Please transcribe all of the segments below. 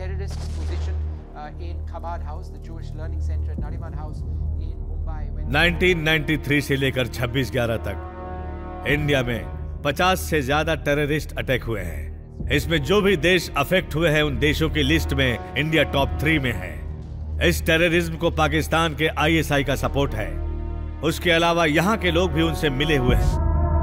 terrorists positioned in Chabad House, the Jewish Learning Center at Nariman House in Mumbai. 1993 से लेकर 26/11 तक India में 50 से ज्यादा टेररिस्ट अटैक हुए हैं। इसमें जो भी देश अफेक्ट हुए हैं उन देशों की लिस्ट में इंडिया टॉप 3 में है। इस टेररिज्म को पाकिस्तान के ISI का सपोर्ट है। उसके अलावा यहाँ के लोग भी उनसे मिले हुए हैं।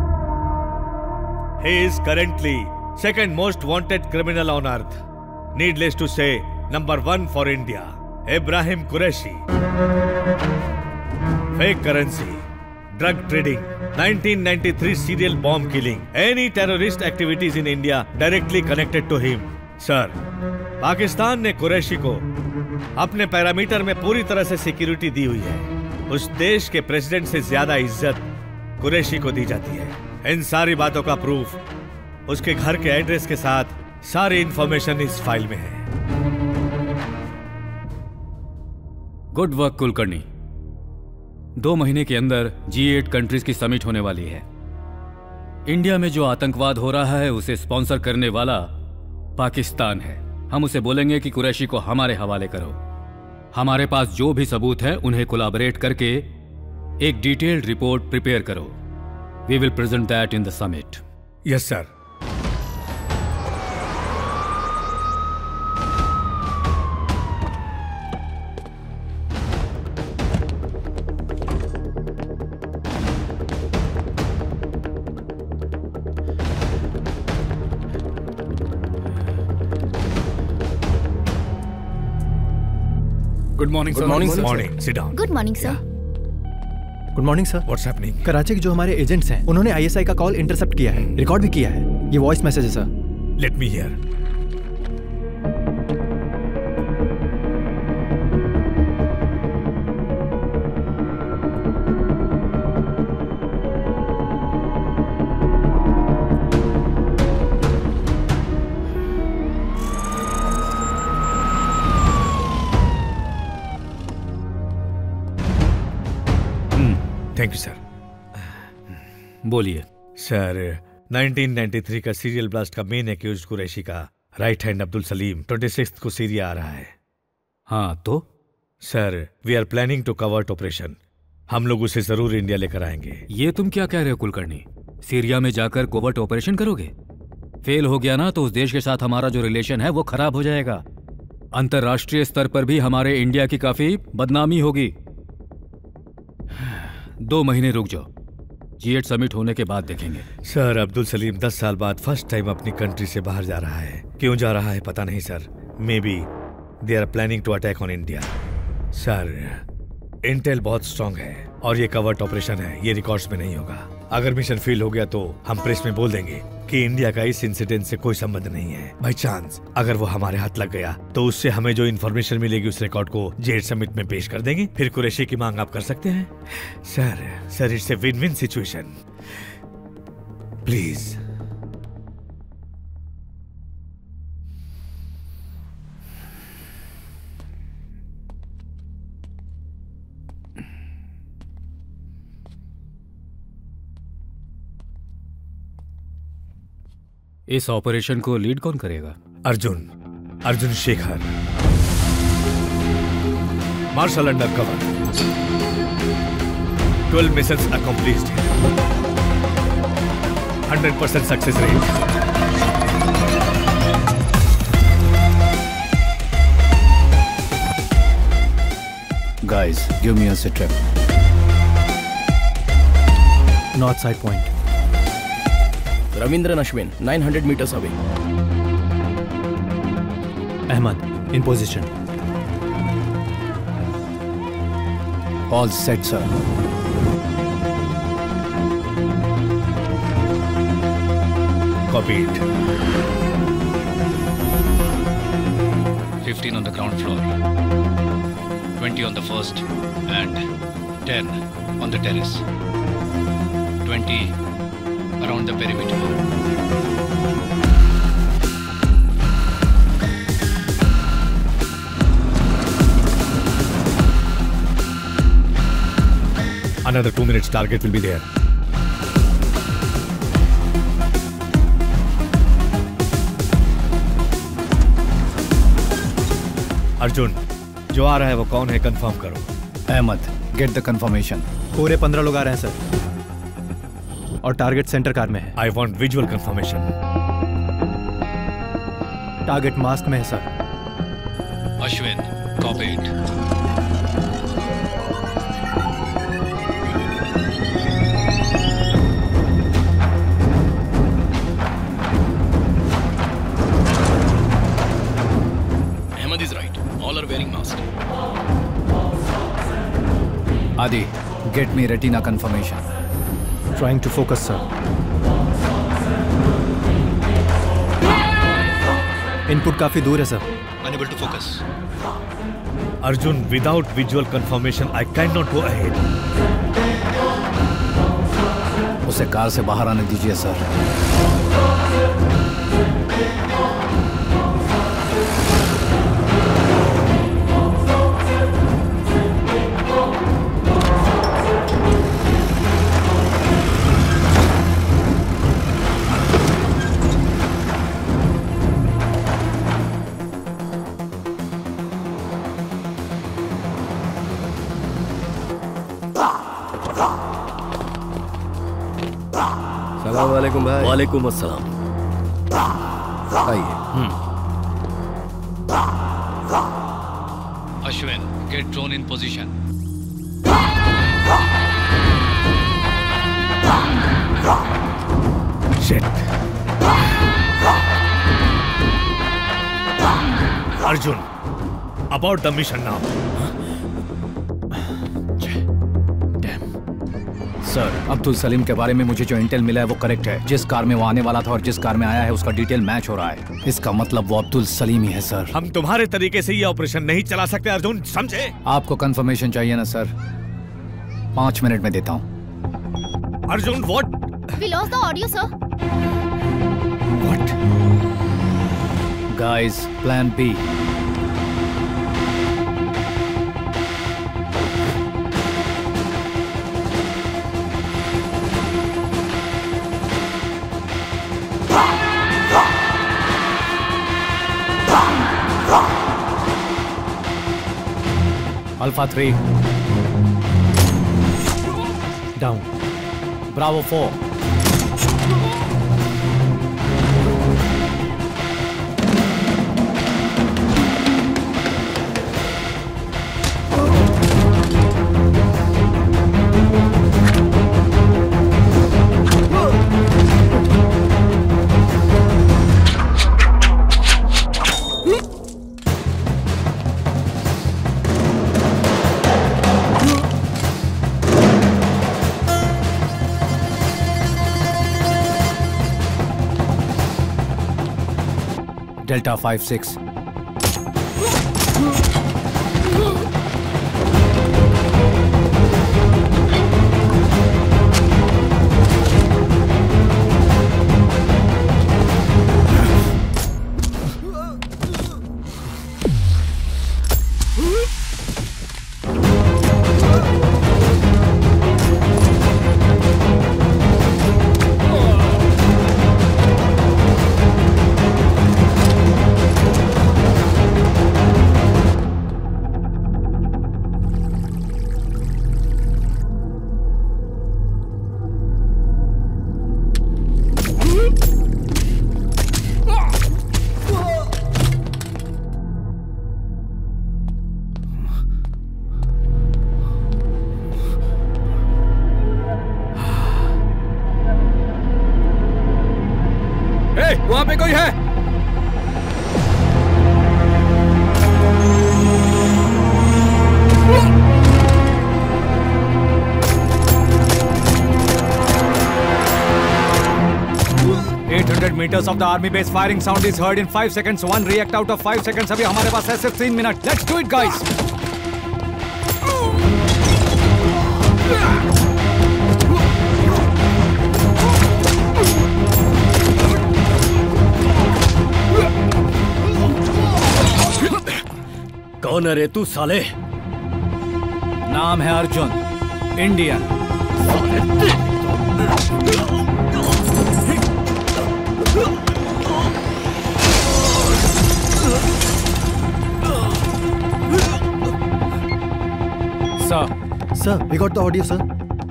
He is currently second most wanted criminal on earth. Needless to say, number 1 for India, Ibrahim Qureshi. Fake currency, drug trading, 1993 serial bomb killing, any terrorist activities in India directly connected to him. Sir, Pakistan ने कुरैशी को अपने parameter में पूरी तरह से security दी हुई है। उस देश के प्रेसिडेंट से ज्यादा इज्जत कुरैशी को दी जाती है। इन सारी बातों का प्रूफ उसके घर के एड्रेस के साथ सारी इंफॉर्मेशन इस फाइल में है। Good work Kulkarni. 2 महीने के अंदर G8 कंट्रीज की समिट होने वाली है। इंडिया में जो आतंकवाद हो रहा है उसे स्पॉन्सर करने वाला पाकिस्तान है। हम उसे बोलेंगे कि कुरैशी को हमारे हवाले करो। हमारे पास जो भी सबूत हैं उन्हें कोलैबोरेट करके एक डिटेल्ड रिपोर्ट प्रिपेयर करो। We will present that in the summit. Yes sir. Good morning, sir. Good morning, sir. Morning. Sit down. Good morning sir. Good morning sir. What's happening? Karachi के जो हमारे एजेंट्स हैं उन्होंने ISI का call intercept किया है, record भी किया है। ये वॉइस मैसेज है sir. Let me hear. Thank you sir. बोलिए सर, 1993 का सीरियल ब्लास्ट का मेन एक्यूज्ड कुरैशी का राइट हैंड अब्दुल सलीम 26 को सीरिया आ रहा है। हाँ तो sir, we are planning to covert operation. हम लोग उसे जरूर इंडिया लेकर आएंगे। ये तुम क्या कह रहे हो कुलकर्णी? सीरिया में जाकर कोवर्ट ऑपरेशन करोगे? फेल हो गया ना तो उस देश के साथ हमारा जो रिलेशन है वो खराब हो जाएगा। अंतरराष्ट्रीय स्तर पर भी हमारे इंडिया की काफी बदनामी होगी। 2 महीने रुक जाओ, G8 समिट होने के बाद देखेंगे। सर, अब्दुल सलीम 10 साल बाद फर्स्ट टाइम अपनी कंट्री से बाहर जा रहा है। क्यों जा रहा है पता नहीं sir. Maybe they are planning to attack on India. Sir, intel बहुत स्ट्रांग है और ये कवर्ट ऑपरेशन है, ये रिकॉर्ड्स में नहीं होगा। अगर मिशन फेल हो गया तो हम प्रेस में बोल देंगे कि इंडिया का इस इंसिडेंट से कोई संबंध नहीं है। बाई चांस अगर वो हमारे हाथ लग गया तो उससे हमें जो इन्फॉर्मेशन मिलेगी उस रिकॉर्ड को G8 समिट में पेश कर देंगे। फिर कुरैशी की मांग आप कर सकते हैं। Sir it's a win win situation. Please. इस ऑपरेशन को लीड कौन करेगा? Arjun Shekhar, marshal undercover. 12 missions accomplished, 100% success rate. Guys, give me a sit rep. North side point. Ravindran Ashwin, 900 meters away. Ahmad, in position. All set, sir. Copied. 15 on the ground floor, 20 on the first, and 10 on the terrace. 20 around the perimeter. Another 2 minutes, target will be there. Arjun, जो आ रहा है वो कौन है, confirm करो। Ahmed, get the confirmation. पूरे 15 लोग आ रहे हैं सर, और टारगेट सेंटर कार में है। I want visual confirmation. Target mask में है सर। Ashwin, copy it. Ahmed is right. All are wearing masks. Adi, get me retina confirmation. Trying to focus sir. Input काफी दूर है सर। Unable to focus. Arjun, without visual confirmation I can not go ahead. उसे car से बाहर आने दीजिए sir. अस्सलामुअलैकुम भाई। वालेकुम अस्सलाम। आइए। Ashwin, get drone in position. Shit. Arjun, about the mission now. Sir, Abdul Salim के बारे में मुझे जो इंटेल मिला है वो करेक्ट है। जिस कार में वो आने वाला था और जिस कार में आया है उसका डिटेल मैच हो रहा है। इसका मतलब वो अब्दुल सलीम ही है सर। हम तुम्हारे तरीके से ये ऑपरेशन नहीं चला सकते अर्जुन, समझे? आपको कंफर्मेशन चाहिए ना सर? 5 मिनट में देता हूँ। Arjun, what? We lost the audio, sir. What? Guys, plan B. Alpha 3. Down. Bravo 4. Delta 5-6. वहां पे कोई है? meters of the army base. Firing sound is heard in 5 seconds. 1 react out of 5 seconds. अभी हमारे पास है सिर्फ 3 minute. Let's do it, guys. कौन है रे तू साले? नाम है Arjun, Indian. Sir. Sir, we got the audio, sir.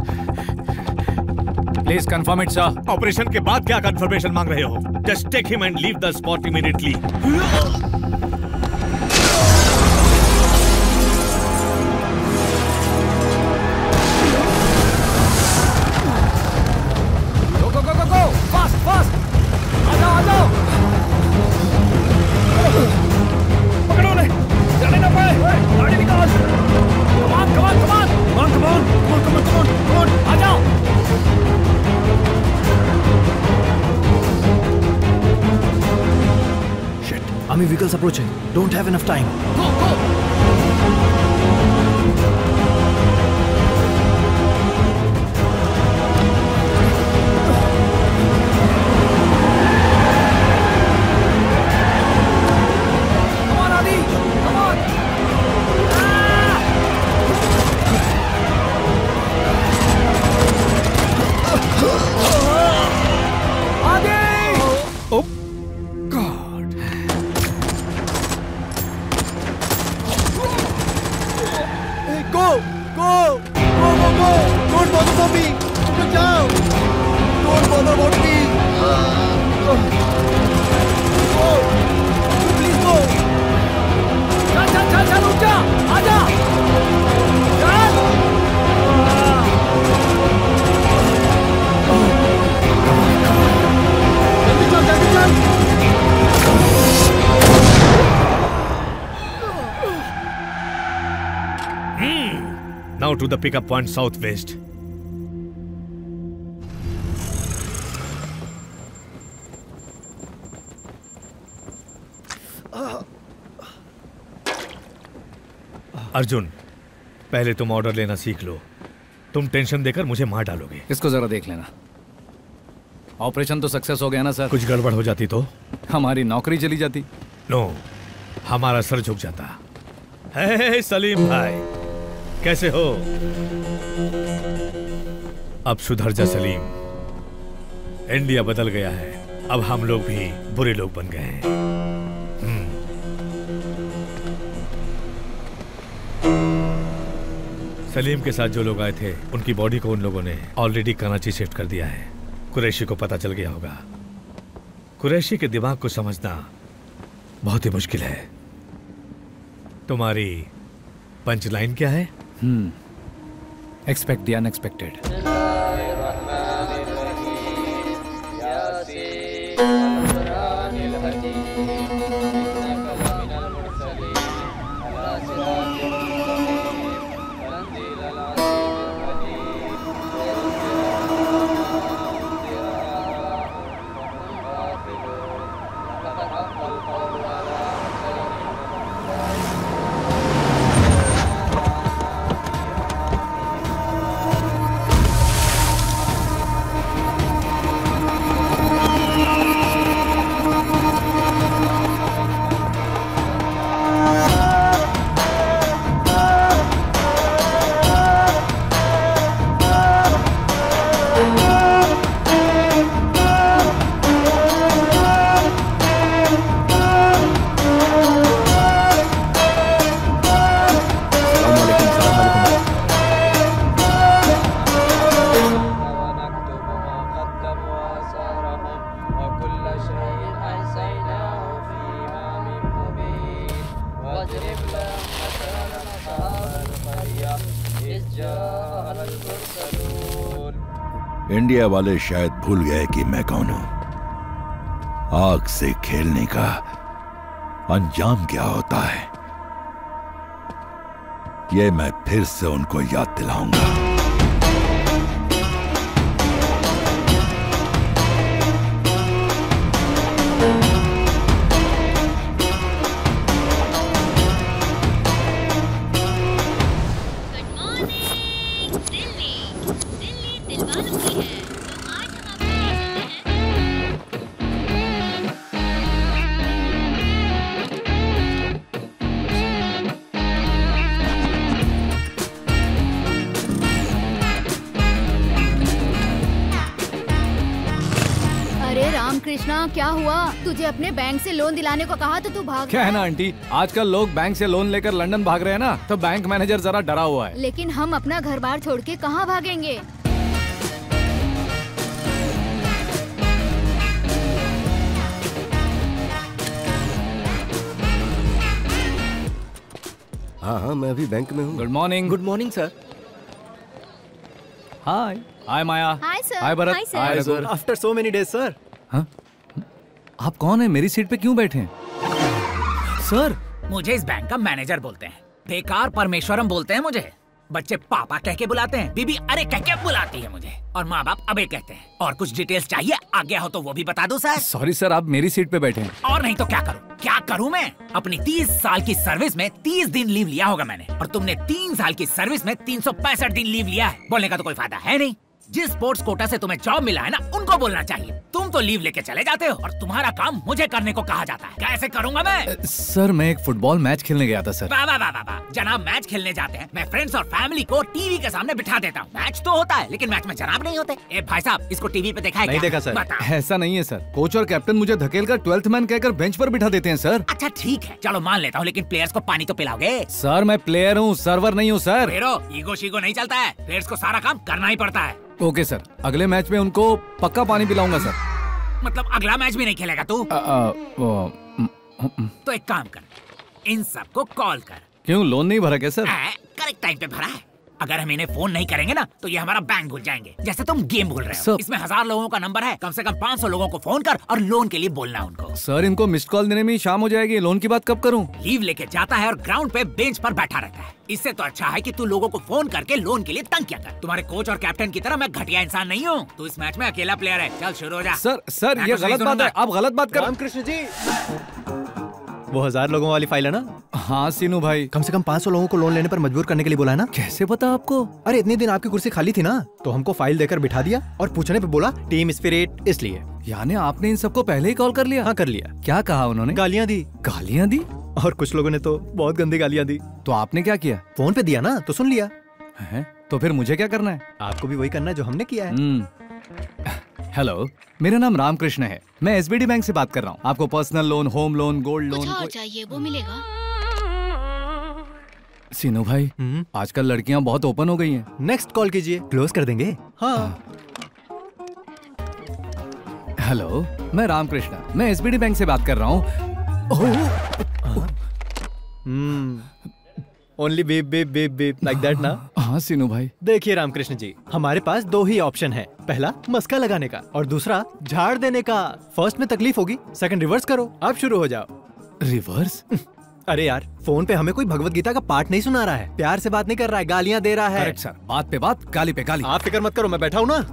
Please confirm it sir. Operation के बाद क्या कंफर्मेशन मांग रहे हो? Just take him and leave the spot immediately. Army vehicles approaching. Don't have enough time. Come on, Adi! Come on! Adi! Oh God! Hey, go! Go! Go, go, go! Don't bother for me! Look down! Don't bother about me! Go! Please go! चल चल चल चल रुक जा! आजा! चल! जल्दी चल, जल्दी चल! Now to the pickup point southwest. Arjun, पहले तुम ऑर्डर लेना सीख लो। तुम टेंशन देकर मुझे मार डालोगे। इसको जरा देख लेना। ऑपरेशन तो सक्सेस हो गया ना सर? कुछ गड़बड़ हो जाती तो? हमारी नौकरी चली जाती। नो, हमारा सर झुक जाता। हे सलीम भाई, कैसे हो? अब सुधर जा सलीम। इंडिया बदल गया है। अब हम लोग भी बुरे लोग बन गए हैं। सलीम के साथ जो लोग आए थे उनकी बॉडी को उन लोगों ने ऑलरेडी कराची शिफ्ट कर दिया है। कुरैशी को पता चल गया होगा। कुरैशी के दिमाग को समझना बहुत ही मुश्किल है। तुम्हारी पंच लाइन क्या है? Expect the unexpected. इंडिया वाले शायद भूल गए कि मैं कौन हूं। आग से खेलने का अंजाम क्या होता है, ये मैं फिर से उनको याद दिलाऊंगा। कृष्णा क्या हुआ? तुझे अपने बैंक से लोन दिलाने को कहा तो तू भाग क्या है गया। ना आंटी, आजकल लोग बैंक से लोन लेकर लंदन भाग रहे हैं ना, तो बैंक मैनेजर जरा डरा हुआ है। लेकिन हम अपना घर बार छोड़ के कहाँ भागेंगे? हाँ, मैं अभी बैंक में हूँ। Good morning. Good morning sir. Hi hi Maya. Hi sir. Hi Bharat. Hi sir. Hi sir, after so many days sir. हाँ? आप कौन है? मेरी सीट पे क्यों बैठे हैं? सर, मुझे इस बैंक का मैनेजर बोलते हैं। बेकार परमेश्वरम बोलते हैं मुझे। बच्चे पापा कह के बुलाते हैं, बीबी अरे कह के बुलाती है मुझे, और माँ बाप अबे कहते हैं। और कुछ डिटेल्स चाहिए? आ गया हो तो वो भी बता दो सर। सॉरी सर, आप मेरी सीट पे बैठे हैं। और नहीं तो क्या करूँ? क्या करूँ मैं? अपनी 30 साल की सर्विस में 30 दिन लीव लिया होगा मैंने, और तुमने 3 साल की सर्विस में 365 दिन लीव लिया है। बोलने का तो कोई फायदा है नहीं। जिस स्पोर्ट्स कोटा से तुम्हें जॉब मिला है ना, उनको बोलना चाहिए। तुम तो लीव लेके चले जाते हो और तुम्हारा काम मुझे करने को कहा जाता है। कैसे करूंगा मैं? सर, मैं एक फुटबॉल मैच खेलने गया था सर। वाह वाह वाह वाह, जनाब मैच खेलने जाते हैं। मैं फ्रेंड्स और फैमिली को टीवी के सामने बिठा देता हूँ। मैच तो होता है लेकिन मैच में जनाब नहीं होते। ए भाई साहब, इसको टीवी पे देखा है? नहीं क्या? देखा सर। बताओ। ऐसा नहीं है सर, कोच और कैप्टन मुझे धकेलकर 12th मैन कहकर बेंच पर बिठा देते हैं सर। अच्छा ठीक है, चलो मान लेता हूँ, लेकिन प्लेयर्स को पानी तो पिलाओगे? सर, मैं प्लेयर हूँ, सर्वर नहीं हूँ सर। हीरो ईगो शीगो नहीं चलता है। प्लेयर्स को सारा काम करना ही पड़ता है। ओके सर, अगले मैच में उनको पक्का पानी पिलाऊंगा सर। मतलब अगला मैच भी नहीं खेलेगा तू? तो एक काम कर, इन सबको कॉल कर। क्यों, लोन नहीं भरा क्या सर? करेक्ट टाइम पे भरा है। अगर हम इन्हें फोन नहीं करेंगे ना, तो ये हमारा बैंक भूल जाएंगे, जैसे तुम गेम भूल रहे हो। सर, इसमें 1000 लोगों का नंबर है, कम से कम 500 लोगों को फोन कर और लोन के लिए बोलना उनको। सर, इनको मिस्ड कॉल देने में ही शाम हो जाएगी, लोन की बात कब करूं? लीव लेके जाता है और ग्राउंड पे बेंच पर बैठा रहता है। इससे तो अच्छा है कि तू लोगों को फोन करके लोन के लिए तंग किया कर। तुम्हारे कोच और कैप्टन की तरह मैं घटिया इंसान नहीं हूँ। तू इस मैच में अकेला प्लेयर है। चल शुरू हो जा। सर, ये गलत बात है, आप गलत बात कर। रामकृष्ण जी, वो 1000 लोगों वाली फाइल है ना? हाँ सीनू भाई, कम से कम 500 लोगों को लोन लेने पर मजबूर करने के लिए बोला है ना? कैसे पता आपको? अरे इतने दिन आपकी कुर्सी खाली थी ना, तो हमको फाइल देकर बिठा दिया और पूछने पे बोला टीम स्पिरिट, इसलिए। यानी आपने इन सबको पहले ही कॉल कर लिया? हाँ कर लिया। क्या कहा उन्होंने? गालियाँ दी। गालियाँ दी? और कुछ लोगों ने तो बहुत गंदी गालियाँ दी। तो आपने क्या किया? फोन पे दिया ना, तो सुन लिया है? तो फिर मुझे क्या करना है? आपको भी वही करना है जो हमने किया है। हेलो, मेरा नाम रामकृष्ण है, मैं एसबीडी बैंक से बात कर रहा हूँ। आपको personal loan, home loan, gold loan कुछ और चाहिए वो मिलेगा। सीनू भाई, आजकल लड़कियाँ बहुत ओपन हो गई हैं। नेक्स्ट कॉल कीजिए, क्लोज कर देंगे। हाँ। हेलो, मैं रामकृष्ण, मैं एसबीडी बैंक से बात कर रहा हूँ। Only beep beep beep beep like that ना? हाँ सीनू भाई। देखिए रामकृष्ण जी, हमारे पास 2 ही ऑप्शन है। पहला मस्का लगाने का और दूसरा झाड़ देने का। फर्स्ट में तकलीफ होगी, सेकंड रिवर्स करो। अब शुरू हो जाओ। रिवर्स? अरे यार, फोन पे हमें कोई भगवत गीता का पाठ नहीं सुना रहा है, प्यार से बात नहीं कर रहा है, गालियाँ दे रहा है। करेक्ट सर, बात पे बात, गाली पे गाली। आप फिक्र मत करो, मैं बैठा हूँ ना।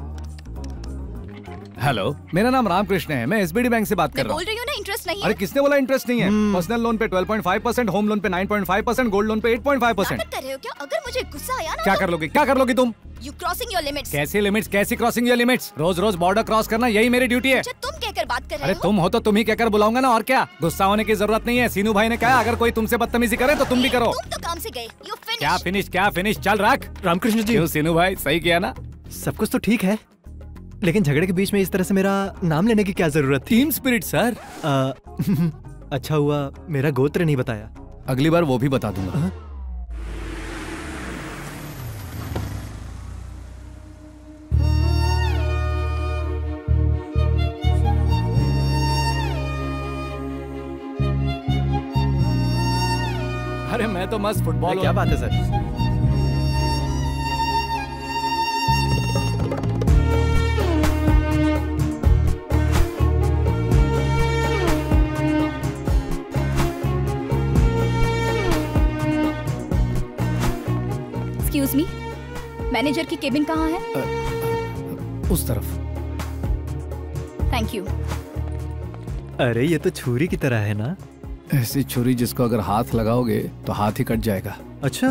हेलो, मेरा नाम रामकृष्ण है, मैं एसबीडी बैंक से बात कर रहा हूँ। बोल रही हूँ ना, इंटरेस्ट नहीं है। अरे किसने बोला इंटरेस्ट नहीं है? पर्सनल लोन पे 12.5%, होम लोन पे 9.5%, गोल्ड लोन पे 8.5%। कर रहे हो क्या? अगर मुझे गुस्सा आया ना, क्या कर लोगी? क्या कर लोगी तुम? You crossing your limits. कैसी लिमिट्स? कैसी क्रॉसिंग योर लिमिट्स? रोज रोज बॉर्डर क्रॉस करना यही मेरी ड्यूटी है। तुम कहकर बात कर रहे अरे हो? तुम हो तो तुम ही कहकर बुलाऊंगा ना, और क्या? गुस्सा होने की जरूरत नहीं है। सीनू भाई ने कहा अगर कोई तुमसे बदतमीजी करे तो तुम भी करो। तुम तो काम से गए। You finish. क्या फिनिश? क्या फिनिश? चल रख। रामकृष्ण जी, क्यों सीनू भाई, सही किया ना? सब कुछ तो ठीक है, लेकिन झगड़े के बीच में इस तरह से मेरा नाम लेने की क्या जरूरत थी? Team spirit sir. अच्छा हुआ मेरा गोत्र नहीं बताया। अगली बार वो भी बता दूंगा। अरे मैं तो मस्त फुटबॉल। क्या बात है सर? एक्सक्यूज मी, मैनेजर की केबिन कहाँ है? उस तरफ। Thank you. अरे ये तो छुरी की तरह है ना? ऐसी छुरी जिसको अगर हाथ लगाओगे तो हाथ ही कट जाएगा। अच्छा।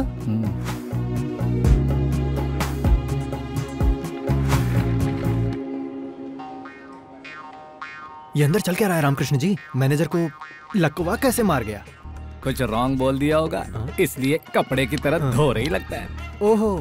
ये अंदर चल क्या रहा है रामकृष्ण जी? मैनेजर को लकवा कैसे मार गया? कुछ रॉन्ग बोल दिया होगा, इसलिए कपड़े की तरह धो रही लगता है। ओहो,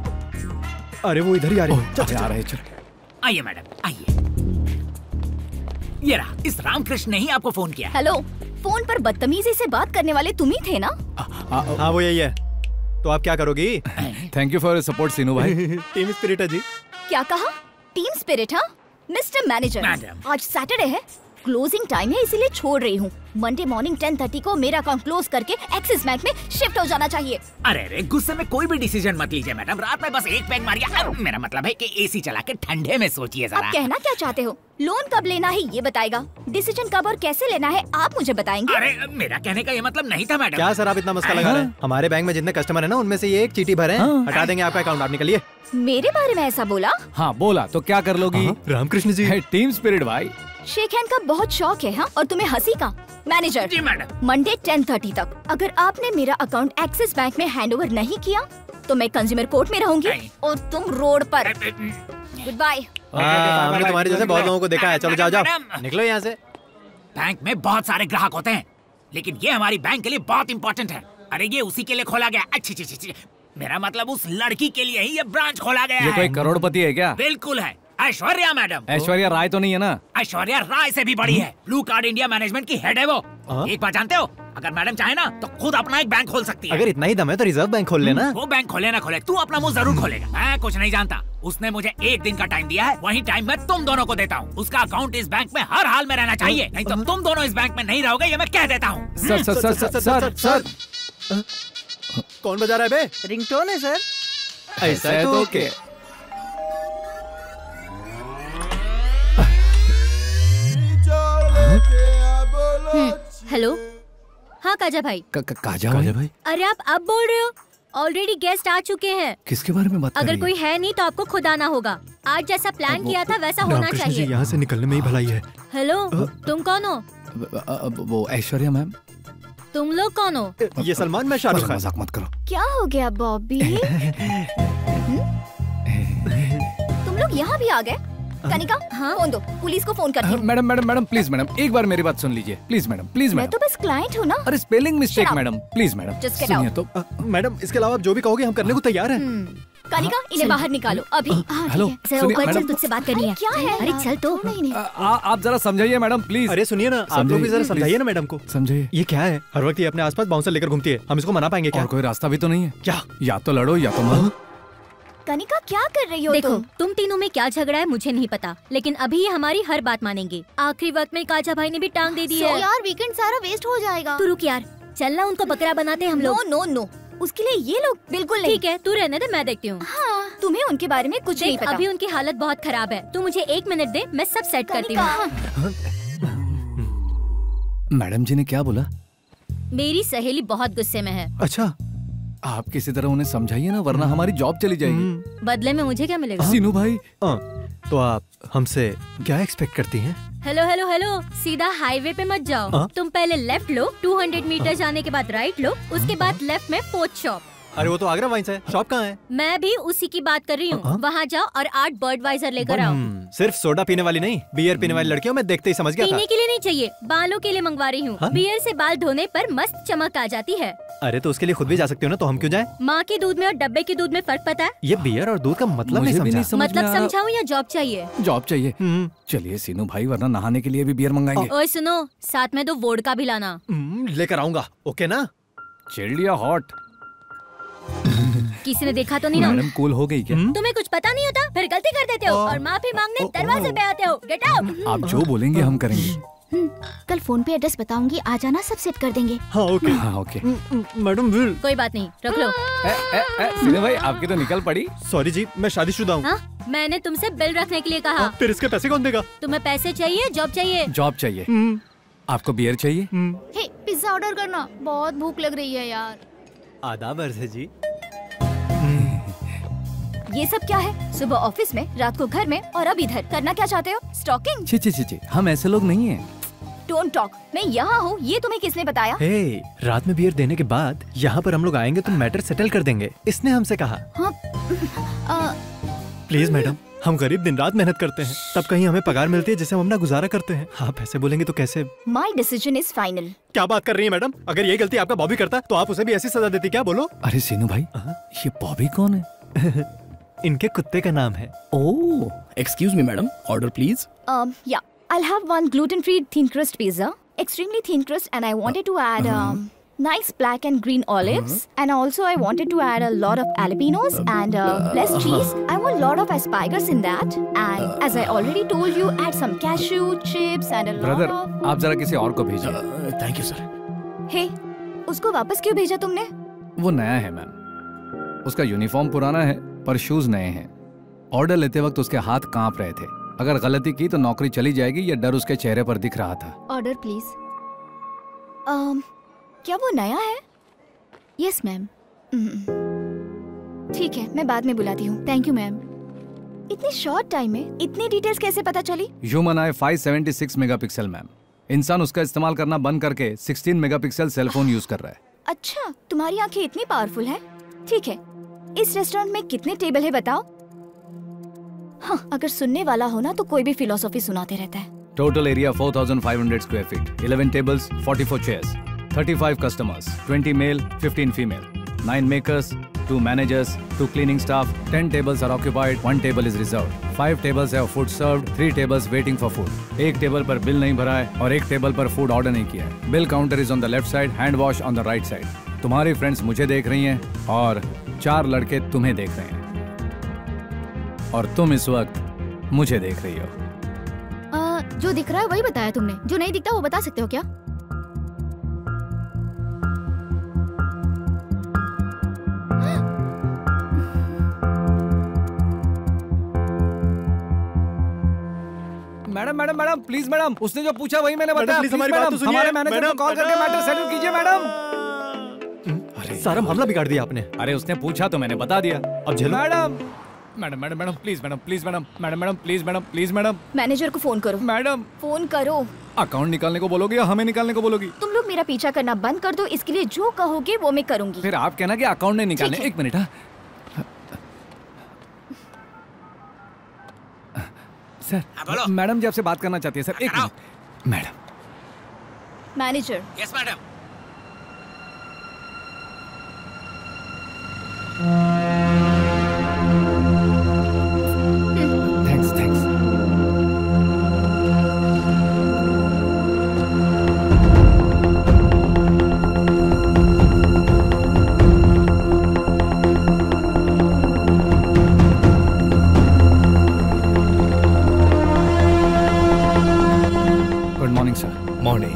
अरे वो इधर ही आ रहे हैं। आ रहे। चल आइए मैडम, आइए। ये रहा, इस रामकृष्ण ने ही आपको फोन किया। हेलो, फोन पर बदतमीजी से बात करने वाले तुम ही थे ना? हाँ वो यही है। तो आप क्या करोगी? Thank you for support Seenu भाई। टीम स्पिरिट है जी। क्या कहा? Team spirit? हाँ मिस्टर मैनेजर, आज सैटरडे है, क्लोजिंग टाइम है, इसीलिए छोड़ रही हूँ। मंडे मॉर्निंग 10:30 को मेरा अकाउंट क्लोज करके एक्सिस बैंक में शिफ्ट हो जाना चाहिए। अरे गुस्से में कोई भी डिसीजन मत लीजिए मैडम, रात में बस एक पैग मारिए। मेरा मतलब है कि एसी चला के ठंडे में सोचिए जरा। आप कहना क्या चाहते हो? लोन कब लेना है ये बताएगा, डिसीजन कब और कैसे लेना है आप मुझे बताएंगे। अरे मेरा कहने का ये मतलब नहीं था मैडम। क्या सर आप इतना मस्का लगा रहे हैं? हमारे बैंक में जितने कस्टमर है ना, उनमें से ये एक चीटी भरे हैं। हटा देंगे आपका अकाउंट, आप निकलिए। मेरे बारे में ऐसा बोला? हाँ बोला, तो क्या कर लोगी? रामकृष्ण जी, टीम स्पिरिट भाई। शेक हैंड का बहुत शौक है। हाँ, और तुम्हें हंसी का? मैनेजर जी मैडम, मंडे 10:30 तक अगर आपने मेरा अकाउंट एक्सिस बैंक में हैंडओवर नहीं किया तो मैं कंज्यूमर कोर्ट में रहूंगी और तुम रोड पर। Goodbye. हमने तुम्हारे जैसे बहुत लोगों को देखा है। चलो जाओ जाओ, निकलो यहाँ से। बैंक में बहुत सारे ग्राहक होते हैं, लेकिन ये हमारी बैंक के लिए बहुत इंपॉर्टेंट है। अरे ये उसी के लिए खोला गया। अच्छी, मेरा मतलब उस लड़की के लिए ही ये ब्रांच खोला गया है। ये कोई करोड़पति है क्या? बिल्कुल है, ऐश्वर्या मैडम। ऐश्वर्या राय तो नहीं है ना? ऐश्वर्या राय से भी बड़ी है, ब्लू कार्ड इंडिया मैनेजमेंट की हेड है वो। एक बात जानते हो, अगर मैडम चाहे ना तो खुद अपना एक बैंक खोल सकती है। अगर इतना ही दम है तो रिजर्व बैंक खोल लेना। वो बैंक खोले ना खोले, तू अपना मुंह जरूर खोलेगा। मैं कुछ नहीं जानता, उसने मुझे एक दिन का टाइम दिया है, वही टाइम मैं तुम दोनों को देता हूँ। उसका अकाउंट इस बैंक में हर हाल में रहना चाहिए, नहीं तो तुम दोनों इस बैंक में नहीं रहोगे, ये मैं कह देता हूँ। Sir sir sir sir sir sir कौन बजा रहा है बे? रिंगटोन है सर। ऐसा है तो ओके। हेलो, हाँ काजा भाई। काजा भाई? अरे आप अब बोल रहे हो? ऑलरेडी गेस्ट आ चुके हैं। किसके बारे में बात कर रही अगर कोई है नहीं तो आपको खुद आना होगा। आज जैसा प्लान किया था वैसा होना चाहिए। यहाँ से निकलने में ही भलाई है। हेलो, तुम कौन हो? वो ऐश्वर्या मैम। तुम लोग कौन हो? ये सलमान, मैं शाहरुख खान। मजाक मत करो। क्या हो गया बॉबी? तुम लोग यहाँ भी आ गए? कनिका, हाँ? फोन दो, पुलिस को फोन करती हूँ। Madam madam madam please madam, एक बार मेरी बात सुन लीजिए प्लीज मैडम, प्लीज मैडम। मैं तो बस क्लाइंट हूँ ना। अरे spelling mistake madam, please madam सुनिए तो। मैडम इसके अलावा आप जो भी कहोगे हम करने को तैयार हैं। कनिका, इन्हें बाहर निकालो अभी। हेलो, जरा ऊपर चल, तुझसे बात करनी है। क्या है? अरे चल तो। आप जरा समझाइए मैडम प्लीज। अरे सुनिए ना, आप लोग भी जरा समझाइए ना मैडम को। समझाइए। ये क्या है? हर वक्त ये अपने आसपास बाउंसर लेकर घूमती है, हम इसको मना पाएंगे क्या? और कोई रास्ता भी तो नहीं है क्या? या तो लड़ो या तो मरो। कनिका क्या कर रही हो? देखो, तुम तीनों में क्या झगड़ा है मुझे नहीं पता, लेकिन अभी ये हमारी हर बात मानेंगे। आखिरी वक्त में काजा भाई ने भी टांग दे दी है। यार वीकेंड सारा वेस्ट हो जाएगा। तू रुक यार, चलना उनको बकरा बनाते हम लोग। नो नो नो, उसके लिए ये लोग बिल्कुल नहीं। ठीक है, तू रहने दे, मैं देखती हूँ। हाँ, तुम्हें उनके बारे में कुछ नहीं पता। अभी उनकी हालत बहुत खराब है, तू मुझे 1 मिनट दे, मैं सब सेट करती हूँ। मैडम जी ने क्या बोला? मेरी सहेली बहुत गुस्से में है। अच्छा, आप किसी तरह उन्हें समझाइए ना, वरना हमारी जॉब चली जाएगी। बदले में मुझे क्या मिलेगा? सीनू भाई, तो आप हमसे क्या एक्सपेक्ट करती हैं? हेलो हेलो हेलो, सीधा हाईवे पे मत जाओ। तुम पहले लेफ्ट लो, 200 मीटर जाने के बाद राइट लो, उसके बाद लेफ्ट में फोर्थ शॉप। अरे वो तो आगरा वाइन्स है, शॉप कहाँ है? मैं भी उसी की बात कर रही हूँ। वहाँ जाओ और 8 बर्डवाइजर लेकर आओ। सिर्फ सोडा पीने वाली नहीं, बियर पीने वाली लड़कियों में देखते ही समझ गया था। पीने के लिए नहीं चाहिए, बालों के लिए मंगवा रही हूँ। बियर से बाल धोने पर मस्त चमक आ जाती है। अरे तो उसके लिए खुद भी जा सकते हो ना, तो हम क्यों जाएं? माँ के दूध में और डब्बे के दूध में फर्क पता है? ये बियर और दूध का मतलब नहीं समझा। मतलब समझाऊँ या जॉब चाहिए? जॉब चाहिए। चलिए सीनू भाई, वरना नहाने के लिए भी बियर मंगाएंगे। ओए सुनो, साथ में 2 वोडका भी लाना। लेकर आऊंगा, ओके ना? चिल्ड या हॉट? किसी ने देखा तो नहीं ना? मैडम कूल हो गई क्या? तुम्हें कुछ पता नहीं होता, फिर गलती कर देते हो और माफी मांगने दरवाजे पे आते हो। Get out. आप जो बोलेंगे हम करेंगे। कल फोन पे एड्रेस बताऊंगी, आ जाना, सब सेट कर देंगे। हाँ ओके। हाँ ओके। Madam will. कोई बात नहीं, रख लो। सीनू भाई, आपकी तो निकल पड़ी। सॉरी जी, मैं शादीशुदा हूँ। मैंने तुमसे बिल रखने के लिए कहा। फिर इसके पैसे कौन देगा? तुम्हें पैसे चाहिए, जॉब चाहिए? जॉब चाहिए। आपको बियर चाहिए? हे, पिज्जा ऑर्डर करना, बहुत भूख लग रही है यार। आदाब अर्ज़ है जी। ये सब क्या है? सुबह ऑफिस में, रात को घर में और अब इधर। करना क्या चाहते हो? स्टॉकिंग? छी, हम ऐसे लोग नहीं हैं। डोंट टॉक, मैं यहाँ हूँ, ये तुम्हें किसने बताया? हे, रात में बियर देने के बाद यहाँ पर हम लोग आएंगे तो मैटर सेटल कर देंगे, इसने हमसे कहा। हाँ, प्लीज मैडम, हम गरीब दिन रात मेहनत करते हैं, तब कहीं हमें पगार मिलती है जिससे हम अपना गुजारा करते हैं। आप ऐसे बोलेंगे तो कैसे? My decision is final. क्या बात कर रही है मैडम? अगर ये गलती आपका बॉबी करता तो आप उसे भी ऐसी सजा देती क्या? बोलो। अरे सीनू भाई, ये बॉबी कौन है? इनके कुत्ते का नाम है। Oh, excuse me madam, order please. या I'll have one gluten-free thin crust pizza, extremely thin crust, and I wanted to add nice black and green olives, and also I wanted to add a lot of jalapenos and less cheese. I want a lot of asparagus in that, and as I already told you, add some cashew chips and a lot brother of. आप जरा किसी और को भेजिए। Thank you sir. Hey, उसको वापस क्यों भेजा तुमने? वो नया है मैम, उसका यूनिफॉर्म पुराना है पर शूज नए हैं। ऑर्डर लेते वक्त उसके हाथ कांप रहे थे। अगर गलती की तो नौकरी चली जाएगी, ये डर उसके चेहरे पर दिख रहा था। Order please. क्या वो नया है? Yes ma'am. ठीक है, मैं बाद में बुलाती हूँ। Thank you ma'am. इतनी शॉर्ट टाइम में इतनी डिटेल्स कैसे पता चली? Human eye 576 megapixel ma'am. इंसान उसका इस्तेमाल करना बंद करके 16 मेगापिक्सल सेलफोन यूज कर रहा है। अच्छा, तुम्हारी आंखें इतनी पावरफुल हैं? ठीक है, इस रेस्टोरेंट में कितने टेबल है बताओ? हाँ, अगर सुनने वाला हो ना तो कोई भी फिलोसॉफी सुनाते रहता है। Total area 4500 square feet, 11 tables, 44 chairs, 35 customers, 20 male, 15 female, 9 makers, 2 managers, 2 cleaning staff, 10 tables are occupied, 1 table is reserved, 5 tables have food served, 3 tables waiting for food. एक टेबल पर बिल नहीं भरा है और एक टेबल पर फूड ऑर्डर नहीं किया है। Bill counter is on the left side, hand wash on the right side. तुम्हारी फ्रेंड्स मुझे देख रही हैं और 4 लड़के तुम्हें देख रहे हैं और तुम इस वक्त मुझे देख रही हो। जो दिख रहा है वही बताया तुमने, जो नहीं दिखता वो बता सकते हो क्या? Madam madam madam please madam, उसने जो पूछा वही मैंने बताया। प्लीज हमारी बात तो सुनिए। हमारे मैनेजर को कॉल करके मैटर सेटल कीजिए मैडम। अरे सारा मामला बिगाड़ दिया आपने। अरे उसने पूछा तो मैंने बता दिया। अब झेलो। Madam madam madam madam please madam, please madam, madam madam please madam, please madam. Manager को फोन करो। मैडम फोन करो। अकाउंट निकालने को बोलोगी या हमें निकालने को बोलोगी? तुम लोग मेरा पीछा करना बंद कर दो, इसके लिए जो कहोगे वो मैं करूंगी। फिर आप कहना कि अकाउंट नहीं निकालने। एक मिनट। सर मैडम जी आपसे बात करना चाहती है सर। एक minute madam. Manager. Yes madam. Thanks thanks. Morning.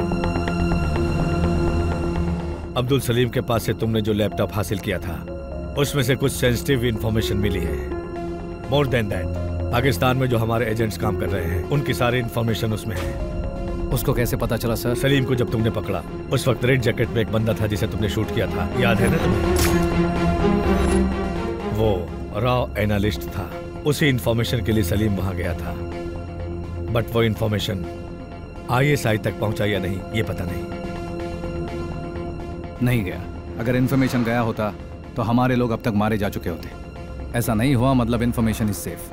Abdul Salim के पास से तुमने जो लैपटॉप हासिल किया था उसमें से कुछ सेंसिटिव इंफॉर्मेशन मिली है। मोर देन दैट, पाकिस्तान में जो हमारे एजेंट्स काम कर रहे हैं उनकी सारी इंफॉर्मेशन उसमें है। उसको कैसे पता चला सर? सलीम को जब तुमने पकड़ा उस वक्त रेड जैकेट में एक बंदा था जिसे तुमने शूट किया था, याद है ना तुम्हें? वो रॉ एनालिस्ट था। उसी इंफॉर्मेशन के लिए सलीम वहां गया था, बट वो इंफॉर्मेशन ISI तक पहुंचा या नहीं ये पता नहीं गया। अगर इन्फॉर्मेशन गया होता तो हमारे लोग अब तक मारे जा चुके होते। ऐसा नहीं हुआ, मतलब इन्फॉर्मेशन इज सेफ।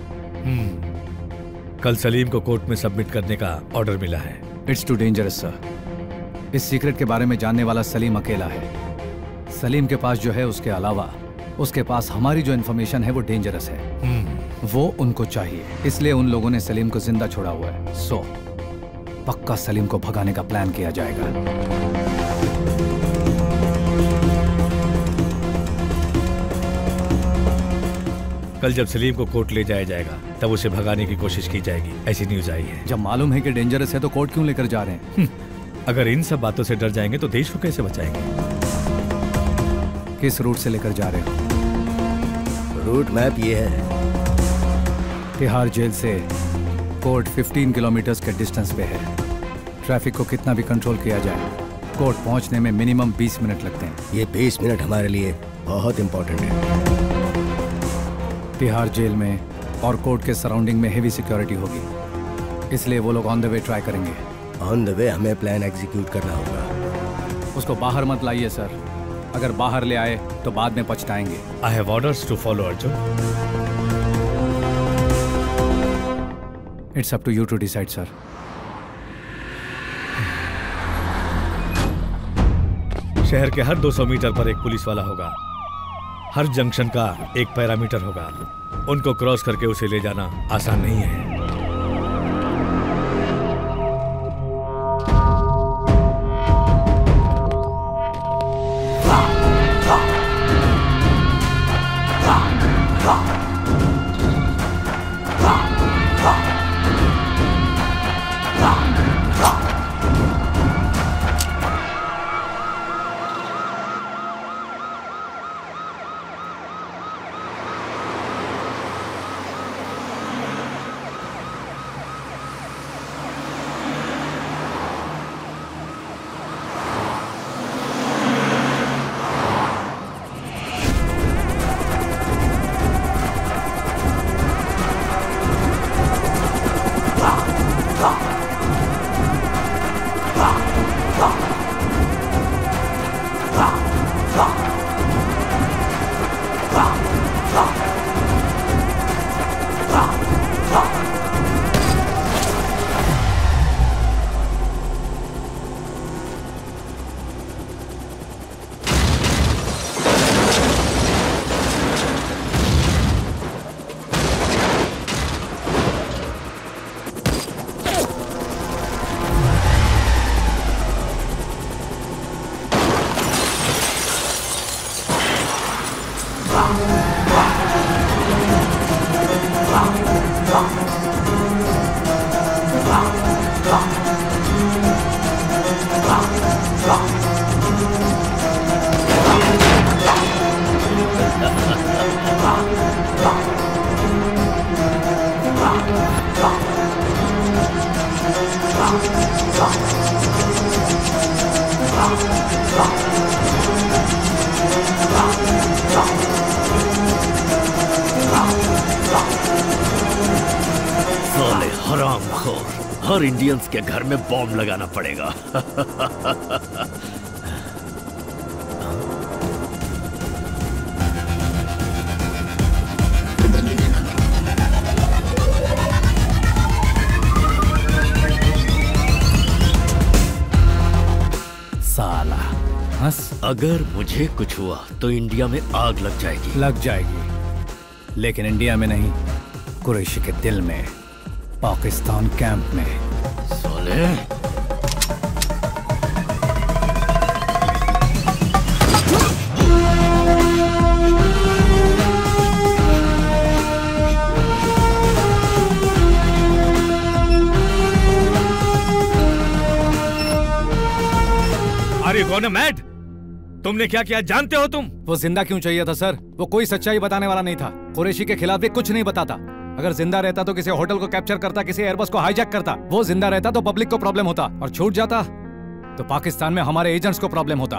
कल सलीम को कोर्ट में सबमिट करने का ऑर्डर मिला है। It's too dangerous sir. इस सीक्रेट के बारे में जानने वाला सलीम अकेला है। सलीम के पास जो है उसके अलावा उसके पास हमारी जो इन्फॉर्मेशन है वो डेंजरस है। वो उनको चाहिए, इसलिए उन लोगों ने सलीम को जिंदा छोड़ा हुआ है। सो पक्का सलीम को भगाने का प्लान किया जाएगा। कल जब सलीम को कोर्ट ले जाया जाएगा तब उसे भगाने की कोशिश की जाएगी, ऐसी न्यूज आई है। जब मालूम है कि डेंजरस है तो कोर्ट क्यों लेकर जा रहे हैं? अगर इन सब बातों से डर जाएंगे तो देश को कैसे बचाएंगे? किस रूट से लेकर जा रहे हो? रूट मैप ये है। तिहाड़ जेल से कोर्ट 15 किलोमीटर के डिस्टेंस पे है। ट्रैफिक को कितना भी कंट्रोल किया जाए, कोर्ट पहुंचने में मिनिमम 20 मिनट लगते हैं। ये 20 मिनट हमारे लिए बहुत इंपॉर्टेंट है। तिहाड़ जेल में और कोर्ट के सराउंडिंग में हेवी सिक्योरिटी होगी, इसलिए वो लोग ऑन द वे ट्राई करेंगे। ऑन द वे हमें प्लान एग्जीक्यूट करना होगा। उसको बाहर मत लाइए सर, अगर बाहर ले आए तो बाद में पछताएंगे। I have orders to follow Arjun. It's up to you to decide, sir. शहर के हर 200 मीटर पर एक पुलिस वाला होगा। हर जंक्शन का एक पैरामीटर होगा। उनको क्रॉस करके उसे ले जाना आसान नहीं है। साले हरामखोर, हर इंडियंस के घर में बॉम्ब लगाना पड़ेगा। साला हंस। अगर मुझे कुछ हुआ तो इंडिया में आग लग जाएगी। लग जाएगी, लेकिन इंडिया में नहीं, कुरैशी के दिल में, पाकिस्तान कैंप में। साले अरे कौन है मैड? तुमने क्या किया जानते हो तुम? वो जिंदा क्यों चाहिए था सर? वो कोई सच्चाई बताने वाला नहीं था। कुरैशी के खिलाफ भी कुछ नहीं बताता। अगर जिंदा रहता तो किसी होटल को कैप्चर करता, किसी एयरबस को हाईजैक करता। वो जिंदा रहता तो पब्लिक को प्रॉब्लम होता, और छूट जाता तो पाकिस्तान में हमारे एजेंट्स को प्रॉब्लम होता।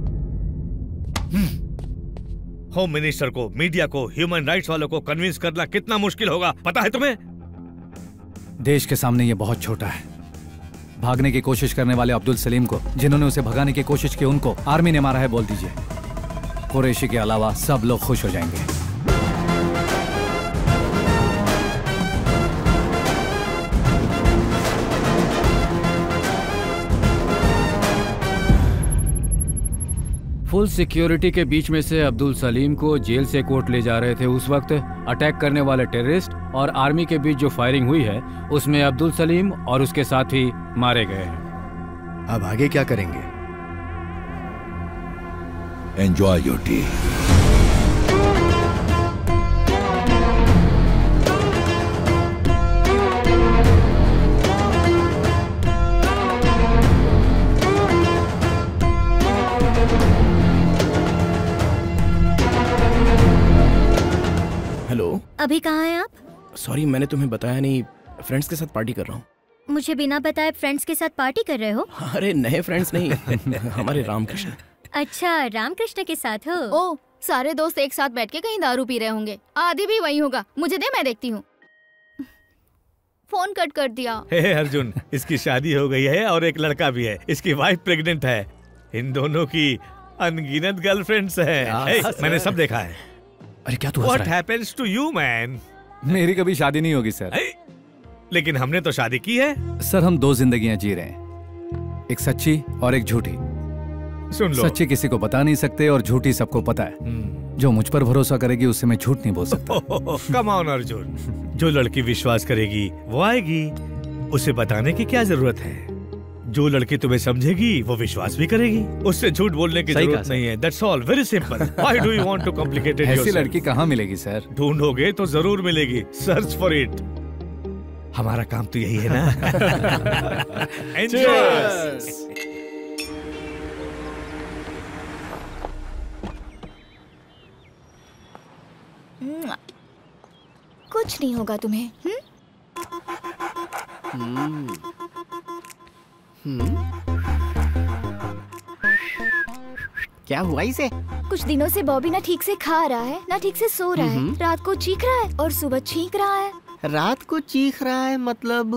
होम मिनिस्टर को, मीडिया को, ह्यूमन राइट्स वालों को कन्विंस करना कितना मुश्किल होगा पता है तुम्हें? देश के सामने ये बहुत छोटा है। भागने की कोशिश करने वाले अब्दुल सलीम को, जिन्होंने उसे भगाने की कोशिश की, उनको आर्मी ने मारा है बोल दीजिए। कुरैशी के अलावा सब लोग खुश हो जाएंगे। फुल सिक्योरिटी के बीच में से अब्दुल सलीम को जेल से कोर्ट ले जा रहे थे। उस वक्त अटैक करने वाले टेररिस्ट और आर्मी के बीच जो फायरिंग हुई है उसमें अब्दुल सलीम और उसके साथी मारे गए हैं। अब आगे क्या करेंगे? Enjoy your T. हेलो, अभी कहाँ हैं आप? सॉरी मैंने तुम्हें बताया नहीं, फ्रेंड्स के साथ पार्टी कर रहा हूँ। मुझे बिना बताए फ्रेंड्स के साथ पार्टी कर रहे हो? अरे नए फ्रेंड्स नहीं, हमारे रामकृष्ण। अच्छा, रामकृष्ण के साथ हो? ओ, सारे दोस्त एक साथ बैठ के कहीं दारू पी रहे होंगे। आदि भी वही होगा। मुझे दे, मैं देखती हूँ। फोन कट कर दिया। हे अर्जुन, इसकी शादी हो गई है और एक लड़का भी है। इसकी वाइफ प्रेग्नेंट है। इन दोनों की अनगिनत गर्लफ्रेंड्स हैं। मैंने सब देखा है। अरे क्या तू हंस What रहा है? happens to you, man? मेरी कभी शादी नहीं होगी सर। लेकिन हमने तो शादी की है। सर हम दो जिंदगियां जी रहे हैं, एक सच्ची और एक झूठी। सुन लो, सच्ची किसी को बता नहीं सकते और झूठी सबको पता है। जो मुझ पर भरोसा करेगी उससे मैं झूठ नहीं बोल सकता। कम ऑन अर्जुन, जो लड़की विश्वास करेगी वो आएगी। उसे बताने की क्या जरूरत है? जो लड़की तुम्हें समझेगी वो विश्वास भी करेगी। उससे झूठ बोलने की जरूरत नहीं है। That's all, very simple. Why do you want to complicate it yourself? ऐसी लड़की कहाँ मिलेगी सर? ढूंढोगे तो जरूर मिलेगी। Search for it. हमारा काम तो यही है ना। Enjoy. कुछ नहीं होगा तुम्हें। क्या हुआ इसे? कुछ दिनों से बॉबी ना ठीक से खा रहा है, ना ठीक से सो रहा है। रात को चीख रहा है और सुबह छींक रहा है। रात को चीख रहा है मतलब?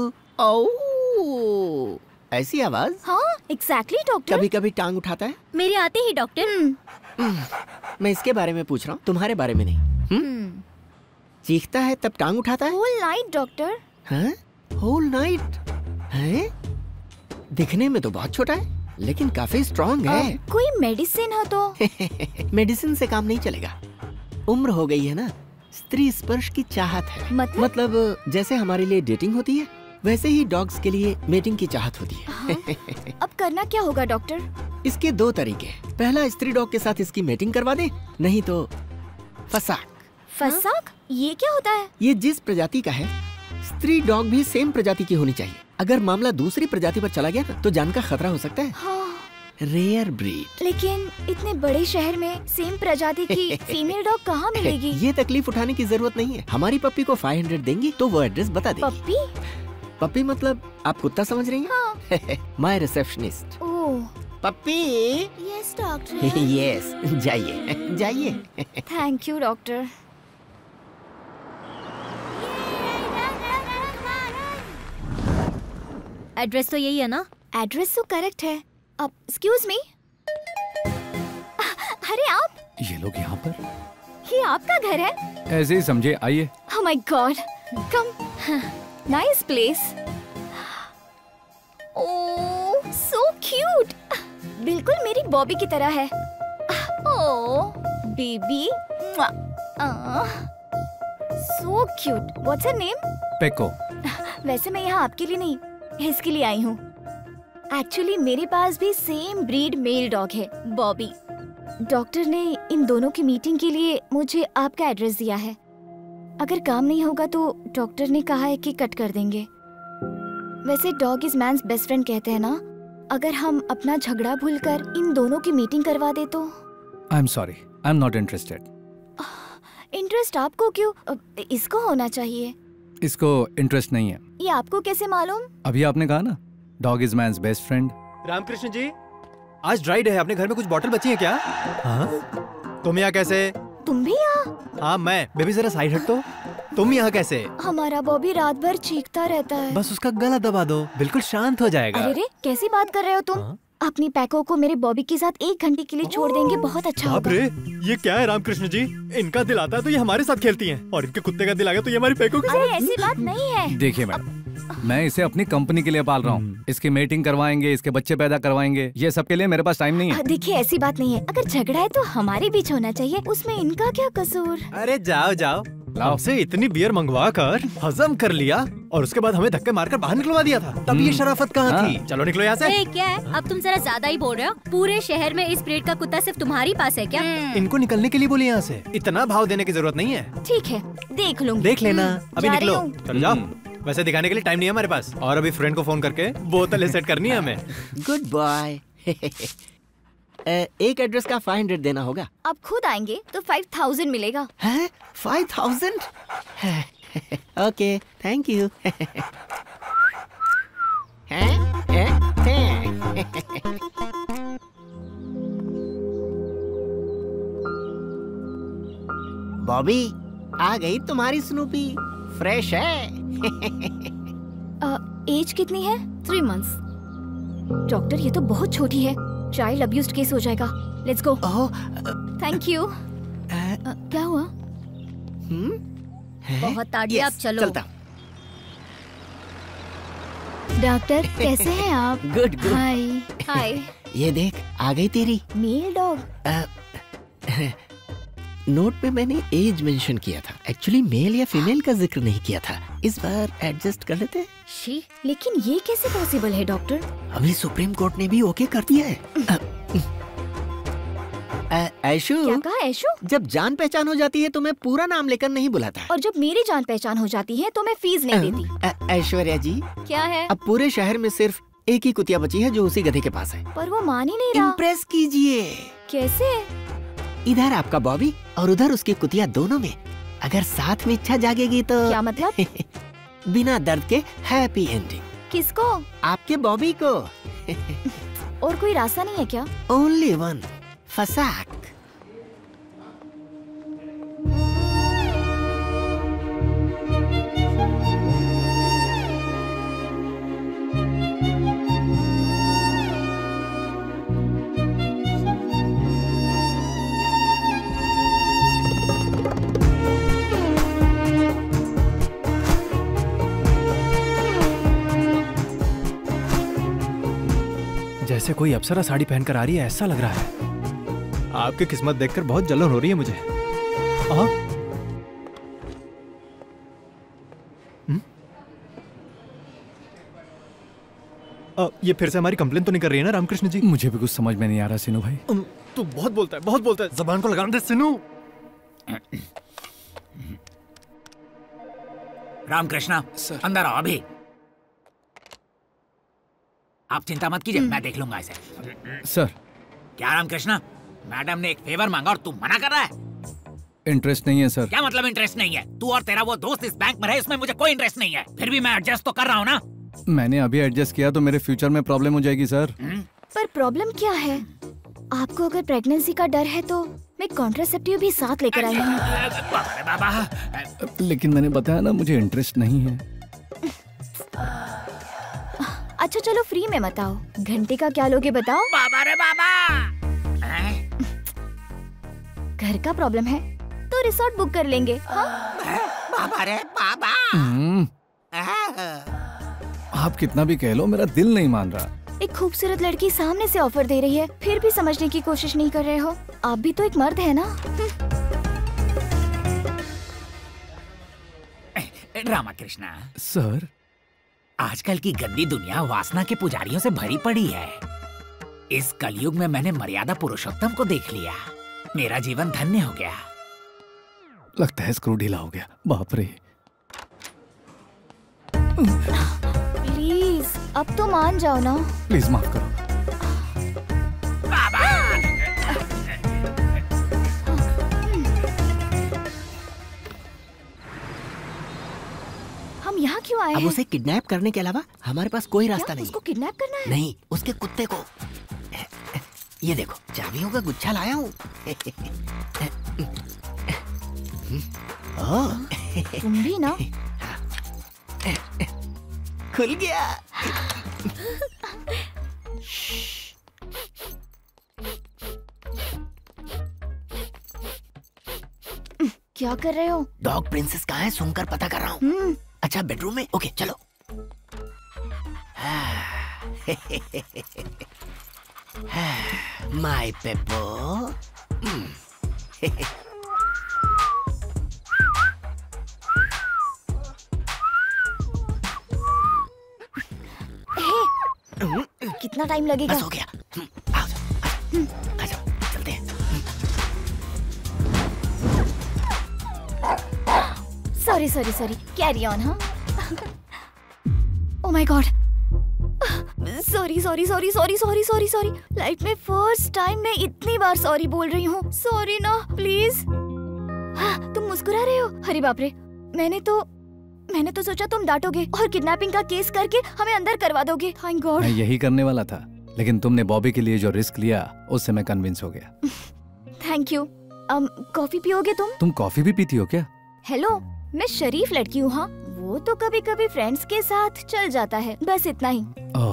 ओ, ऐसी आवाज? हाँ, एग्जैक्टली डॉक्टर। कभी कभी टांग उठाता है। मेरे आते ही डॉक्टर। मैं इसके बारे में पूछ रहा हूँ, तुम्हारे बारे में नहीं। चीखता है तब टांग उठाता है? Whole night doctor. हाँ? होल नाइट है? दिखने में तो बहुत छोटा है लेकिन काफी स्ट्रॉन्ग है। कोई मेडिसिन हो तो? मेडिसिन से काम नहीं चलेगा। उम्र हो गई है ना, स्त्री स्पर्श की चाहत है। मतलब जैसे हमारे लिए डेटिंग होती है वैसे ही डॉग्स के लिए मेटिंग की चाहत होती है। हाँ? अब करना क्या होगा डॉक्टर? इसके दो तरीके। पहला, स्त्री डॉग के साथ इसकी मेटिंग करवा दे, नहीं तो फसाक। फसाक? ये क्या होता है? ये जिस प्रजाति का है, स्त्री डॉग भी सेम प्रजाति की होनी चाहिए। अगर मामला दूसरी प्रजाति पर चला गया ना तो जान का खतरा हो सकता है। हाँ। Rare breed. लेकिन इतने बड़े शहर में सेम प्रजाति की फीमेल डॉग कहाँ मिलेगी? ये तकलीफ उठाने की जरूरत नहीं है। हमारी पप्पी को 500 देंगी तो वो एड्रेस बता देगी। पप्पी? पप्पी मतलब आप कुत्ता समझ रही हैं? हाँ। My receptionist. Oh puppy. Yes doctor. Yes, जाइए जाइए। Thank you doctor. एड्रेस तो यही है ना? एड्रेस तो करेक्ट है। अब एक्सक्यूज मी, अरे आप, ये लोग यहाँ पर? ये आपका घर है? ऐसे ही समझे, आइए। Oh my God, come, nice place. Oh, so cute. बिल्कुल मेरी बॉबी की तरह है। Oh, baby. So cute. What's her name? Peko. वैसे मैं यहाँ आपके लिए नहीं, इसके लिए आई हूँ। एक्चुअली मेरे पास भी सेम ब्रीड मेल डॉग है, बॉबी। डॉक्टर ने इन दोनों की मीटिंग के लिए मुझे आपका एड्रेस दिया है। अगर काम नहीं होगा तो डॉक्टर ने कहा है कि कट कर देंगे। वैसे dog is man's best friend कहते हैं ना। अगर हम अपना झगड़ा भूलकर इन दोनों की मीटिंग करवा दे तो। I am sorry, I am not interested. Interest आपको क्यों? इसको होना चाहिए। इसको इंटरेस्ट नहीं है। ये आपको कैसे मालूम? अभी आपने कहा ना, dog is man's best friend. Ramakrishna ji, आज ड्राई डे है, अपने घर में कुछ बॉटल बची है क्या? हाँ? तुम यहाँ कैसे? तुम भी यहाँ? हाँ मैं। बेबी जरा साइड हट तो। तुम यहाँ कैसे? हमारा बॉबी रात भर चीखता रहता है। बस उसका गला दबा दो, बिल्कुल शांत हो जाएगा। अरे रे, कैसी बात कर रहे हो तुम? अपनी पैको को मेरे बॉबी के साथ 1 घंटे के लिए छोड़ देंगे, बहुत अच्छा होगा। बाप रे, ये क्या है रामकृष्ण जी? इनका दिल आता है तो ये हमारे साथ खेलती हैं, और इनके कुत्ते का दिल आ गया तो ये हमारी पैको के साथ। अरे ऐसी बात नहीं है। देखिए मैडम, मैं इसे अपनी कंपनी के लिए पाल रहा हूँ। इसकी मीटिंग करवाएंगे, इसके बच्चे पैदा करवाएंगे, ये सब के लिए मेरे पास टाइम नहीं है। देखिए ऐसी बात नहीं है, अगर झगड़ा है तो हमारे बीच होना चाहिए, उसमें इनका क्या कसूर? अरे जाओ जाओ, आपसे इतनी बियर मंगवा कर हजम कर लिया और उसके बाद हमें धक्के मारकर बाहर निकलवा दिया था, तब ये शराफत कहाँ थी? चलो निकलो यहाँ से। क्या है, अब तुम जरा ज्यादा ही बोल रहे हो। पूरे शहर में इस ब्रीड का कुत्ता सिर्फ तुम्हारी पास है क्या? इनको निकलने के लिए बोले यहाँ से, इतना भाव देने की जरूरत नहीं है। ठीक है, देख लूंगी। देख लेना, अभी निकलो। चलो जाओ। हम्म। वैसे दिखाने के लिए टाइम नहीं है हमारे पास, और अभी फ्रेंड को फोन करके बोतल सेट करनी है हमें। Good boy. एक एड्रेस का 500 देना होगा। आप खुद आएंगे तो 5000 मिलेगा। है 5000? Okay, thank you. बॉबी, आ गई तुम्हारी स्नूपी, फ्रेश है। एज कितनी है? 3 months। डॉक्टर ये तो बहुत छोटी है, चाइल्ड अब्यूज केस हो जाएगा। Let's go. Thank you. क्या हुआ? बहुत ताड़िया, आप चलो। चलता। डॉक्टर कैसे हैं आप? Good good. Hi hi. ये देख, आ गई तेरी मेल डॉग। नोट पे मैंने एज मेंशन किया था, एक्चुअली मेल या फीमेल का जिक्र नहीं किया था। इस बार एडजस्ट कर लेते। शी, लेकिन ये कैसे पॉसिबल है डॉक्टर? अभी सुप्रीम कोर्ट ने भी ओके कर दिया है। ऐशु, क्या कहा ऐशु? जब जान पहचान हो जाती है तो मैं पूरा नाम लेकर नहीं बुलाता। और जब मेरी जान पहचान हो जाती है तो मैं फीस नहीं देती। ऐश्वर्या जी, क्या है? अब पूरे शहर में सिर्फ एक ही कुतिया बची है जो उसी गधे के पास है। पर वो मान ही नहीं रहा। इम्प्रेस कीजिए। कैसे? इधर आपका बॉबी और उधर उसकी कुतिया, दोनों में अगर साथ में इच्छा जागेगी तो। क्या मतलब? बिना दर्द के हैप्पी एंडिंग। किसको? आपके बॉबी को। और कोई रास्ता नहीं है क्या? ओनली वन, फसाक। जैसे कोई अप्सरा साड़ी पहनकर आ रही है, ऐसा लग रहा है। आपकी किस्मत देखकर बहुत जलन हो रही है मुझे। ये फिर से हमारी कंप्लेन तो नहीं कर रही है ना रामकृष्ण जी? मुझे भी कुछ समझ में नहीं आ रहा सिनू भाई। तू बहुत बोलता है, बहुत बोलता है। जबान को लगाने दे सिनू। रामकृष्णा, अंदर आओ अभी। आप चिंता मत कीजिए, मैं देख लूंगा इसे। सर। क्या रामकृष्णा, मैडम ने एक फेवर मांगा और तू मना कर रहा है? इंटरेस्ट नहीं है सर। क्या मतलब इंटरेस्ट नहीं है? तू और तेरा वो दोस्त इस बैंक में रहे, इसमें मुझे कोई इंटरेस्ट नहीं है। फिर भी मैं एडजस्ट तो कर रहा हूँ ना। मैंने अभी एडजस्ट किया तो मेरे फ्यूचर में प्रॉब्लम हो जाएगी सर। पर प्रॉब्लम क्या है? आपको अगर प्रेगनेंसी का डर है तो मैं कॉन्ट्रासेप्टिव भी साथ लेकर आई हूँ। बाबा लेकिन मैंने बताया ना मुझे इंटरेस्ट नहीं है। अच्छा चलो फ्री में मत आओ, घंटे का क्या लोगे बताओ? बाबा रे बाबा, घर का प्रॉब्लम है तो रिसोर्ट बुक कर लेंगे। हाँ? बाबा रे बाबा। आप कितना भी कह लो मेरा दिल नहीं मान रहा। एक खूबसूरत लड़की सामने से ऑफर दे रही है, फिर भी समझने की कोशिश नहीं कर रहे हो। आप भी तो एक मर्द है ना। रामाकृष्णा सर, आजकल की गंदी दुनिया वासना के पुजारियों से भरी पड़ी है। इस कलयुग में मैंने मर्यादा पुरुषोत्तम को देख लिया, मेरा जीवन धन्य हो गया। लगता है स्क्रू ढीला हो गया। बाप रे। प्लीज अब तो मान जाओ ना। प्लीज माफ करो। बाबा हम यहाँ क्यों आए अब हैं? उसे किडनैप करने के अलावा हमारे पास कोई रास्ता नहीं। उसको किडनैप करना है? नहीं, उसके कुत्ते को। ये देखो, चाबियों का गुच्छा लाया हूँ। तुम भी ना। खुल गया। क्या कर रहे हो? डॉग प्रिंसेस कहाँ है सुनकर पता कर रहा हूँ। अच्छा बेडरूम में? ओके चलो। My Pepo. कितना टाइम लगेगा? बस हो गया। आ जाओ, चलते हैं। Sorry sorry sorry, carry on. हाँ। Oh my god, sorry sorry sorry sorry sorry sorry sorry. Life में फर्स्ट टाइम मैं इतनी बार सॉरी बोल रही हूँ। सॉरी ना प्लीज। हाँ, तुम मुस्कुरा रहे हो? अरे बाप रे, मैंने तो सोचा तुम डांटोगे और किडनैपिंग का केस करके हमें अंदर करवा दोगे। Thank god. मैं यही करने वाला था, लेकिन तुमने बॉबी के लिए जो रिस्क लिया उससे मैं कन्विंस हो गया। Thank you. कॉफी पियोगे तुम? तुम कॉफी भी पीती हो क्या? हेलो, मैं शरीफ लड़की हूँ। हाँ, वो तो कभी कभी फ्रेंड्स के साथ चल जाता है, बस इतना ही।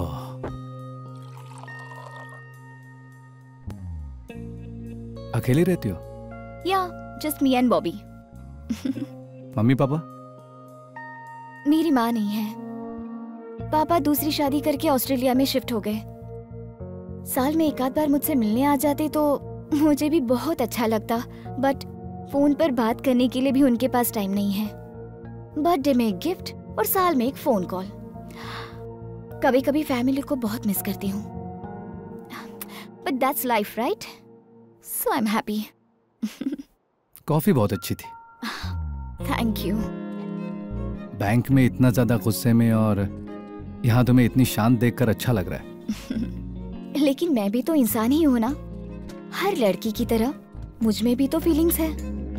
अकेली रहती हो? या just me and Bobby. Mummy papa? मेरी माँ नहीं है। पापा दूसरी शादी करके ऑस्ट्रेलिया में शिफ्ट हो गए। साल में एक आध बार मुझसे मिलने आ जाते तो मुझे भी बहुत अच्छा लगता, बट फोन पर बात करने के लिए भी उनके पास टाइम नहीं है। बर्थडे में एक गिफ्ट और साल में एक फोन कॉल। कभी कभी फैमिली को बहुत मिस करती हूँ, but that's life right, so I am happy. Coffee बहुत अच्छी थी। Thank you. बैंक में इतना ज्यादा गुस्से में और यहाँ तुम्हें इतनी शांत देखकर अच्छा लग रहा है। लेकिन मैं भी तो इंसान ही हूँ ना, हर लड़की की तरह मुझ में भी तो फीलिंग्स है।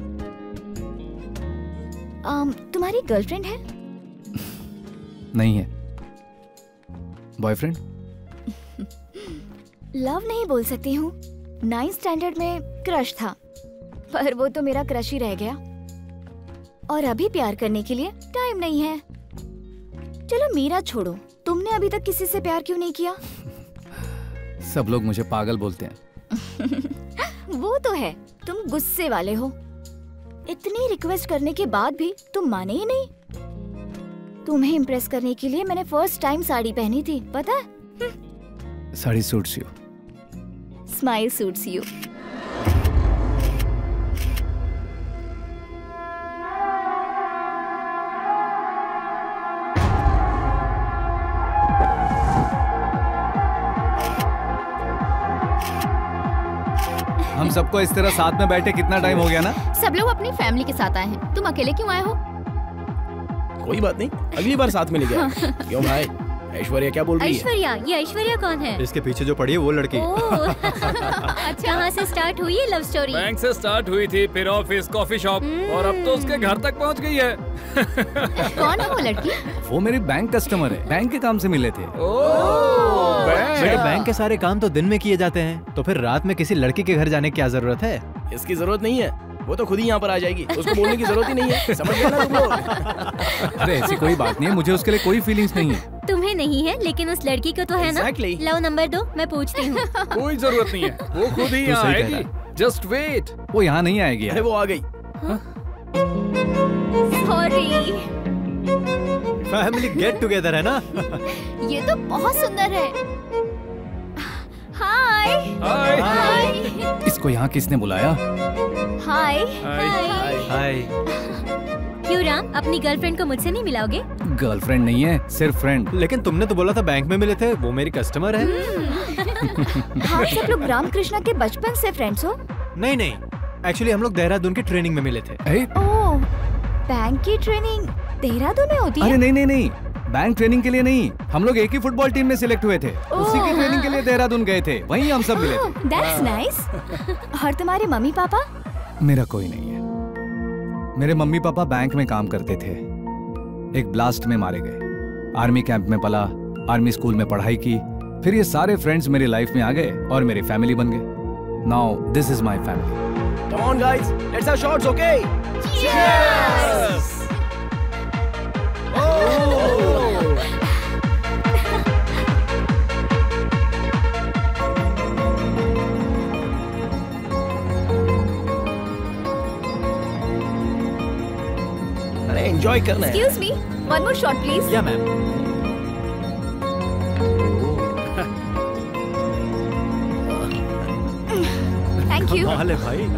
तुम्हारी गर्लफ्रेंड है? नहीं है। बॉयफ्रेंड? लव नहीं बोल सकती हूँ, 9th स्टैंडर्ड में क्रश था, पर वो तो मेरा क्रश ही रह गया। और अभी प्यार करने के लिए टाइम नहीं है। चलो मेरा छोड़ो, तुमने अभी तक किसी से प्यार क्यों नहीं किया? सब लोग मुझे पागल बोलते हैं। वो तो है, तुम गुस्से वाले हो। इतनी रिक्वेस्ट करने के बाद भी तुम माने ही नहीं। तुम्हें इम्प्रेस करने के लिए मैंने फर्स्ट टाइम साड़ी पहनी थी, पता है? Sari suits you. Smile suits you. हम सबको इस तरह साथ में बैठे कितना टाइम हो गया ना? सब लोग अपनी फैमिली के साथ आए हैं, तुम अकेले क्यों आए हो? कोई बात नहीं, अगली बार साथ में ले गया। क्यों भाई, ऐश्वर्या क्या बोल रही है? ऐश्वर्या, ये ऐश्वर्या कौन है? इसके पीछे जो पड़ी है वो लड़की। अच्छा, कहाँ से स्टार्ट हुई है लव स्टोरी? बैंक से स्टार्ट हुई थी, फिर ऑफिस, कॉफी शॉप और अब तो उसके घर तक पहुंच गई है। कौन है वो लड़की? वो मेरी बैंक कस्टमर है, बैंक के काम से मिले थे। बेटा, बैंक के सारे काम तो दिन में किए जाते हैं, तो फिर रात में किसी लड़की के घर जाने की क्या जरूरत है? इसकी जरूरत नहीं है, वो तो खुद ही यहाँ पर आ जाएगी, उसको बोलने की जरूरत ही नहीं है, समझ गए ना तुम लोग? अरे ऐसी कोई बात नहीं है, मुझे उसके लिए कोई फीलिंग्स नहीं है। तुम्हें नहीं है, लेकिन उस लड़की को तो है ना? लो नंबर दो, मैं पूछती हूँ। कोई जरूरत नहीं है, वो खुद ही यहाँ आएगी। Just wait. वो यहाँ नहीं आएगी। अरे वो आ गई। सॉरी। फैमिली गेट टुगेदर है ना? ये तो बहुत सुंदर है। हाय। हाय। इसको यहाँ किसने बुलाया? हाय। हाय। क्यों राम, अपनी गर्लफ्रेंड को मुझसे नहीं मिलाओगे? गर्लफ्रेंड नहीं है, सिर्फ फ्रेंड। लेकिन तुमने तो बोला था बैंक में मिले थे, वो मेरी कस्टमर है। आप सब लोग रामकृष्णा के बचपन से फ्रेंड्स हो? नहीं नहीं, एक्चुअली हम लोग देहरादून की ट्रेनिंग में मिले थे। ओह, बैंक की ट्रेनिंग देहरादून में होती है? अरे नहीं, बैंक ट्रेनिंग के लिए नहीं, हम लोग एक ही फुटबॉल टीम में सिलेक्ट हुए थे, उसी की ट्रेनिंग के लिए देहरादून गए थे, वहीं हम सब मिले थे। That's nice। और तुम्हारे मम्मी पापा? मेरा कोई नहीं है। मेरे मम्मी पापा बैंक में काम करते थे, एक ब्लास्ट में मारे गए। आर्मी कैंप में पला, आर्मी स्कूल में पढ़ाई की, फिर ये सारे फ्रेंड्स मेरी लाइफ में आ गए और मेरी फैमिली बन गए। Now this is my family. Come on guys, let's have shots, okay? Cheers! अरे एंजॉय करना है। Excuse me, one more shot please. Yeah, ma'am. Thank you. कमाल है भाई।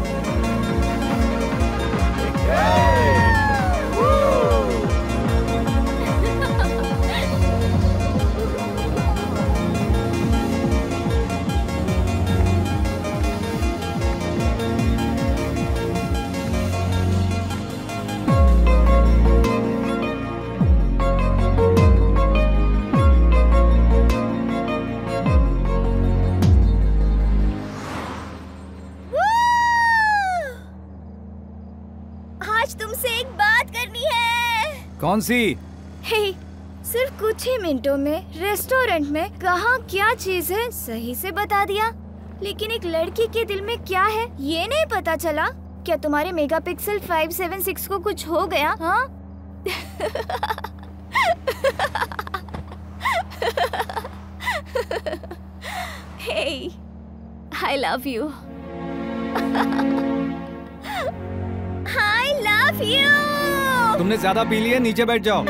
कौन सी? हे, सिर्फ कुछ ही मिनटों में रेस्टोरेंट में कहाँ क्या चीज है सही से बता दिया, लेकिन एक लड़की के दिल में क्या है ये नहीं पता चला। क्या तुम्हारे मेगापिक्सल 576 को कुछ हो गया? हाँ? Hey, I love you. I love you. तुमने ज्यादा पी लिया, नीचे बैठ जाओ।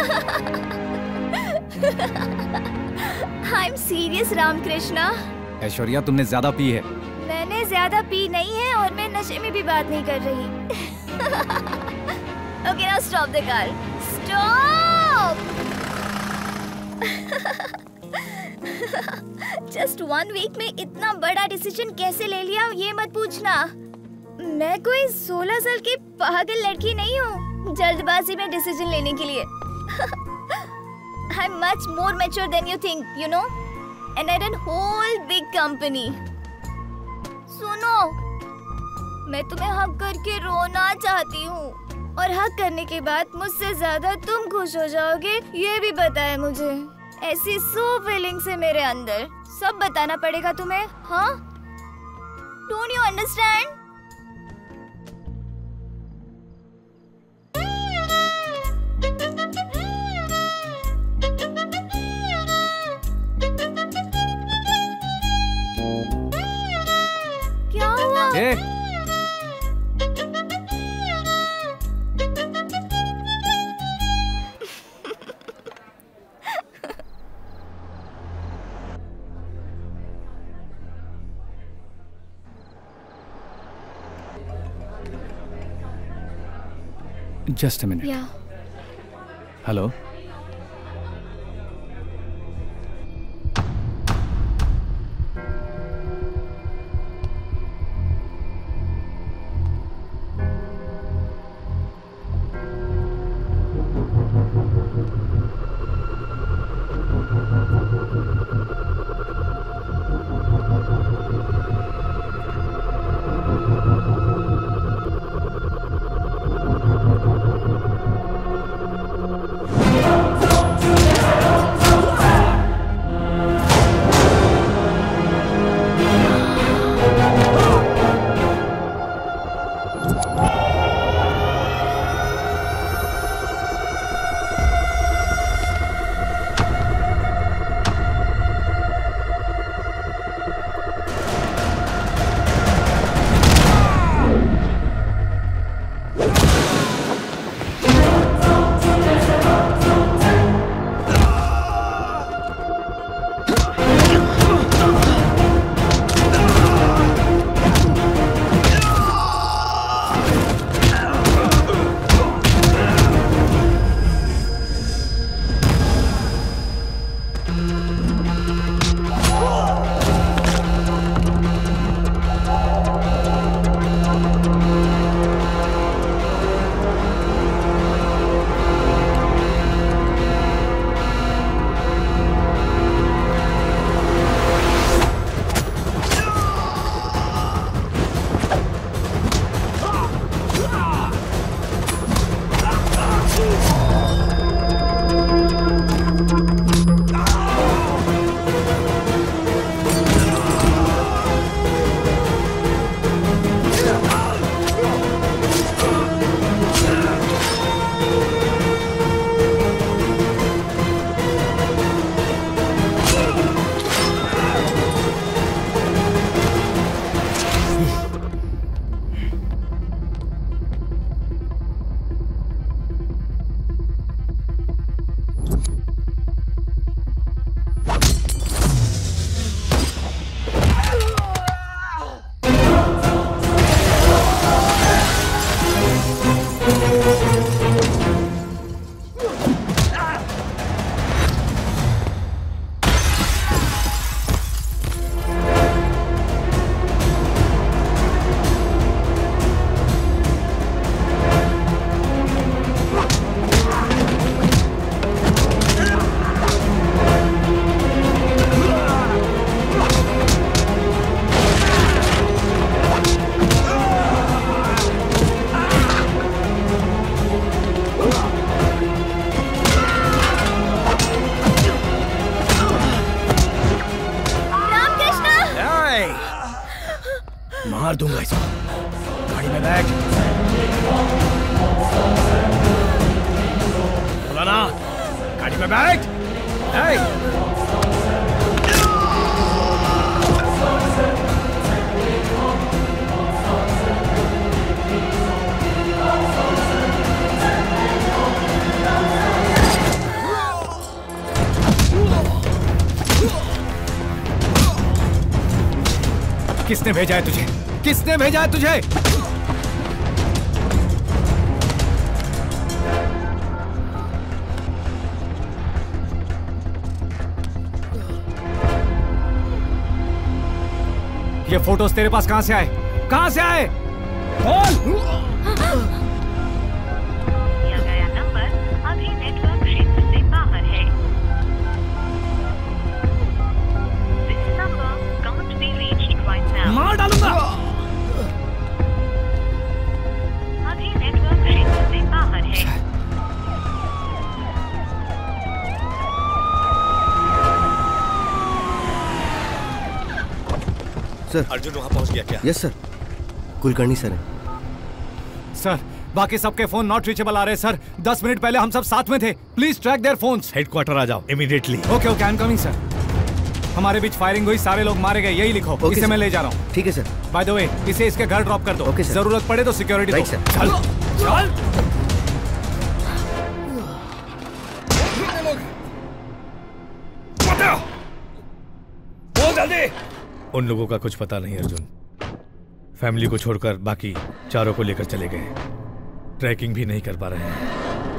I'm serious, Ramakrishna. ऐश्वर्या, तुमने ज्यादा पी है। मैंने ज्यादा पी नहीं है और मैं नशे में भी बात नहीं कर रही। Okay, now stop the car. Stop. Just 1 week में इतना बड़ा डिसीजन कैसे ले लिया ये मत पूछना। मैं कोई 16 साल की पागल लड़की नहीं हूँ जल्दबाजी में डिसीजन लेने के लिए। I'm much more mature than you think, you know, and I run whole big company. सुनो, मैं तुम्हें हक करके रोना चाहती हूँ और हक करने के बाद मुझसे ज्यादा तुम खुश हो जाओगे ये भी पता है मुझे। ऐसी सो फीलिंग्स है मेरे अंदर, सब बताना पड़ेगा तुम्हें, हाँ? Don't you understand? क्या हुआ? Just a minute. Yeah. Hello. मार दूंगा इसको। गाड़ी में बैठ। बोला ना, गाड़ी में बैठ। किसने भेजा है तुझे? किसने भेजा है तुझे? ये फोटोज तेरे पास कहां से आए? कहां से आए? बोल। दिया गया नंबर अभी नेटवर्क क्षेत्र से बाहर है। This number can't be reached right now. मार डालूंगा। अभी नेटवर्क क्षेत्र से बाहर है। सर, अर्जुन वहां पहुंच गया क्या? यस सर, कुलकर्णी सर है। सर, बाकी सबके फोन नॉट रीचेबल आ रहे हैं सर। 10 मिनट पहले हम सब साथ में थे। Please track their phones. Headquarter आ जाओ immediately. Okay okay, I am coming sir. हमारे बीच फायरिंग हुई, सारे लोग मारे गए, यही लिखो। Okay, इसे मैं ले जा रहा हूँ। ठीक है सर। बाय द वे, इसे इसके घर ड्रॉप कर दो। Okay, sir. जरूरत पड़े तो सिक्योरिटी दो। Right, sir. चल चल। बोल जल्दी। उन लोगों का कुछ पता नहीं अर्जुन। फैमिली को छोड़कर बाकी चारों को लेकर चले गए। ट्रैकिंग भी नहीं कर पा रहे हैं।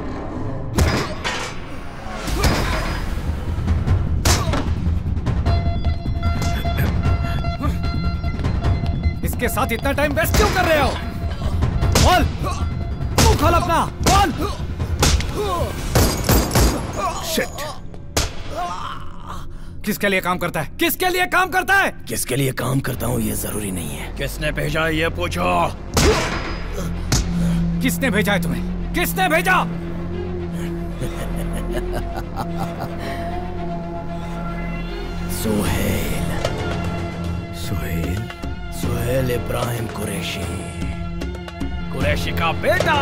इसके साथ इतना टाइम वेस्ट क्यों कर रहे हो? बोल, मुंह खोल अपना, बोल। शिट। किसके लिए काम करता है? किसके लिए काम करता है? किसके लिए काम करता हूँ ये जरूरी नहीं है। किसने भेजा है ये पूछो। किसने भेजा है तुम्हें? किसने भेजा? सुहेल। सुहेल? सुहेल इब्राहिम कुरैशी, कुरैशी का बेटा।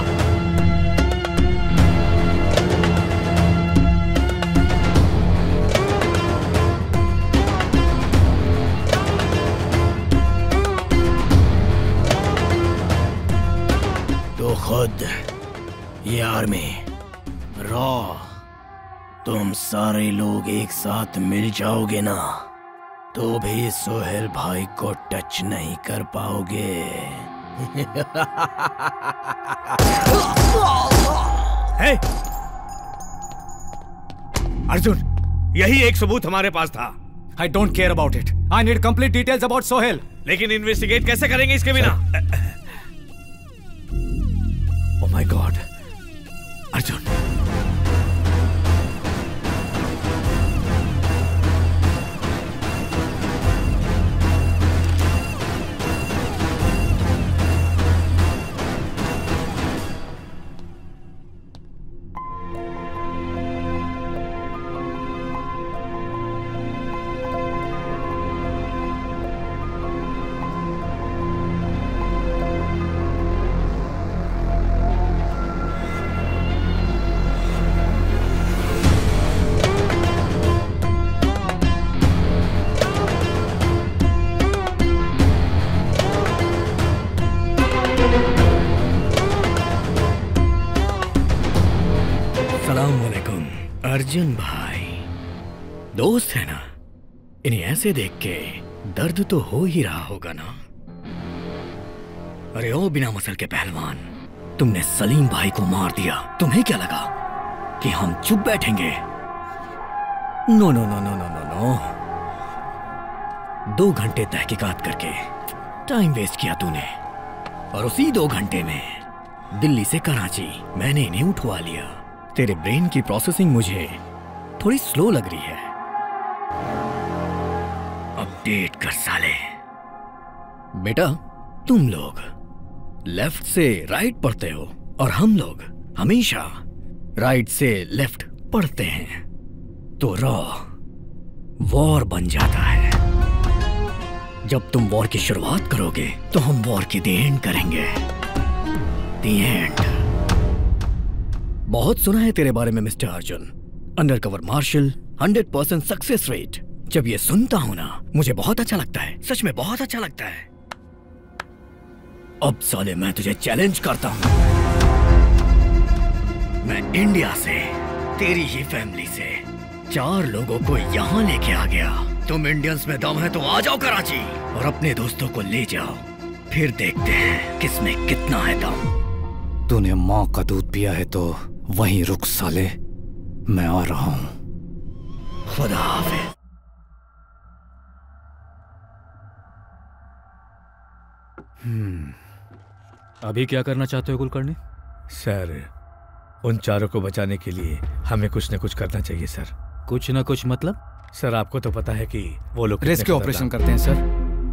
तो खुद ये आर्मी रॉ, तुम सारे लोग एक साथ मिल जाओगे ना, तो भी सोहेल भाई को टच नहीं कर पाओगे। हे! अर्जुन, यही एक सबूत हमारे पास था। I don't care about it. I need complete details about Sohail. लेकिन इन्वेस्टिगेट कैसे करेंगे इसके बिना? Oh my God, Arjun. Arjun भाई, दोस्त है ना? इन्हें ऐसे देख के दर्द तो हो ही रहा होगा ना? अरे ओ बिना मसल के पहलवान, तुमने सलीम भाई को मार दिया। तुम्हें क्या लगा कि हम चुप बैठेंगे? No no no no no no no. 2 घंटे तहकीकात करके टाइम वेस्ट किया तूने, और उसी 2 घंटे में दिल्ली से कराची मैंने इन्हें उठवा लिया। तेरे ब्रेन की प्रोसेसिंग मुझे थोड़ी स्लो लग रही है। अपडेट कर साले। बेटा, तुम लोग लेफ्ट से राइट पढ़ते हो और हम लोग हमेशा राइट से लेफ्ट पढ़ते हैं, तो रॉ वॉर बन जाता है। जब तुम वॉर की शुरुआत करोगे तो हम वॉर की द एंड करेंगे। The end. बहुत सुना है तेरे बारे में mister Arjun, undercover marshal, 100% success rate. जब ये सुनता हूं ना मुझे बहुत अच्छा लगता है, सच में बहुत अच्छा लगता है। अब साले मैं तुझे चैलेंज करता हूं। मैं इंडिया से, तेरी ही फैमिली से 4 लोगों को यहां लेके आ गया। तुम इंडियंस में दम है तो आ जाओ कराची और अपने दोस्तों को ले जाओ, फिर देखते हैं किसमें कितना है दम। तूने माँ का दूध पिया है तो वहीं रुक साले, मैं आ रहा हूं। खुदा हाफिज। अभी क्या करना चाहते हो कुलकर्णी? सर, उन चारों को बचाने के लिए हमें कुछ न कुछ करना चाहिए सर। कुछ न कुछ मतलब? सर आपको तो पता है कि वो लोग रेस्क्यू ऑपरेशन करते हैं सर।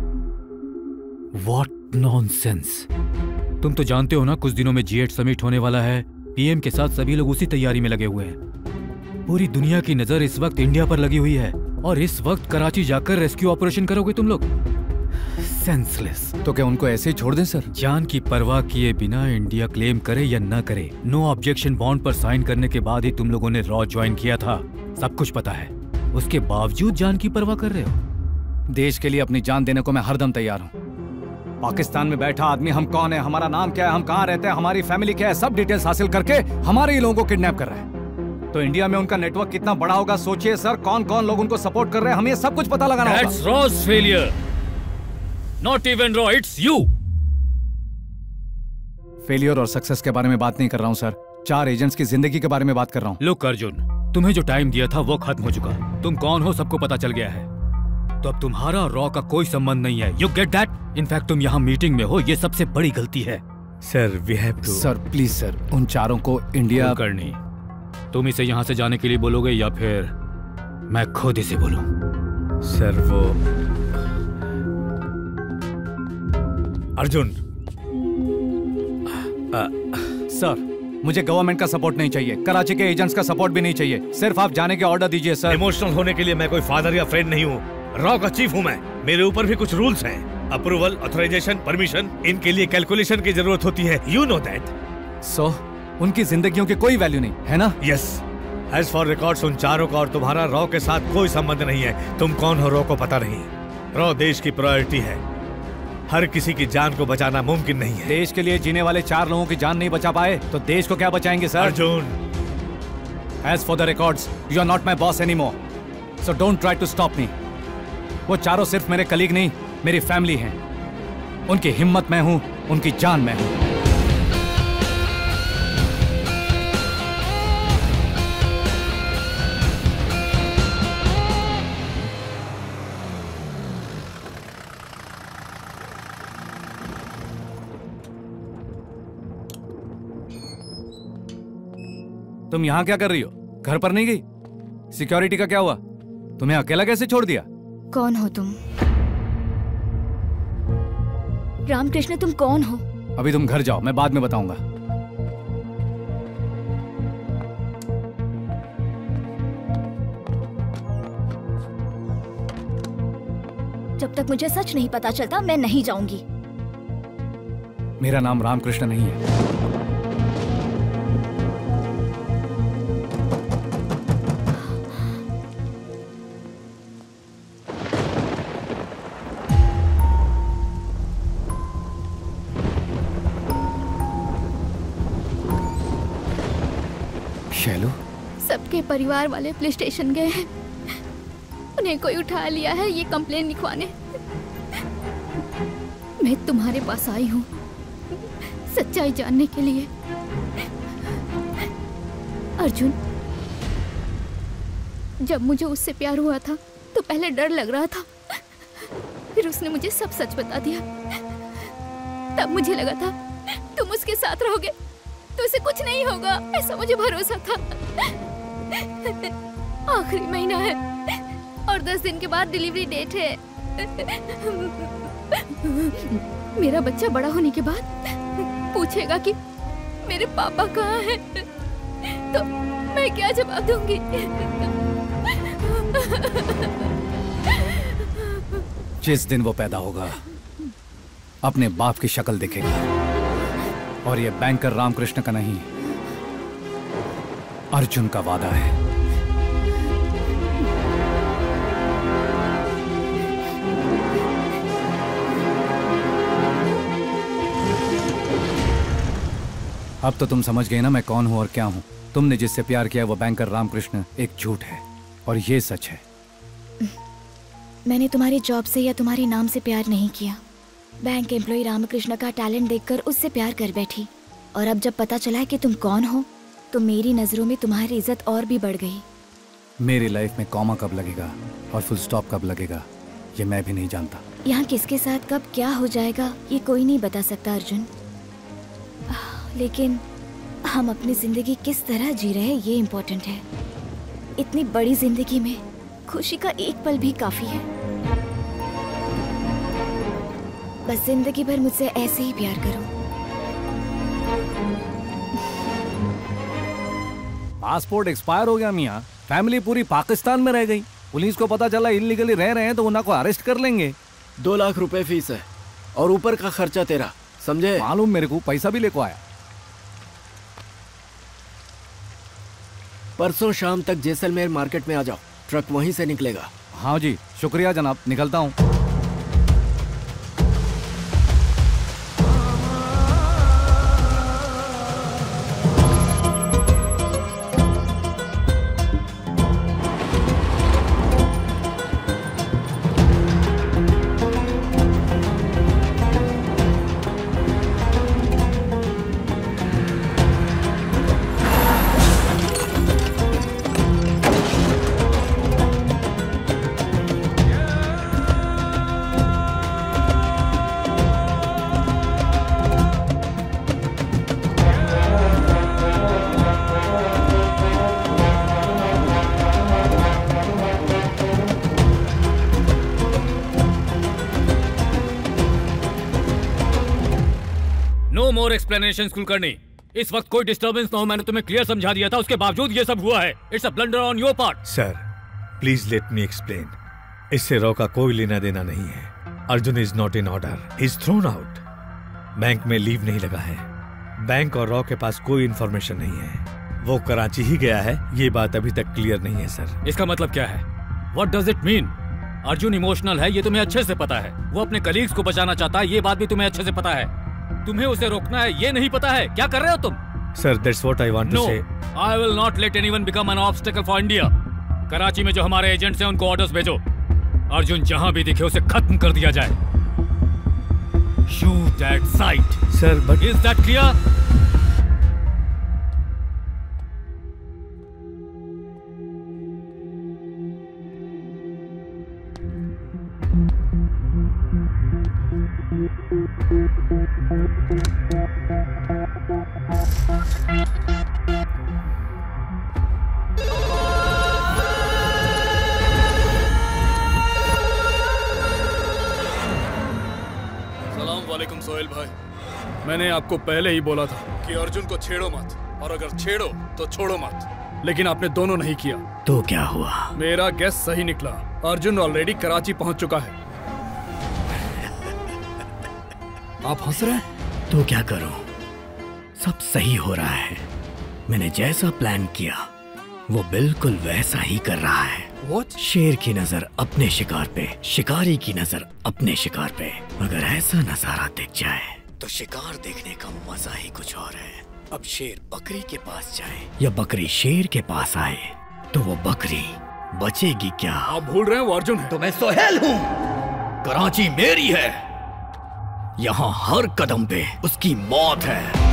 What nonsense. तुम तो जानते हो ना कुछ दिनों में G8 समिट होने वाला है। पीएम के साथ सभी लोग उसी तैयारी में लगे हुए हैं। पूरी दुनिया की नजर इस वक्त इंडिया पर लगी हुई है और इस वक्त कराची जाकर रेस्क्यू ऑपरेशन करोगे तुम लोग? सेंसलेस। तो क्या उनको ऐसे ही छोड़ दें सर? जान की परवाह किए बिना इंडिया क्लेम करे या न करे, नो ऑब्जेक्शन बॉन्ड पर साइन करने के बाद ही तुम लोगों ने रॉ ज्वाइन किया था। सब कुछ पता है, उसके बावजूद जान की परवाह कर रहे हो। देश के लिए अपनी जान देने को मैं हरदम तैयार हूँ। पाकिस्तान में बैठा आदमी हम कौन है, हमारा नाम क्या है, हम कहाँ रहते हैं, हमारी फैमिली क्या है, सब डिटेल्स हासिल करके हमारे ही लोगों को किडनैप कर रहे हैं। तो इंडिया में उनका नेटवर्क कितना बड़ा होगा सोचिए सर। कौन कौन लोग उनको सपोर्ट कर रहे हैं, हमें सब कुछ पता लगाना होगा। That's Raw's failure. Not even Raw, it's you. Failure और सक्सेस के बारे में बात नहीं कर रहा हूँ सर, 4 एजेंट्स की जिंदगी के बारे में बात कर रहा हूँ। लुक अर्जुन, तुम्हें जो टाइम दिया था वो खत्म हो चुका। तुम कौन हो सबको पता चल गया है, तो अब तुम्हारा और रॉ का कोई संबंध नहीं है। You get that? इनफैक्ट तुम यहाँ मीटिंग में हो, ये सबसे बड़ी गलती है। Sir we have to. Sir please sir, उन चारों को इंडिया करनी। तुम इसे यहाँ से जाने के लिए बोलोगे या फिर मैं खुद इसे बोलूं? सर वो अर्जुन। सर मुझे गवर्नमेंट का सपोर्ट नहीं चाहिए, कराची के एजेंट्स का सपोर्ट भी नहीं चाहिए, सिर्फ आप जाने के ऑर्डर दीजिए सर। इमोशनल होने के लिए मैं कोई फादर या फ्रेंड नहीं हूँ। रॉ का चीफ हूँ मैं, मेरे ऊपर भी कुछ रूल्स हैं। अप्रूवल, ऑथराइजेशन, परमिशन, इनके लिए कैलकुलेशन की जरूरत होती है। You know that. सो उनकी जिंदगियों की कोई वैल्यू नहीं है ना? यस। एज फॉर रिकॉर्ड्स उन चारों का और तुम्हारा रॉ के साथ कोई संबंध नहीं है। तुम कौन हो रॉ को पता नहीं। रॉ देश की प्रायोरिटी है, हर किसी की जान को बचाना मुमकिन नहीं है। देश के लिए जीने वाले 4 लोगों की जान नहीं बचा पाए तो देश को क्या बचाएंगे sir? Arjun, as for the records, you are not my boss anymore, so don't try to stop me. वो चारों सिर्फ मेरे कलीग नहीं, मेरी फैमिली हैं। उनकी हिम्मत मैं हूं, उनकी जान मैं हूं। तुम यहाँ क्या कर रही हो? घर पर नहीं गई? सिक्योरिटी का क्या हुआ? तुम्हें अकेला कैसे छोड़ दिया? कौन हो तुम? रामकृष्ण तुम कौन हो? अभी तुम घर जाओ, मैं बाद में बताऊंगा। जब तक मुझे सच नहीं पता चलता मैं नहीं जाऊंगी। मेरा नाम रामकृष्ण नहीं है। शैलू, सबके परिवार वाले पुलिस स्टेशन गए हैं, उन्हें कोई उठा लिया है ये कंप्लेन लिखवाने। मैं तुम्हारे पास आई हूँ सच्चाई जानने के लिए। अर्जुन, जब मुझे उससे प्यार हुआ था तो पहले डर लग रहा था, फिर उसने मुझे सब सच बता दिया। तब मुझे लगा था तुम उसके साथ रहोगे तो उसे कुछ नहीं होगा, ऐसा मुझे भरोसा था। आखिरी महीना है और 10 दिन के बाद डिलीवरी डेट है। मेरा बच्चा बड़ा होने के बाद पूछेगा कि मेरे पापा कहाँ हैं, तो मैं क्या जवाब दूंगी? जिस दिन वो पैदा होगा अपने बाप की शक्ल दिखेगा, और ये बैंकर रामकृष्ण का नहीं, अर्जुन का वादा है। अब तो तुम समझ गए ना मैं कौन हूं और क्या हूं। तुमने जिससे प्यार किया वो बैंकर रामकृष्ण एक झूठ है और ये सच है। मैंने तुम्हारी जॉब से या तुम्हारे नाम से प्यार नहीं किया। बैंक एम्प्लॉय रामकृष्ण का टैलेंट देखकर उससे प्यार कर बैठी, और अब जब पता चला कि तुम कौन हो तो मेरी नजरों में तुम्हारी इज्जत और भी बढ़ गई। मेरी लाइफ में कॉमा कब लगेगा और फुल स्टॉप कब लगेगा ये मैं भी नहीं जानता। यहाँ किसके साथ कब क्या हो जाएगा ये कोई नहीं बता सकता अर्जुन, लेकिन हम अपनी जिंदगी किस तरह जी रहे हैं ये इम्पोर्टेंट है। इतनी बड़ी जिंदगी में खुशी का एक पल भी काफी है। बस जिंदगी भर मुझसे ऐसे ही प्यार करो। पासपोर्ट एक्सपायर हो गया मियाँ, फैमिली पूरी पाकिस्तान में रह गई। पुलिस को पता चला इलीगली रह रहे हैं तो उन्हें को अरेस्ट कर लेंगे। 2 लाख रुपए फीस है और ऊपर का खर्चा तेरा, समझे? मालूम मेरे को, पैसा भी लेको आया। परसों शाम तक जैसलमेर मार्केट में आ जाओ, ट्रक वहीं से निकलेगा। हाँ जी, शुक्रिया जनाब, निकलता हूँ। More explanation Kulkarni. इस वक्त कोई डिस्टर्बेंस ना हो, मैंने तुम्हें क्लियर समझा दिया था, उसके बावजूद ये सब हुआ है। It's a blunder on your part. Sir please let me explain. इससे रॉ का कोई लेना देना नहीं है। Arjun is not in order, he is thrown out. Bank में लीव नहीं लगा है। बैंक और रॉ के पास कोई इंफॉर्मेशन नहीं है। वो कराची ही गया है, ये बात अभी तक क्लियर नहीं है सर। इसका मतलब क्या है? What does it mean? Arjun emotional है, ये तुम्हें अच्छे से पता है। वो अपने कलीग्स को बचाना चाहता है, ये बात भी तुम्हें अच्छे से पता है। तुम्हें उसे रोकना है, ये नहीं पता है। क्या कर रहे हो तुम? Sir that's what I want to say. I will not let anyone become an obstacle for India. Karachi में जो हमारे एजेंट्स हैं उनको ऑर्डर्स भेजो। अर्जुन जहां भी दिखे उसे खत्म कर दिया जाए। Shoot at sight. Sir but is that clear? वालेकुम सोहेल भाई, मैंने आपको पहले ही बोला था कि अर्जुन को छेड़ो मत, और अगर छेड़ो तो छोड़ो मत, लेकिन आपने दोनों नहीं किया। तो क्या हुआ? मेरा गैस सही निकला। अर्जुन ऑलरेडी कराची पहुंच चुका है। आप हंस रहे हैं? तो क्या करूं? सब सही हो रहा है। मैंने जैसा प्लान किया वो बिल्कुल वैसा ही कर रहा है। What? शेर की नजर अपने शिकार पे, शिकारी की नजर अपने शिकार पे। अगर ऐसा नजारा दिख जाए तो शिकार देखने का मजा ही कुछ और है। अब शेर बकरी के पास जाए या बकरी शेर के पास आए तो वो बकरी बचेगी क्या? आप भूल रहे हैं वो अर्जुन है। तो मैं सोहेल हूँ। कराची मेरी है। यहाँ हर कदम पे उसकी मौत है।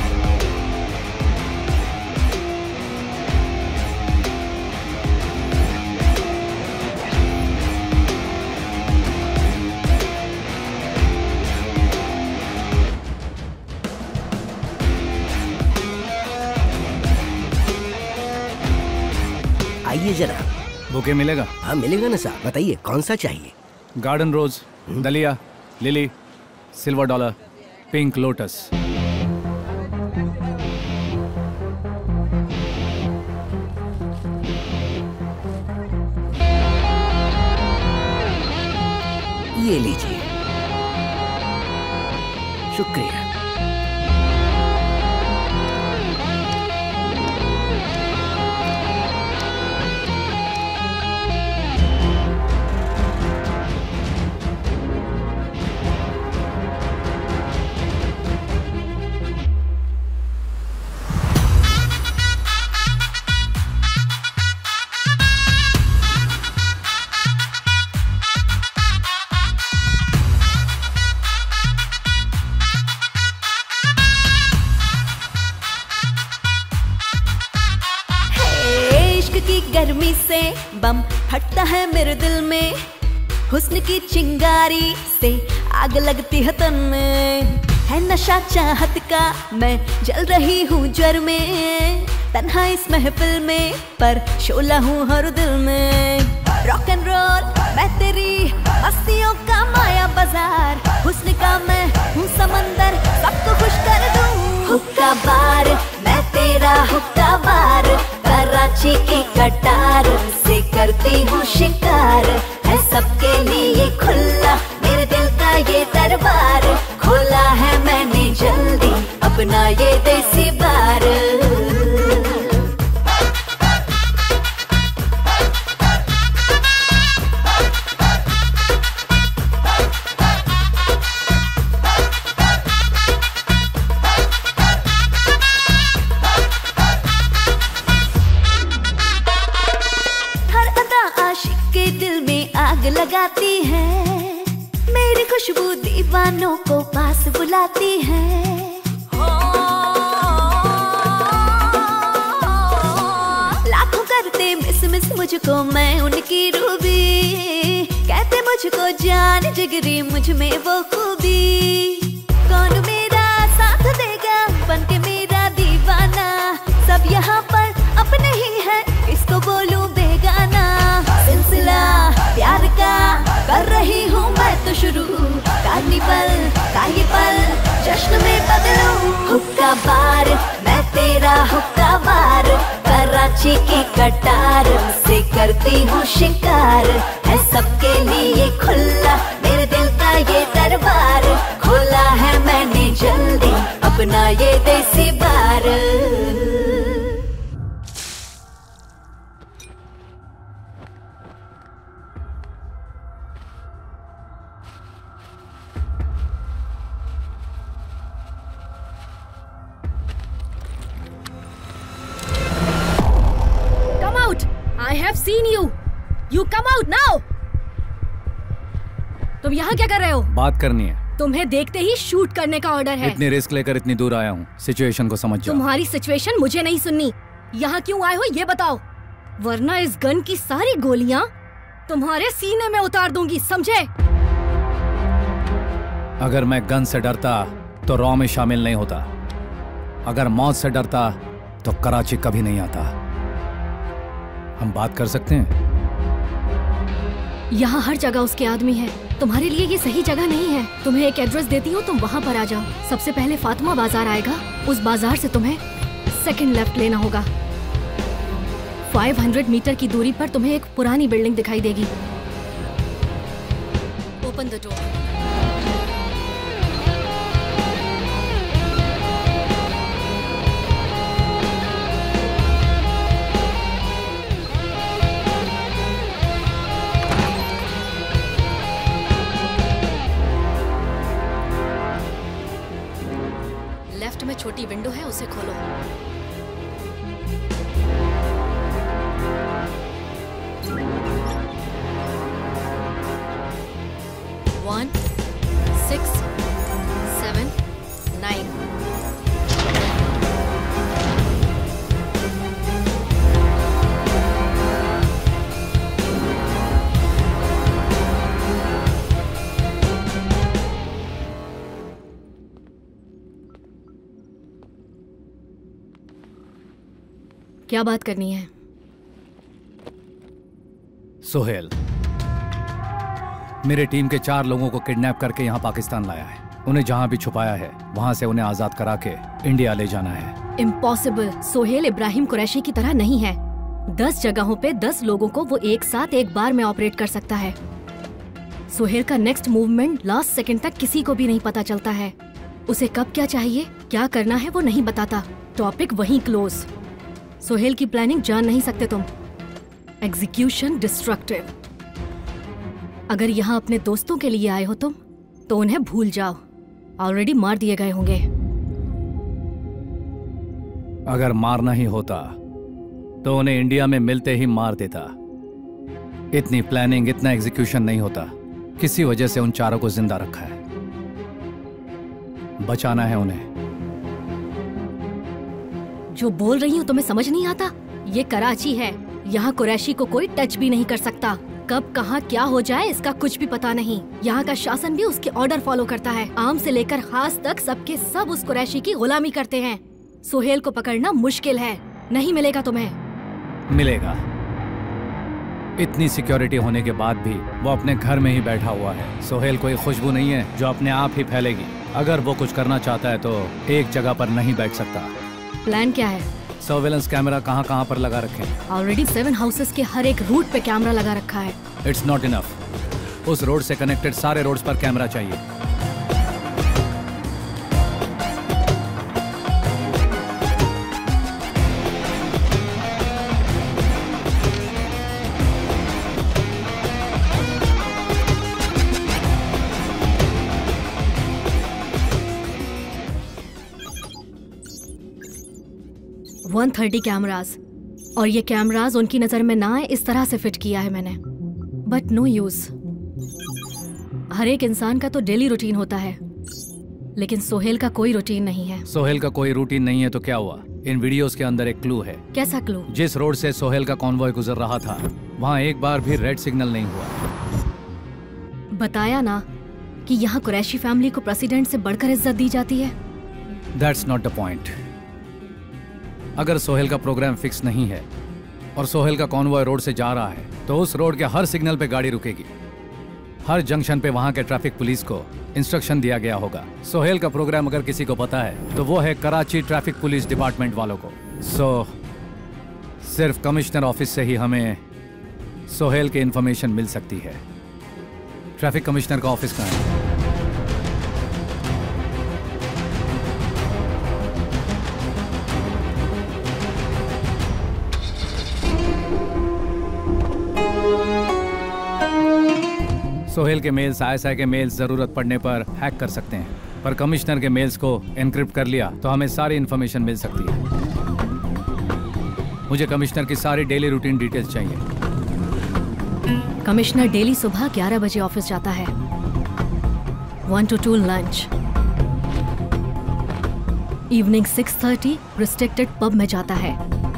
आइए जरा। बुके मिलेगा? हाँ मिलेगा ना साहब, बताइए कौन सा चाहिए? Garden rose, dahlia, lily, silver dollar, pink lotus. ये लीजिए। शुक्रिया। गर्मी से बम फटता है मेरे दिल में, हुस्न की चिंगारी से आग लगती है तन में, है नशा चाहत का मैं जल रही हूँ ज्वर में, तन्हा इस महफिल में पर शोला हूँ हर दिल में। रॉक एंड रोल मैं तेरी मस्तियों का माया बाजार, हुस्न का मैं हूँ समंदर सबको खुश कर दूँ। हुक्का बार मैं तेरा हुक्का बार, कराची की कटार से करती हूँ शिकार, है सबके लिए खुला मेरे दिल का ये दरबार, खोला है मैंने जल्दी अपना ये देसी बार। लगाती है मेरी खुशबू दीवानों को पास बुलाती है। लाखों करते मिस मुझको मैं उनकी रूबी, कहते मुझको जान जिगरी मुझ में वो खूबी। कौन मेरा साथ देगा बनके मेरा दीवाना, सब यहाँ पर अपने ही है किसको बोलूं बेगाना। सिलसिला प्यार का कर रही हूँ मैं तो शुरू, कार्निवल का ये पल जश्न में बदलूं। हुक्का बार मैं तेरा हुक्का बार, कराची की कटार से करती हूँ शिकार, है सबके लिए खुला मेरे दिल का ये दरबार, खोला है मैंने जल्दी अपना ये देसी बार। I have seen you. You come out now. तुम यहाँ क्या कर रहे हो? बात करनी है। तुम्हें देखते ही शूट करने का ऑर्डर है। इतनी रिस्क लेकर इतनी दूर आया हूँ, सिचुएशन को समझ जाओ। तुम्हारी सिचुएशन मुझे नहीं सुननी। यहाँ क्यों आए हो ये बताओ, वरना इस गन की सारी गोलियाँ तुम्हारे सीने में उतार दूंगी, समझे? अगर मैं गन से डरता तो रॉ में शामिल नहीं होता, अगर मौत से डरता तो कराची कभी नहीं आता। हम बात कर सकते हैं? यहाँ हर जगह उसके आदमी है, तुम्हारे लिए ये सही जगह नहीं है। तुम्हें एक एड्रेस देती हूँ, तुम वहाँ पर आ जाओ। सबसे पहले फातिमा बाजार आएगा, उस बाजार से तुम्हें सेकंड लेफ्ट लेना होगा। 500 मीटर की दूरी पर तुम्हें एक पुरानी बिल्डिंग दिखाई देगी। Open the door. लेफ्ट में छोटी विंडो है, उसे खोलो। One, 6, 7, 9। क्या बात करनी है? सोहेल मेरे टीम के 4 लोगों को किडनैप करके यहाँ पाकिस्तान लाया है। उन्हें जहाँ भी छुपाया है वहाँ से उन्हें आजाद करा के इंडिया ले जाना है। इम्पॉसिबल। सोहेल इब्राहिम कुरैशी की तरह नहीं है। 10 जगहों पे 10 लोगों को वो एक साथ एक बार में ऑपरेट कर सकता है। सोहेल का नेक्स्ट मूवमेंट लास्ट सेकंड तक किसी को भी नहीं पता चलता है। उसे कब क्या चाहिए, क्या करना है वो नहीं बताता। टॉपिक वहीं क्लोज। सोहेल की प्लानिंग जान नहीं सकते तुम। Execution destructive. अगर यहाँ अपने दोस्तों के लिए आए हो तुम तो उन्हें भूल जाओ, ऑलरेडी मार दिए गए होंगे। अगर मारना ही होता तो उन्हें इंडिया में मिलते ही मार देता। इतनी प्लानिंग, इतना एग्जीक्यूशन नहीं होता। किसी वजह से उन चारों को जिंदा रखा है। बचाना है उन्हें। जो बोल रही हूँ तुम्हें समझ नहीं आता? ये कराची है, यहाँ कुरैशी को कोई टच भी नहीं कर सकता। कब कहाँ क्या हो जाए इसका कुछ भी पता नहीं। यहाँ का शासन भी उसके ऑर्डर फॉलो करता है। आम से लेकर खास तक सबके सब उस कुरैशी की गुलामी करते हैं। सोहेल को पकड़ना मुश्किल है, नहीं मिलेगा तुम्हें। मिलेगा। इतनी सिक्योरिटी होने के बाद भी वो अपने घर में ही बैठा हुआ है। सोहेल कोई खुशबू नहीं है जो अपने आप ही फैलेगी। अगर वो कुछ करना चाहता है तो एक जगह पर नहीं बैठ सकता। प्लान क्या है? सर्वेलेंस कैमरा कहाँ कहाँ पर लगा रखे हैं? ऑलरेडी 7 हाउसेस के हर एक रूट पे कैमरा लगा रखा है। It's not enough. उस रोड से कनेक्टेड सारे रोड्स पर कैमरा चाहिए। $130 कैमराज, और ये कैमराज उनकी नजर में ना आए इस तरह से फिट किया है मैंने। But no use. हर एक इंसान का तो डेली रूटीन होता है, लेकिन सोहेल का कोई रूटीन नहीं है। सोहेल का कोई रूटीन नहीं है तो क्या हुआ? इन वीडियोस के अंदर एक क्लू है। कैसा क्लू? जिस रोड से सोहेल का कॉन्वॉय गुजर रहा था वहाँ एक बार भी रेड सिग्नल नहीं हुआ। बताया ना कि यहाँ कुरैशी फैमिली को प्रेसिडेंट से बढ़कर इज्जत दी जाती है। That's not the point. अगर सोहेल का प्रोग्राम फिक्स नहीं है और सोहेल का कॉन्वॉय रोड से जा रहा है तो उस रोड के हर सिग्नल पे गाड़ी रुकेगी। हर जंक्शन पे वहाँ के ट्रैफिक पुलिस को इंस्ट्रक्शन दिया गया होगा। सोहेल का प्रोग्राम अगर किसी को पता है तो वो है कराची ट्रैफिक पुलिस डिपार्टमेंट वालों को। सिर्फ कमिश्नर ऑफिस से ही हमें सोहेल की इंफॉर्मेशन मिल सकती है। ट्रैफिक कमिश्नर का ऑफिस कहाँ है? सोहेल के मेल्स, आईएसआई के मेल्स जरूरत पड़ने पर हैक कर सकते हैं, पर कमिश्नर के मेल्स को एनक्रिप्ट कर लिया तो हमें सारी इंफॉर्मेशन मिल सकती है। मुझे कमिश्नर की सारी डेली रूटीन डिटेल्स चाहिए। कमिश्नर डेली सुबह 11 बजे ऑफिस जाता है। 1 to 2 लंच। इवनिंग 6:30 रिस्ट्रिक्टेड पब में जाता है।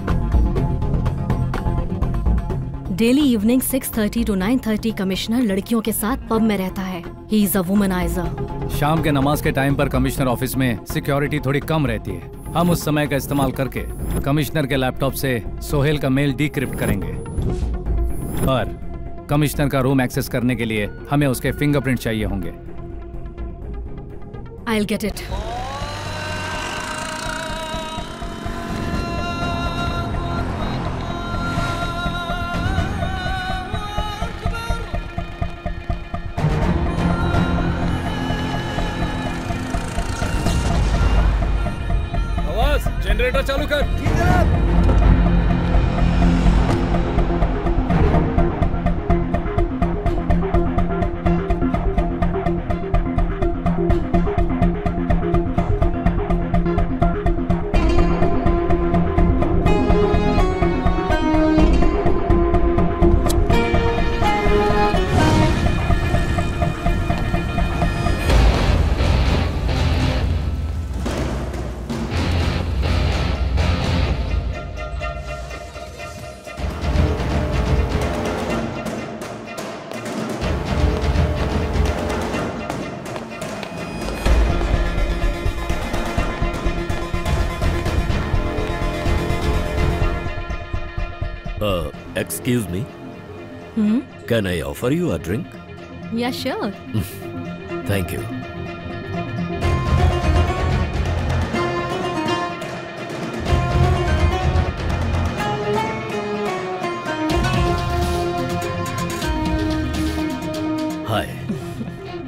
डेली इवनिंग 6:30 to 9:30 कमिश्नर लड़कियों के साथ पब में रहता है। He is a womaniser. शाम के नमाज के टाइम पर कमिश्नर ऑफिस में सिक्योरिटी थोड़ी कम रहती है। हम उस समय का इस्तेमाल करके कमिश्नर के लैपटॉप से सोहेल का मेल डिक्रिप्ट करेंगे। पर कमिश्नर का रूम एक्सेस करने के लिए हमें उसके फिंगरप्रिंट चाहिए होंगे। I will get it. Generator चालू कर। Excuse me. Can I offer you a drink? Yeah, sure. Thank you.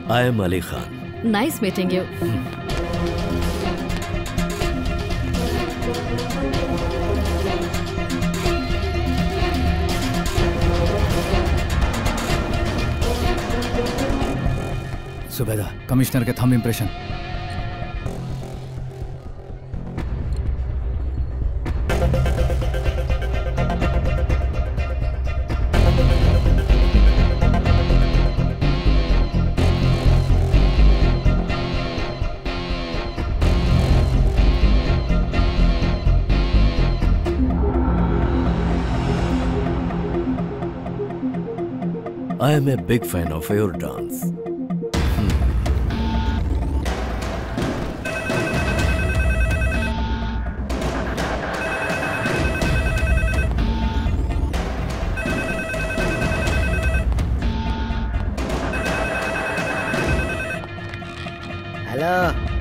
I am Ali Khan. Nice meeting you. Zubeda, commissioner के thumb impression. I am a big fan of your dance. Hello.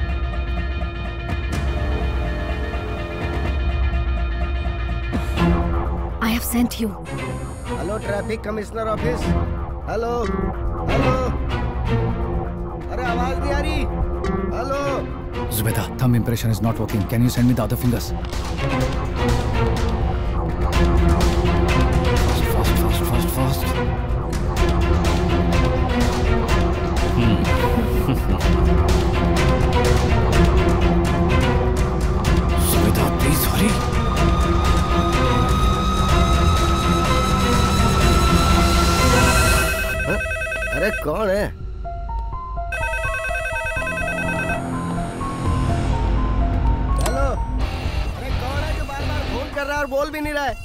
I have sent you. Hello traffic commissioner office. Hello hello, अरे आवाज नहीं आ रही। Hello Zubeda, thumb impression is not working. Can you send me the other fingers? Fast. Zubeda, please hurry. अरे कौन है? Hello, अरे कौन है जो बार-बार फोन कर रहा है और बोल भी नहीं रहा है?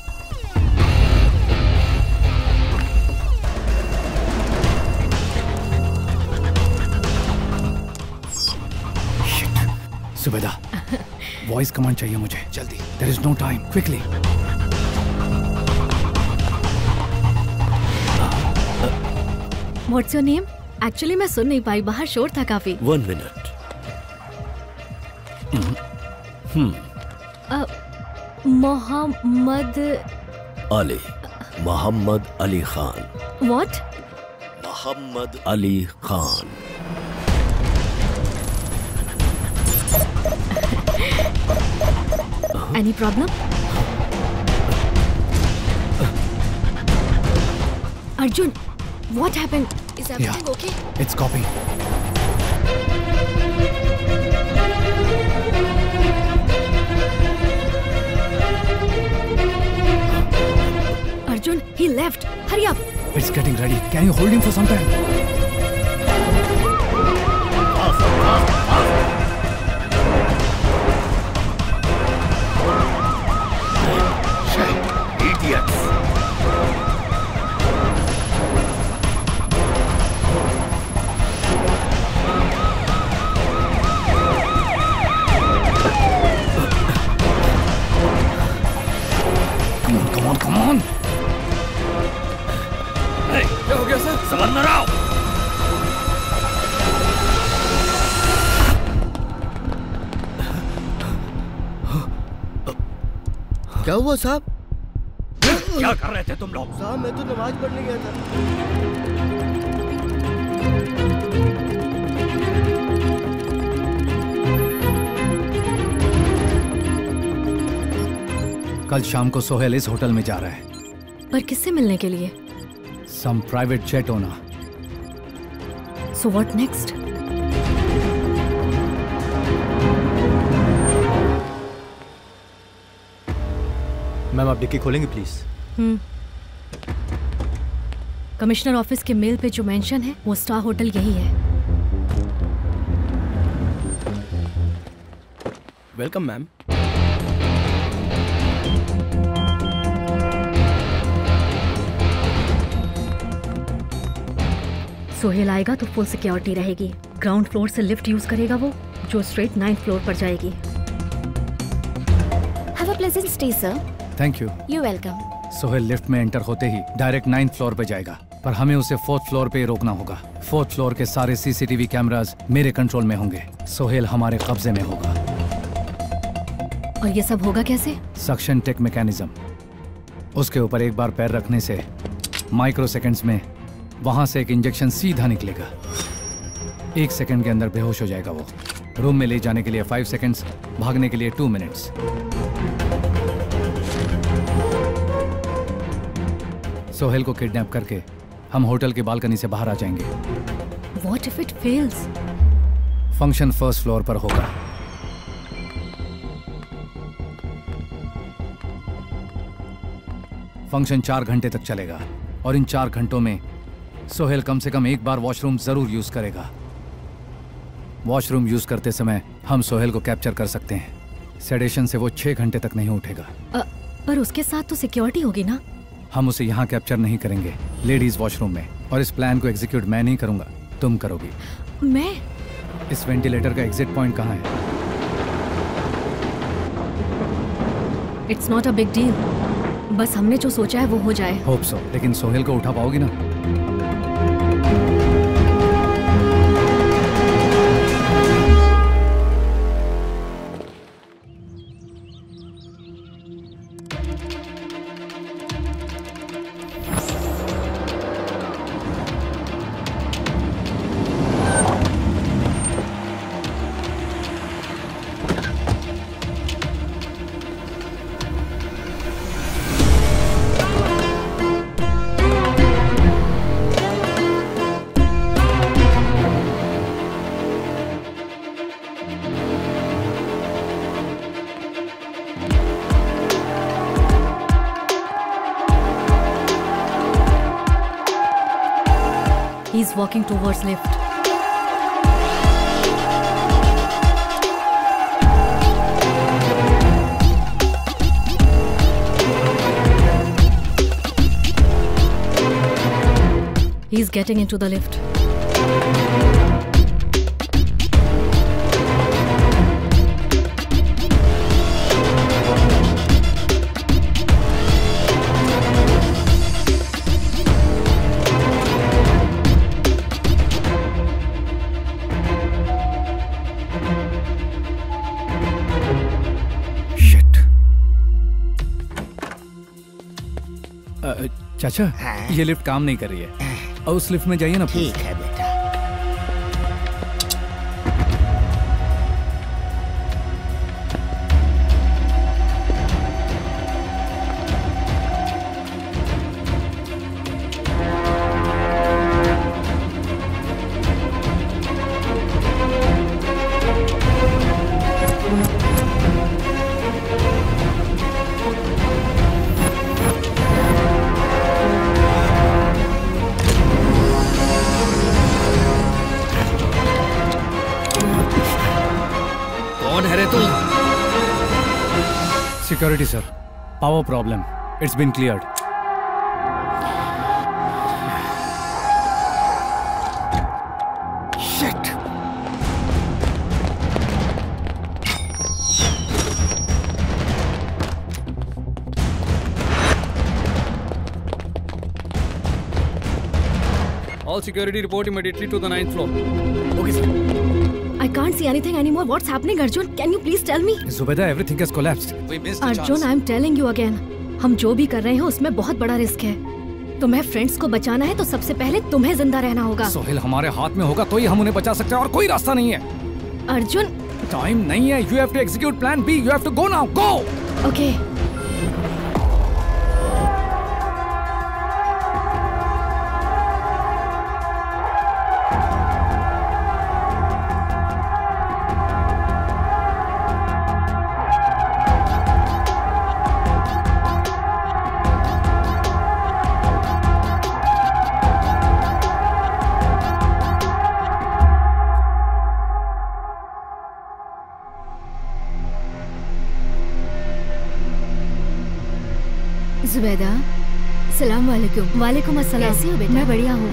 Zubeda, वॉइस कमांड चाहिए मुझे जल्दी। There is no time. Quickly. What's your name? Actually मैं सुन नहीं पाई, बाहर शोर था काफी। 1 minute. Mohammad Ali. Muhammad Ali Khan. What? Muhammad Ali Khan. Any problem? Arjun, what happened? Is everything okay? It's copy. Arjun, he left. Hurry up. It's getting ready. Can you hold him for some time? Idiots. Come on. Hey, क्या हो गया sir? समझ रहा हूँ। क्या हुआ साहब? क्या कर रहे थे तुम लोग? साहब मैं तो नमाज पढ़ने गया था। कल शाम को सोहेल इस होटल में जा रहा है। पर किससे मिलने के लिए? Some private jet owner. So what next? Ma'am आप डिक्की खोलेंगे प्लीज? कमिश्नर ऑफिस के मेल पे जो मेंशन है वो स्टार होटल यही है। Welcome ma'am. सोहेल आएगा तो फुल सिक्योरिटी रहेगी। ग्राउंड फ्लोर से लिफ्ट यूज करेगा वो, जो स्ट्रेट 9th फ्लोर पर जाएगी। Have a pleasant stay, sir. Thank you. You're welcome. Sohail lift में एंटर होते ही डायरेक्ट 9th फ्लोर पे जाएगा, पर हमें उसे 4th फ्लोर पे ही रोकना होगा। 4th फ्लोर के सारे सीसीटीवी कैमरास मेरे कंट्रोल में होंगे। सोहेल हमारे कब्जे में होगा। और ये सब होगा कैसे? Suction tech mechanism. उसके ऊपर एक बार पैर रखने से माइक्रो सेकेंड्स में वहां से एक इंजेक्शन सीधा निकलेगा। 1 सेकंड के अंदर बेहोश हो जाएगा वो। रूम में ले जाने के लिए 5 सेकंड्स, भागने के लिए 2 मिनट्स। सोहेल को किडनैप करके हम होटल की बालकनी से बाहर आ जाएंगे। What if it fails? Function first floor पर होगा। फंक्शन 4 घंटे तक चलेगा और इन 4 घंटों में सोहेल कम से कम एक बार वॉशरूम जरूर यूज करेगा। वॉशरूम यूज करते समय हम सोहेल को कैप्चर कर सकते हैं। सेडेशन से वो 6 घंटे तक नहीं उठेगा। पर उसके साथ तो सिक्योरिटी होगी ना? हम उसे यहाँ कैप्चर नहीं करेंगे, लेडीज वॉशरूम में। और इस प्लान को एग्जीक्यूट मैं नहीं करूंगा, तुम करोगी। मैं? इस वेंटिलेटर का एग्जिट पॉइंट कहाँ है? It's not a big deal, बस हमने जो सोचा है वो हो जाए। होप सो, लेकिन सोहेल को उठा पाओगी ना? He's walking towards lift. He's getting into the lift. चाचा, ये लिफ्ट काम नहीं कर रही है। और उस लिफ्ट में जाइए ना। ठीक है बेटा। Security, sir. Power problem. It's been cleared. Shit. All security report immediately to the 9th floor. Okay, sir. I can't see anything anymore. What's happening, Arjun? Can you please tell me? Zubeda, everything has collapsed. We missed the Arjun, I'm telling you again. हम जो भी कर रहे हैं उसमें बहुत बड़ा risk है। तुम्हें फ्रेंड्स को बचाना है तो सबसे पहले तुम्हें जिंदा रहना होगा। सोहेल हमारे हाथ में होगा तो ही हम उन्हें बचा सकते हैं और कोई रास्ता नहीं है। अर्जुन, टाइम नहीं है। You have to execute plan B. You have to go now. Go. Okay. Zubaida, सलाम वालेकुम। वालेकुम अस्सलाम। कैसी हो बेटा? मैं बढ़िया हूँ।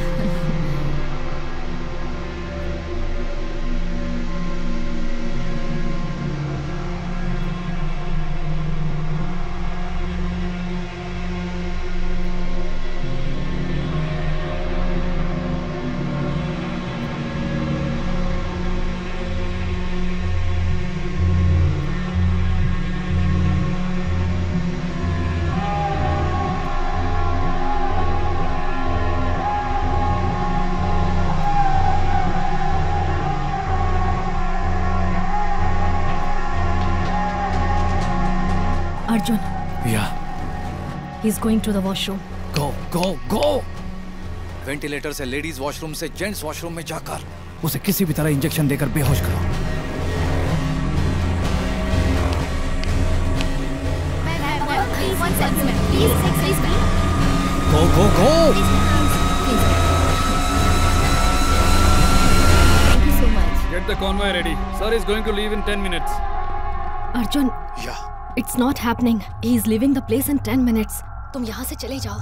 अर्जुन, या he is going to the washroom. Go go go. Ventilator से लेडीज वॉशरूम से जेंट्स वॉशरूम में जाकर उसे किसी भी तरह इंजेक्शन देकर बेहोश करो। गो go go. Get the convoy ready. Sir is going to leave in 10 minutes. Arjun, it's not happening. He is leaving the place in 10 minutes. तुम यहाँ से चले जाओ।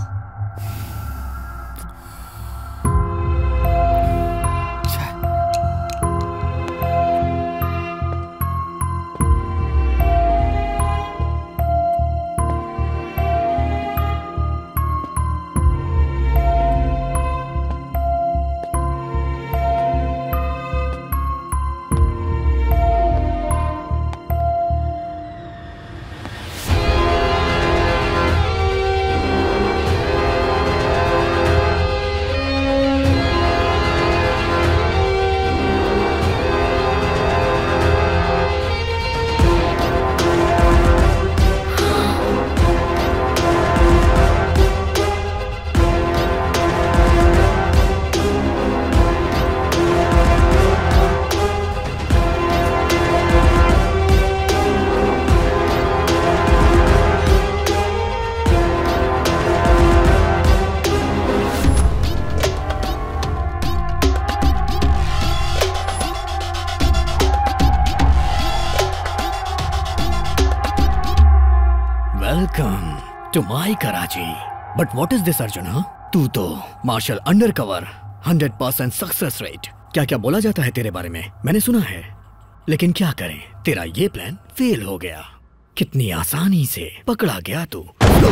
to my Karachi. But what is this Arjun, huh? तू तो martial undercover 100% success rate. क्या क्या बोला जाता है तेरे बारे में मैंने सुना है, लेकिन क्या करें, तेरा ये प्लान फेल हो गया। कितनी आसानी से पकड़ा गया तू।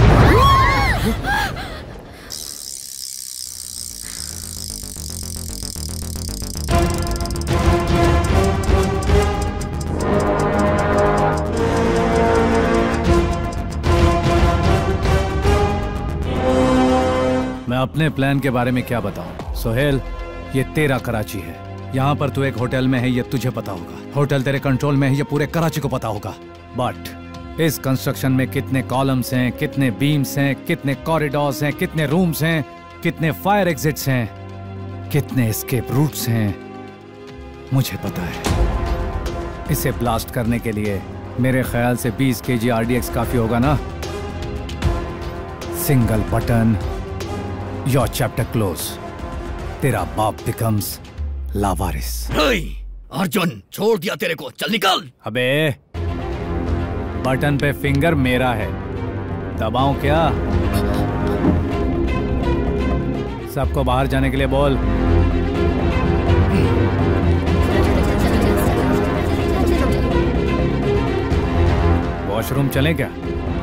मैं अपने प्लान के बारे में क्या बताऊं? सोहेल, ये तेरा कराची है। यहाँ पर तू एक होटल में है, ये तुझे पता होगा। होटल तेरे कंट्रोल में है, ये पूरे कराची को पता होगा। बट इस कंस्ट्रक्शन में कितने कॉलम्स हैं, कितने बीम्स हैं, कितने कॉरिडोर्स हैं, कितने रूम्स हैं, कितने फायर एग्जिट्स हैं, कितने एस्केप रूट्स हैं, मुझे पता है। इसे ब्लास्ट करने के लिए मेरे ख्याल से 20 kg RDX काफी होगा ना? Single button, your chapter close. तेरा बाप बिकम्स लावारिस। अर्जुन, छोड़ दिया तेरे को, चल निकल। अबे बटन पे फिंगर मेरा है, दबाऊं क्या? सबको बाहर जाने के लिए बोल। वॉशरूम चलें क्या?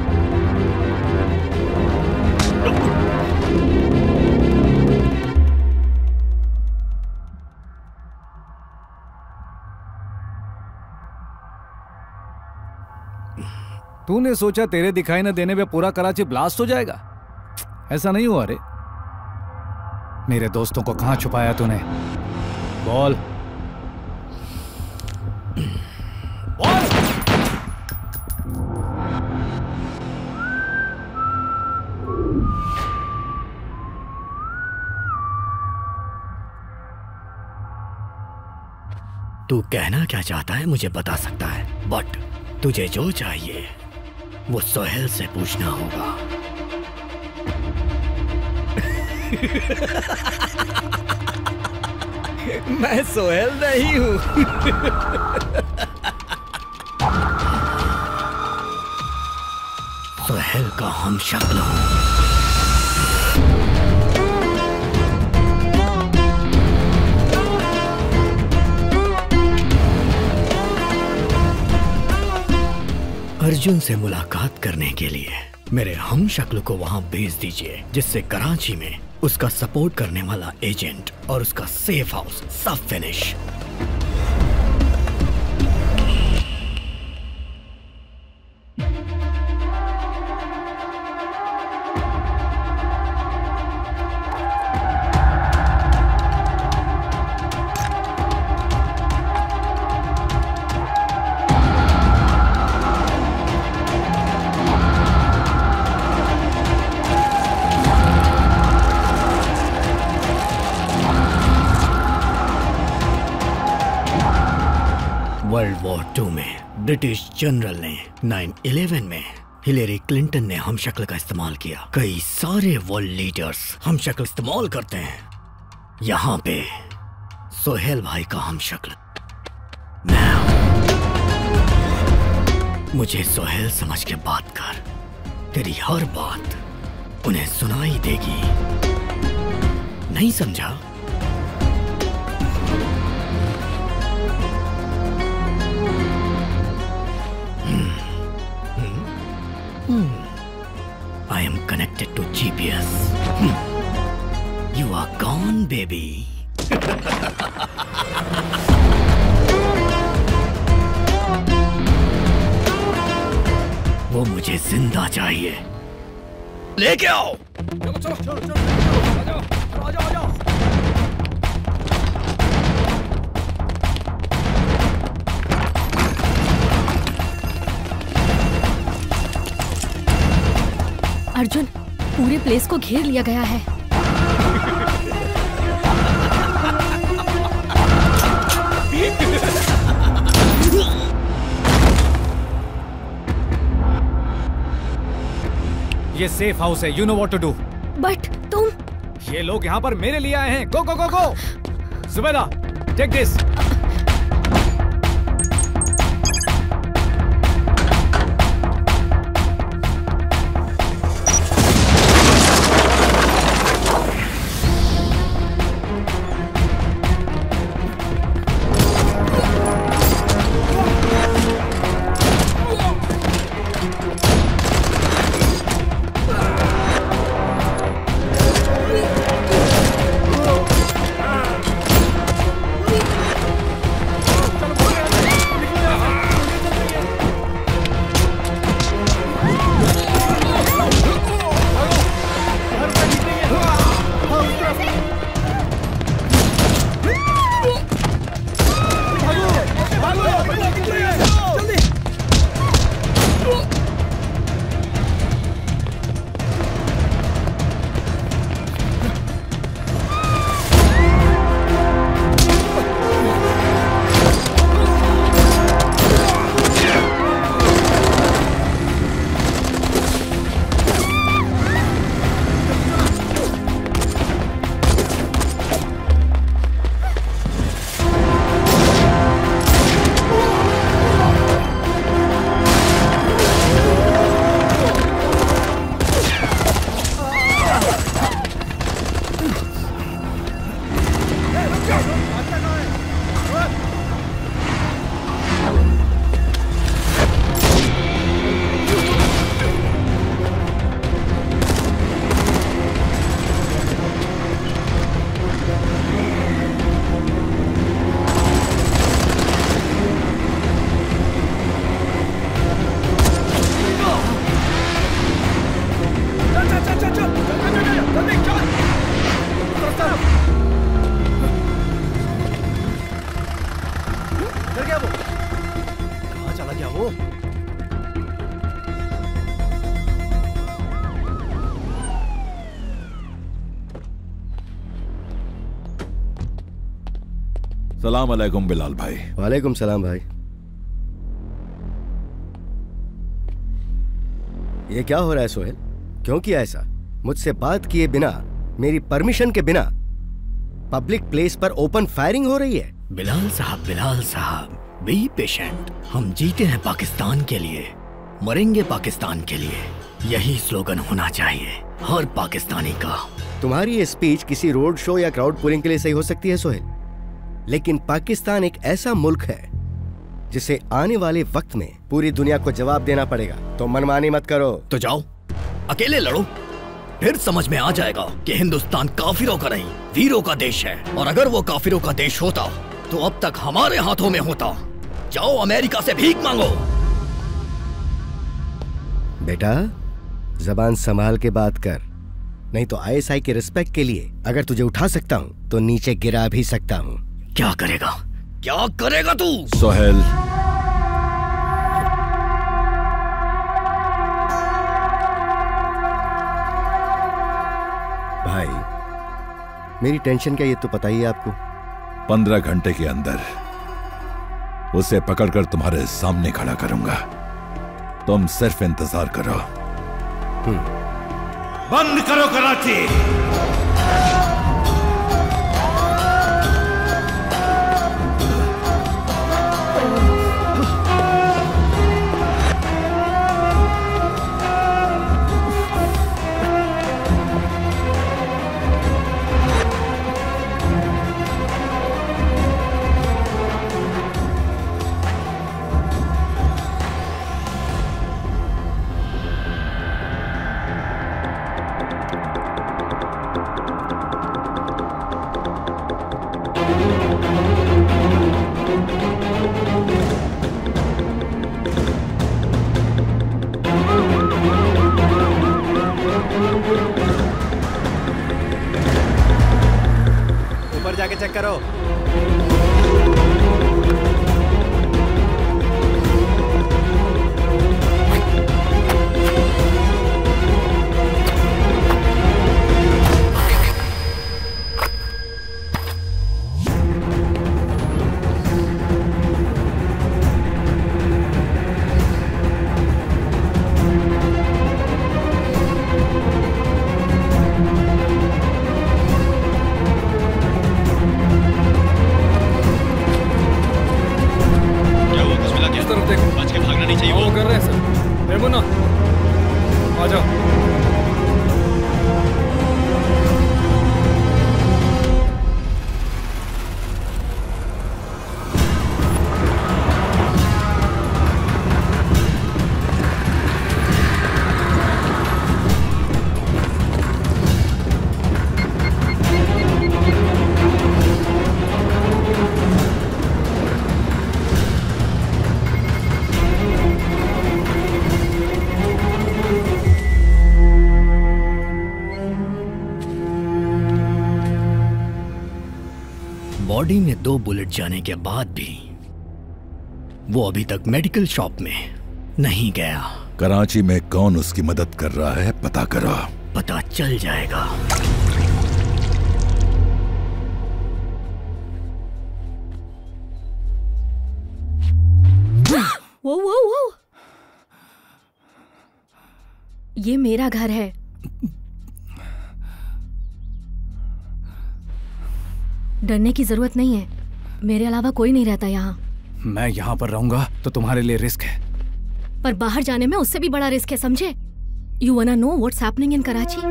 तूने सोचा तेरे दिखाई न देने पे पूरा कराची ब्लास्ट हो जाएगा? ऐसा नहीं हुआ रे। मेरे दोस्तों को कहां छुपाया तूने? बोल। तू कहना क्या चाहता है मुझे बता सकता है, बट तुझे जो चाहिए वो सोहेल से पूछना होगा। मैं सोहेल नहीं हूं। सोहेल का हम शक्ल हूं। अर्जुन से मुलाकात करने के लिए मेरे हम शक्ल को वहां भेज दीजिए, जिससे कराची में उसका सपोर्ट करने वाला एजेंट और उसका सेफ हाउस सब फिनिश। वर्ल्ड वॉर 2 में ब्रिटिश जनरल ने 9/11 में हिलेरी क्लिंटन ने हम शक्ल का इस्तेमाल किया। कई सारे वर्ल्ड लीडर्स हम शक्ल इस्तेमाल करते हैं। यहाँ पे सोहेल भाई का हम शक्ल मैं हूं। मुझे सोहेल समझ के बात कर। तेरी हर बात उन्हें सुनाई देगी। नहीं समझा? I am connected to GPS. You are gone, baby. वो मुझे जिंदा चाहिए। लेके आओ। चलो चलो चलो चलो आ जाओ। अर्जुन, पूरे प्लेस को घेर लिया गया है। ये सेफ हाउस है। You know what to do. But तुम ये लोग यहाँ पर मेरे लिए आए हैं। Go go go go. Zubaida, take this. सलाम अलैकुम बिलाल भाई। वालेकुम सलाम भाई। ये क्या हो रहा है सोहेल? क्यों किया ऐसा? मुझसे बात किए बिना, मेरी परमिशन के बिना पब्लिक प्लेस पर ओपन फायरिंग हो रही है। बिलाल साहब, बी पेशेंट। हम जीते हैं पाकिस्तान के लिए, मरेंगे पाकिस्तान के लिए। यही स्लोगन होना चाहिए हर पाकिस्तानी का। तुम्हारी ये स्पीच किसी रोड शो या क्राउड पुलिंग के लिए सही हो सकती है सोहेल, लेकिन पाकिस्तान एक ऐसा मुल्क है जिसे आने वाले वक्त में पूरी दुनिया को जवाब देना पड़ेगा। तो मनमानी मत करो। तो जाओ अकेले लड़ो, फिर समझ में आ जाएगा कि हिंदुस्तान काफिरों का नहीं वीरों का देश है। और अगर वो काफिरों का देश होता तो अब तक हमारे हाथों में होता। जाओ अमेरिका से भीख मांगो। बेटा जबान संभाल के बात कर, नहीं तो आईएसआई के रिस्पेक्ट के लिए अगर तुझे उठा सकता हूँ तो नीचे गिरा भी सकता हूँ। क्या करेगा तू? सोहेल, भाई मेरी टेंशन क्या ये तो पता ही है आपको। 15 घंटे के अंदर उसे पकड़कर तुम्हारे सामने खड़ा करूंगा। तुम सिर्फ इंतजार करो। बंद करो कराची। ऊपर जाके चेक करो। बॉडी में 2 बुलेट जाने के बाद भी वो अभी तक मेडिकल शॉप में नहीं गया। कराची में कौन उसकी मदद कर रहा है पता करो। पता चल जाएगा। वो ये मेरा घर है। डरने की जरूरत नहीं है, मेरे अलावा कोई नहीं रहता यहाँ। मैं यहाँ पर रहूंगा तो तुम्हारे लिए रिस्क है, पर बाहर जाने में उससे भी बड़ा रिस्क है, समझे? You wanna know what's happening in Karachi?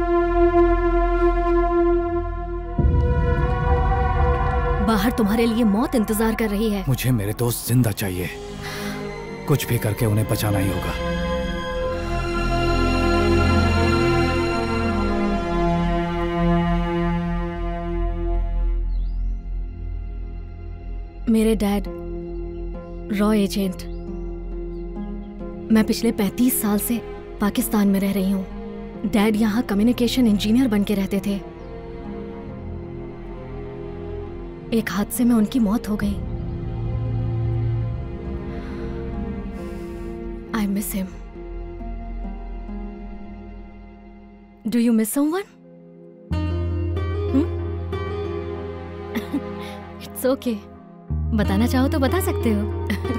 बाहर तुम्हारे लिए मौत इंतजार कर रही है। मुझे मेरे दोस्त जिंदा चाहिए, कुछ भी करके उन्हें बचाना ही होगा। मेरे डैड रॉ एजेंट। मैं पिछले 35 साल से पाकिस्तान में रह रही हूँ। डैड यहाँ कम्युनिकेशन इंजीनियर बन के रहते थे। एक हादसे में उनकी मौत हो गई। I miss him. Do you miss someone? It's okay. बताना चाहो तो बता सकते हो।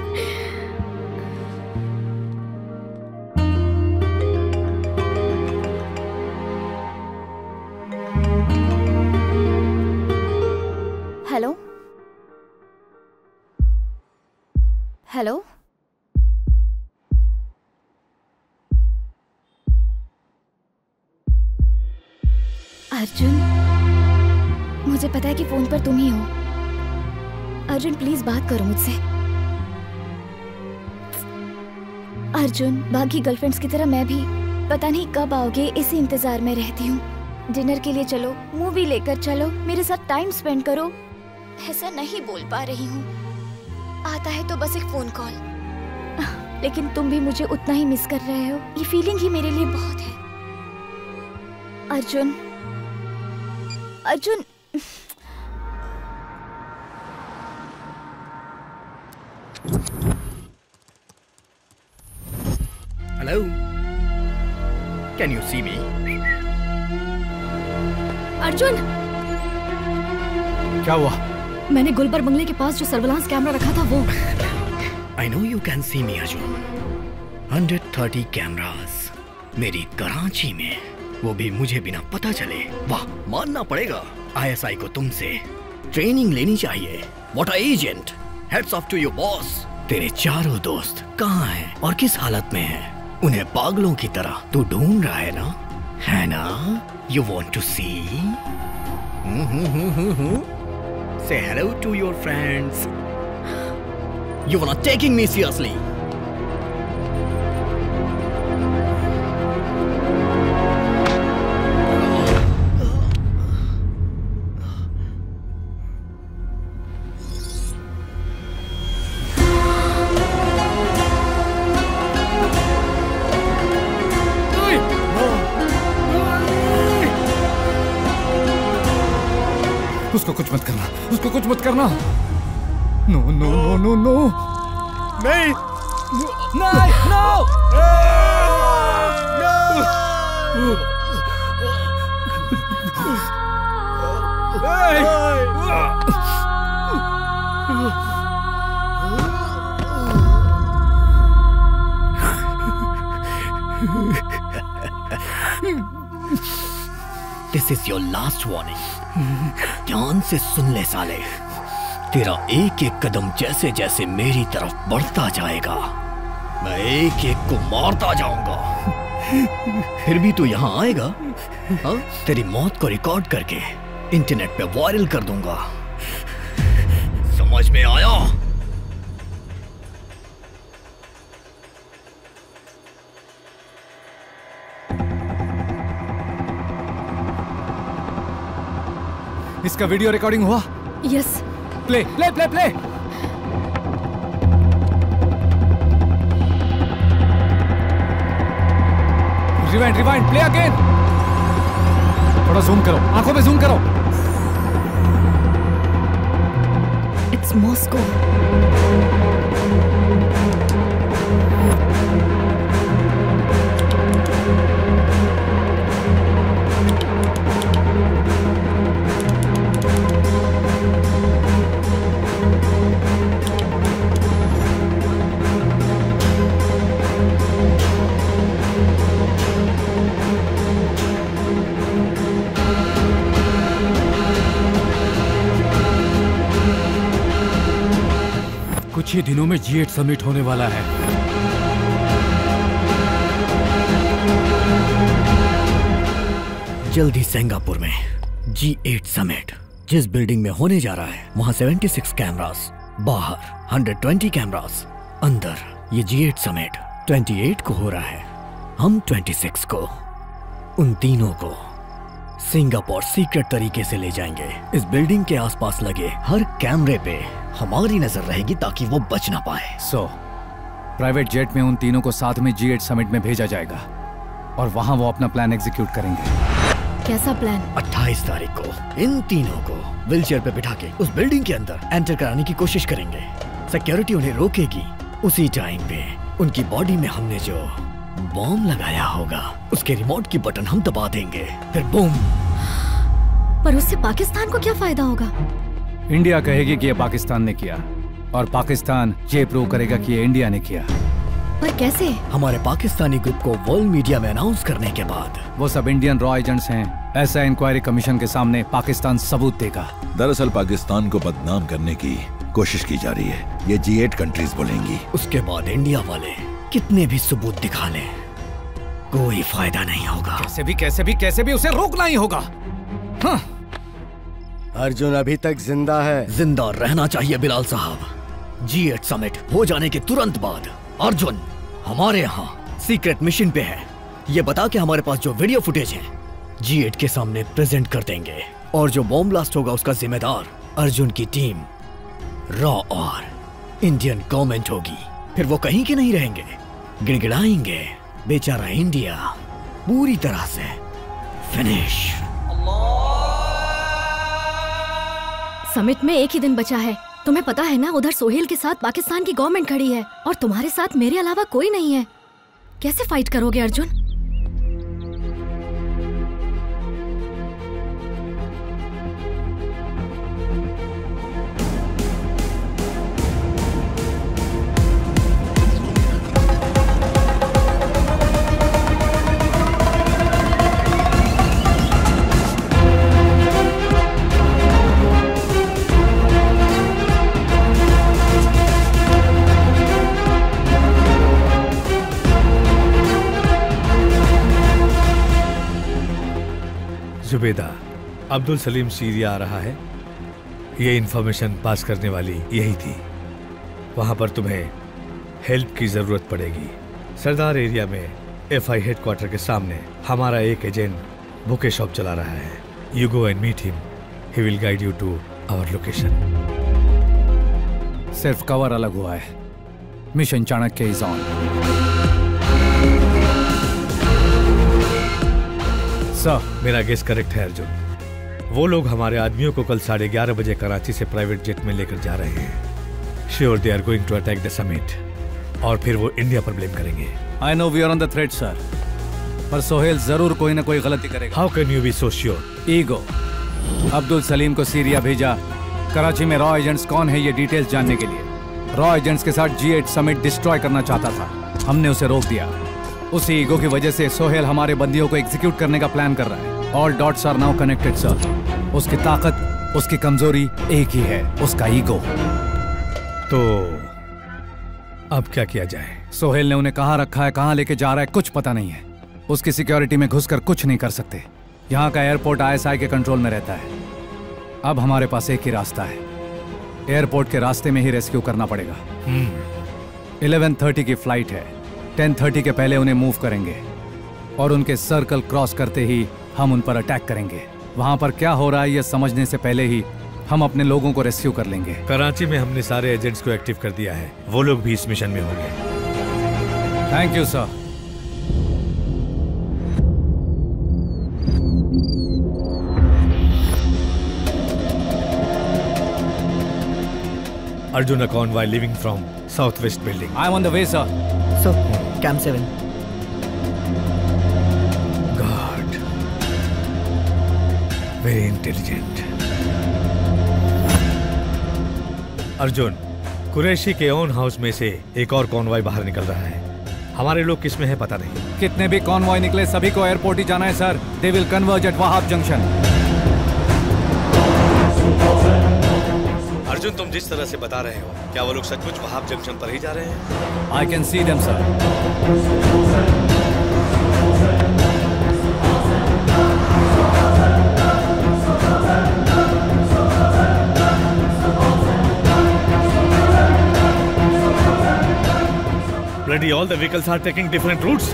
हेलो हेलो, अर्जुन, मुझे पता है कि फोन पर तुम ही हो। अर्जुन प्लीज बात करो मुझसे। अर्जुन, बाकी गर्लफ्रेंड्स की तरह मैं भी पता नहीं कब आओगे इसी इंतजार में रहती हूँ। डिनर के लिए चलो, मूवी लेकर चलो, मेरे साथ टाइम स्पेंड करो। ऐसा नहीं बोल पा रही हूँ, आता है तो बस एक फोन कॉल। लेकिन तुम भी मुझे उतना ही मिस कर रहे हो, ये फीलिंग ही मेरे लिए बहुत है। Arjun, Arjun, hello, can you see me? Arjun, क्या हुआ? मैंने गुलबर बंगले के पास जो सर्विलांस कैमरा रखा था वो I know you can see me, Arjun. 130 cameras मेरी कराची में, वो भी मुझे बिना पता चले। वाह, मानना पड़ेगा ISI को तुमसे ट्रेनिंग लेनी चाहिए। What a agent! Heads off to your boss. तेरे चारों दोस्त कहाँ हैं और किस हालत में हैं? उन्हें पागलों की तरह तू ढूंढ रहा है ना? है ना? You want to see? Say hello to your friends. You are not taking me seriously. उसको कुछ मत करना, उसको कुछ मत करना। No no no no no, नहीं नहीं, no This is your last warning. ध्यान से सुन ले साले, तेरा एक एक कदम जैसे जैसे मेरी तरफ बढ़ता जाएगा, मैं एक एक को मारता जाऊंगा। फिर भी तू यहाँ आएगा? हाँ? तेरी मौत को रिकॉर्ड करके इंटरनेट पे वायरल कर दूंगा, समझ में आया? इसका वीडियो रिकॉर्डिंग हुआ? Yes. Play play play play. Rewind rewind, play again. थोड़ा जूम करो, आंखों पे जूम करो। It's Moscow. कुछ ही दिनों में G8 समिट होने वाला है। जल्दी सिंगापुर में G8 समिट जिस बिल्डिंग में होने जा रहा है, वहां 76 कैमरास, बाहर 120 कैमरास, अंदर ये G8 समिट 28 को हो रहा है। हम 26 को उन तीनों को सिंगापुर सीक्रेट तरीके से ले जाएंगे। इस बिल्डिंग के आसपास लगे हर कैमरे पे हमारी नजर रहेगी ताकि वो बच ना पाए। प्राइवेट जेट में उन तीनों को साथ में G8 समिट में भेजा जाएगा और वहां वो अपना प्लान एग्जीक्यूट करेंगे। कैसा प्लान? 28 तारीख को इन तीनों को व्हीलचेयर पे बिठा के उस बिल्डिंग के अंदर एंटर कराने की कोशिश करेंगे। सिक्योरिटी उन्हें रोकेगी। उसी टाइम पे उनकी बॉडी में हमने जो बॉम्ब लगाया होगा उसके रिमोट की बटन हम दबा देंगे, फिर बूम। पर उससे पाकिस्तान को क्या फायदा होगा? इंडिया कहेगी कि ये पाकिस्तान ने किया और पाकिस्तान ये प्रूव करेगा कि ये इंडिया ने किया। पर कैसे? हमारे पाकिस्तानी ग्रुप को वर्ल्ड मीडिया में अनाउंस करने के बाद वो सब इंडियन रॉ एजेंट्स हैं। ऐसा इंक्वायरी कमीशन के सामने पाकिस्तान सबूत देगा। दरअसल पाकिस्तान को बदनाम करने की कोशिश की जा रही है, ये G8 कंट्रीज बोलेंगी। उसके बाद इंडिया वाले कितने भी सबूत दिखा लें, कोई फायदा नहीं होगा। कैसे भी उसे रोकना ही होगा। हाँ। अर्जुन अभी तक जिंदा है। जिंदा रहना चाहिए बिलाल साहब। G8 समिट हो जाने के तुरंत बाद अर्जुन हमारे यहाँ सीक्रेट मिशन पे है। ये बता के हमारे पास जो वीडियो फुटेज है G8 के सामने प्रेजेंट कर देंगे और जो बॉम्ब ब्लास्ट होगा उसका जिम्मेदार अर्जुन की टीम रॉ और इंडियन गवर्नमेंट होगी। फिर वो कहीं के नहीं रहेंगे, गिड़गिड़ाएंगे। बेचारा इंडिया पूरी तरह से फिनिश। समिट में एक ही दिन बचा है। तुम्हें पता है ना, उधर सोहेल के साथ पाकिस्तान की गवर्नमेंट खड़ी है और तुम्हारे साथ मेरे अलावा कोई नहीं है। कैसे फाइट करोगे अर्जुन? जुबेदा, अब्दुल सलीम सीरिया आ रहा है, ये इन्फॉर्मेशन पास करने वाली यही थी। वहां पर तुम्हें हेल्प की जरूरत पड़ेगी। सरदार एरिया में FI हेडक्वार्टर के सामने हमारा एक एजेंट बुके शॉप चला रहा है। You go and meet him, he will guide you to our location. सिर्फ कवर अलग हुआ है। Mission Chanakya is on. Sir, मेरा गेस करेक्ट है अर्जुन। वो लोग हमारे आदमियों को कल 11:30 बजे कराची से प्राइवेट जेट में लेकर जा रहे हैं। Sure they are going to attack the summit और फिर वो इंडिया पर ब्लेम करेंगे। I know we are on the threat sir, पर सोहेल जरूर कोई ना कोई गलती करेगा। How can you be so sure? Ego. Abdul Salim को सीरिया भेजा, कराची में रॉ एजेंट्स कौन है ये डिटेल्स जानने के लिए। रॉ एजेंट्स के साथ G8 समिट डिस्ट्रॉय करना चाहता था, हमने उसे रोक दिया। उसी ईगो की वजह से सोहेल हमारे बंदियों को एग्जीक्यूट करने का प्लान कर रहा है। All dots are now connected sir. उसकी ताकत, उसकी कमजोरी एक ही है, उसका ईगो। तो अब क्या किया जाए? सोहेल ने उन्हें कहाँ रखा है, कहाँ लेके जा रहा है, कुछ पता नहीं है। उसकी सिक्योरिटी में घुसकर कुछ नहीं कर सकते। यहाँ का एयरपोर्ट ISI के कंट्रोल में रहता है। अब हमारे पास एक ही रास्ता है, एयरपोर्ट के रास्ते में ही रेस्क्यू करना पड़ेगा। 11:30 की फ्लाइट है, 10:30 के पहले उन्हें मूव करेंगे और उनके सर्कल क्रॉस करते ही हम उन पर अटैक करेंगे। वहां पर क्या हो रहा है ये समझने से पहले ही हम अपने लोगों को रेस्क्यू कर लेंगे। कराची में हमने सारे एजेंट्स को एक्टिव कर दिया है, वो लोग भी इस मिशन में होंगे। Thank you sir. Arjun, a convoy leaving from southwest building. I'm on the way, sir. So, Camp 7. God. Very intelligent. Arjun, Qureshi के ओन हाउस में से एक और कॉन्वॉय बाहर निकल रहा है। हमारे लोग किसमें है पता नहीं। कितने भी कॉन्वॉय निकले सभी को एयरपोर्ट ही जाना है sir. They will converge at Wahab junction. Arjun, तुम जिस तरह से बता रहे हो, क्या वो लोग सचमुच वहाब जंक्शन पर ही जा रहे हैं? I can see them sir. Bloody all the vehicles are taking different routes.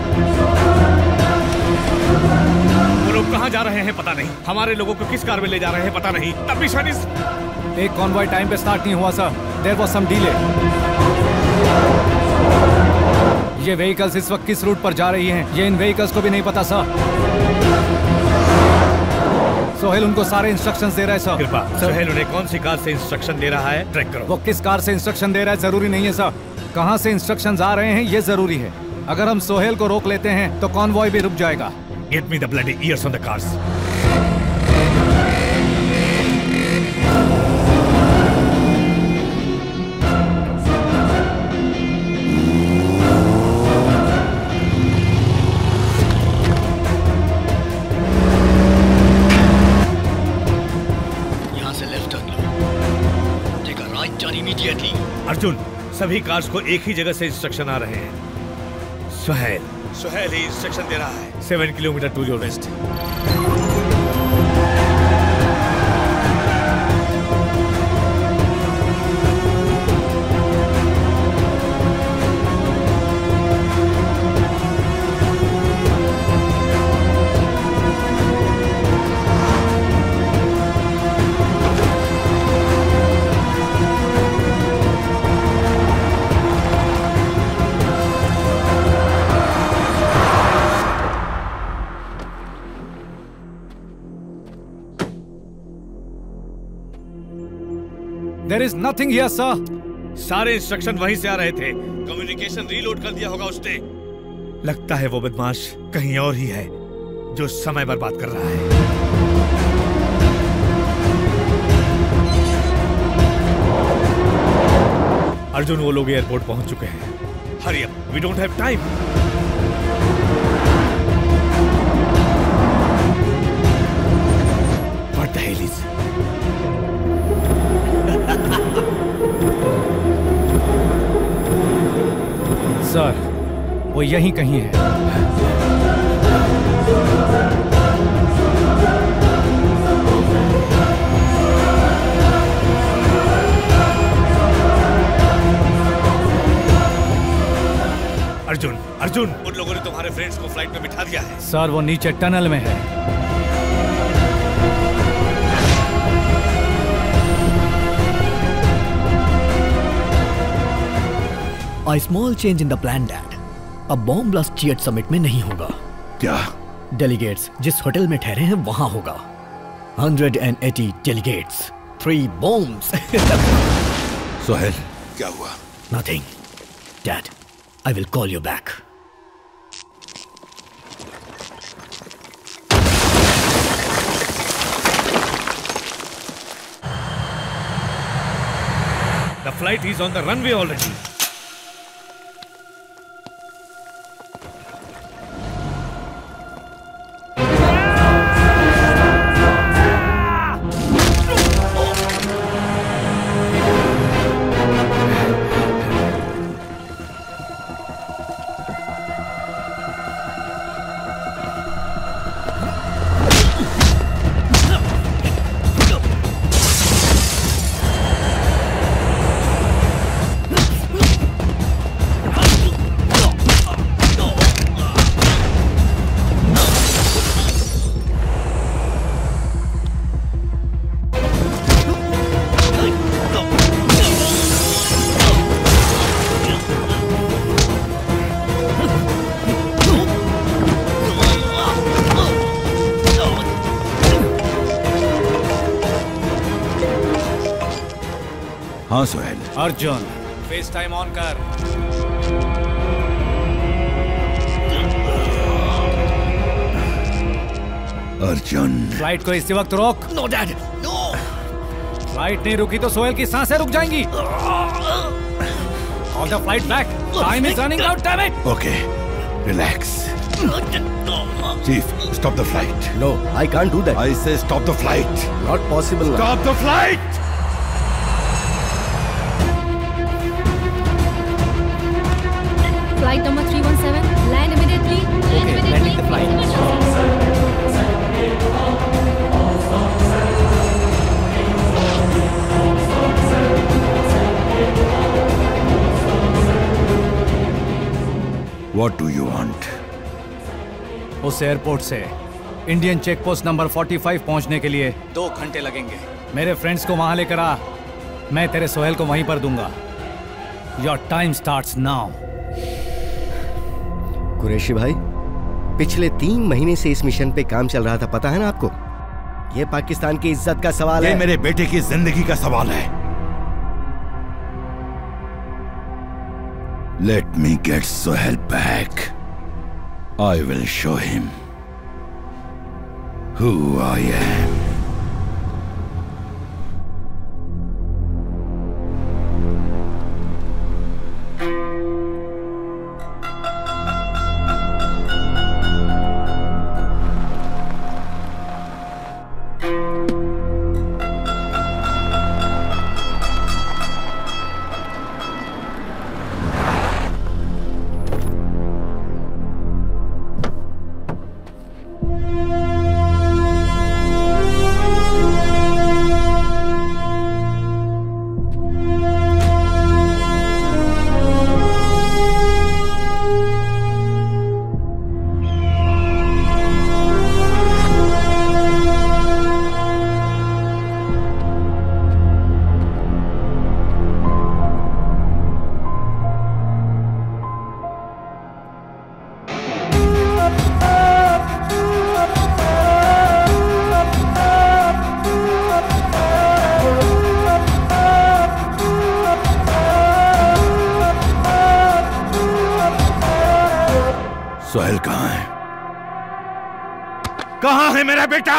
वो लोग कहाँ जा रहे हैं पता नहीं। हमारे लोगों को किस कार में ले जा रहे हैं पता नहीं। तब भी शायद एक कॉन्वॉय टाइम पे स्टार्ट नहीं हुआ sir. There was some delay. ये व्हीकल्स इस वक्त किस रूट पर जा रही हैं, ये इन व्हीकल्स को भी नहीं पता सर। सोहेल उनको सारे इंस्ट्रक्शंस दे रहा है सर। कृपा, सोहेल उन्हें कौन सी कार से इंस्ट्रक्शन दे रहा है ट्रैक करो। वो किस कार से इंस्ट्रक्शन दे रहा है जरूरी नहीं है सर, कहां से इंस्ट्रक्शंस आ रहे हैं ये जरूरी है। अगर हम सोहेल को रोक लेते हैं तो कॉन्वॉय भी रुक जाएगा। Get me the bloody ears on the cars. यहाँ से लेफ्ट टर्न लो, take a right turn immediately. Arjun, सभी कार्स को एक ही जगह से इंस्ट्रक्शन आ रहे हैं। सोहेल ही इंस्ट्रक्शन दे रहा है। 7 kilometre to your west. There is nothing here, sir. सारे इंस्ट्रक्शन वहीं से आ रहे थे। कम्युनिकेशन रीलोड कर दिया होगा उसने। लगता है वो बदमाश कहीं और ही है जो समय बर्बाद कर रहा है। अर्जुन, वो लोग एयरपोर्ट पहुंच चुके हैं। Hurry up, we don't have time. What the hell is? Sir, वो यहीं कहीं है। अर्जुन अर्जुन, उन लोगों ने तुम्हारे फ्रेंड्स को फ्लाइट में बिठा दिया है। सर वो नीचे टनल में है। A small change in the plan, Dad. अब बॉम्ब ब्लास्ट G8 समिट में नहीं होगा। क्या? डेलीगेट्स जिस होटल में ठहरे हैं वहां होगा। 180 डेलीगेट्स, 3 बॉम्ब्स। सोहेल, क्या हुआ? Nothing. Dad, I will call you back. The flight is on the runway already. हाँ Sohail. Arjun, FaceTime on कर। अर्जुन, फ्लाइट को इसी वक्त रोक। No dad, no. फ्लाइट नहीं रुकी तो सोहेल की सांसें रुक जाएंगी। Call the flight back. Time is running out, damn it. Okay, relax. Chief, stop the flight. No, I can't do that. I say stop the flight. Not possible. Stop the flight. Flight number 317, land immediately. Land immediately. Landing the flight. What do you want? उस airport से Indian check post number 45 पहुंचने के लिए 2 घंटे लगेंगे। मेरे friends को वहां लेकर आ, मैं तेरे सोहेल को वहीं पर दूंगा। Your time starts now. Qureshi भाई, पिछले 3 महीने से इस मिशन पे काम चल रहा था, पता है ना आपको? ये पाकिस्तान की इज्जत का सवाल है। ये मेरे बेटे की जिंदगी का सवाल है। Let me get Sohail back. I will show him who I am. Sohail कहाँ है? कहाँ है मेरा बेटा?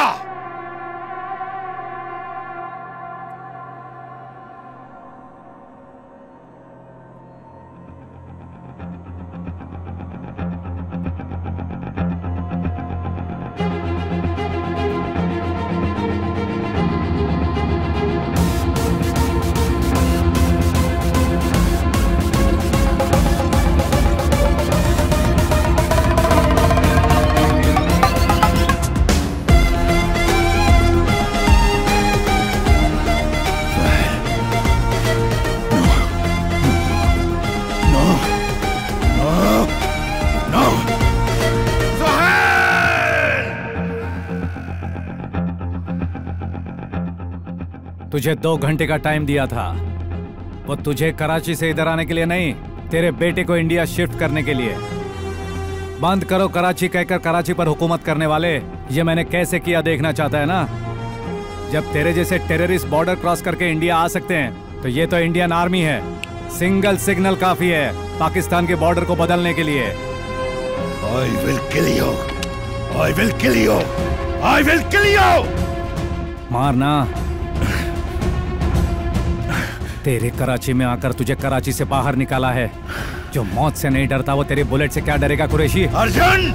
तुझे 2 घंटे का टाइम दिया था, वो तुझे कराची से इधर आने के लिए नहीं, तेरे बेटे को इंडिया शिफ्ट करने के लिए। बंद करो कराची कहकर कराची पर हुकूमत करने वाले, ये मैंने कैसे किया देखना चाहता है ना? जब तेरे जैसे टेररिस्ट बॉर्डर क्रॉस करके इंडिया आ सकते हैं तो ये तो इंडियन आर्मी है, सिंगल सिग्नल काफी है पाकिस्तान के बॉर्डर को बदलने के लिए। I will kill you. I will kill you. I will kill you. मारना। तेरे कराची में आकर तुझे कराची से बाहर निकाला है। जो मौत से नहीं डरता वो तेरे बुलेट से क्या डरेगा कुरैशी? अर्जुन!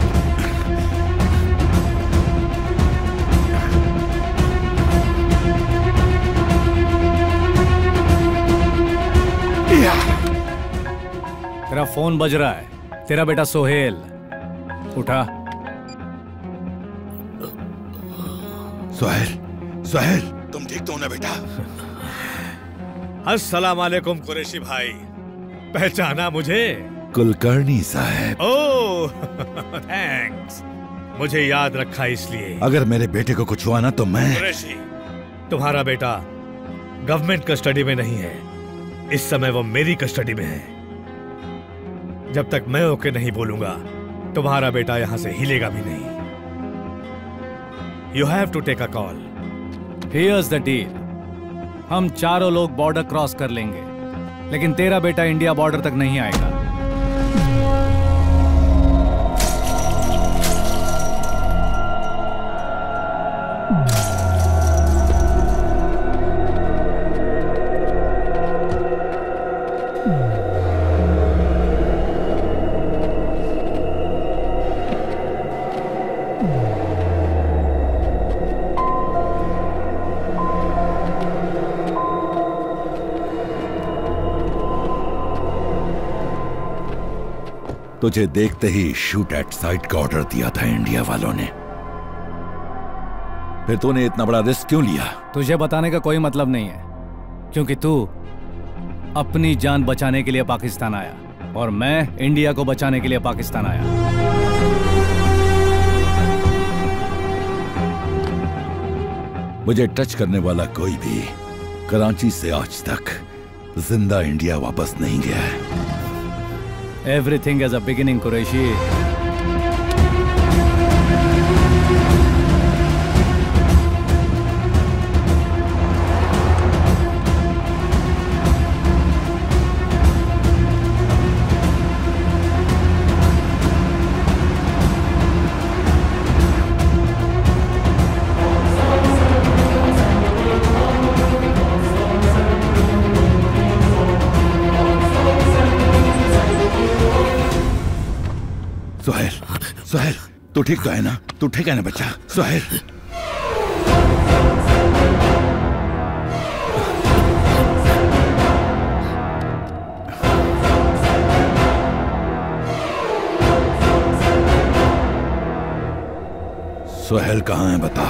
तेरा फोन बज रहा है, तेरा बेटा सोहेल। उठा। सोहेल, सोहेल, तुम ठीक तो हो ना बेटा? अस्सलाम वालेकुम कुरैशी भाई, पहचाना मुझे? कुलकर्णी साहब। ओह थैंक्स, मुझे याद रखा इसलिए। अगर मेरे बेटे को कुछ हुआ ना तो मैं। कुरैशी, तुम्हारा बेटा गवर्नमेंट कस्टडी में नहीं है, इस समय वो मेरी कस्टडी में है। जब तक मैं ओके नहीं बोलूंगा तुम्हारा बेटा यहां से हिलेगा भी नहीं। You have to take a call. Here's the deal, हम चारों लोग बॉर्डर क्रॉस कर लेंगे, लेकिन तेरा बेटा इंडिया बॉर्डर तक नहीं आएगा। तुझे देखते ही शूट एट साइट का ऑर्डर दिया था इंडिया वालों ने, फिर तूने इतना बड़ा रिस्क क्यों लिया? तुझे बताने का कोई मतलब नहीं है, क्योंकि तू अपनी जान बचाने के लिए पाकिस्तान आया और मैं इंडिया को बचाने के लिए पाकिस्तान आया। मुझे टच करने वाला कोई भी कराची से आज तक जिंदा इंडिया वापस नहीं गया है। Everything has a beginning, Qureshi. Sohail, Sohail, तू ठीक तो है ना? तू ठीक है ना बच्चा? सोहेल, सोहेल कहाँ है बता?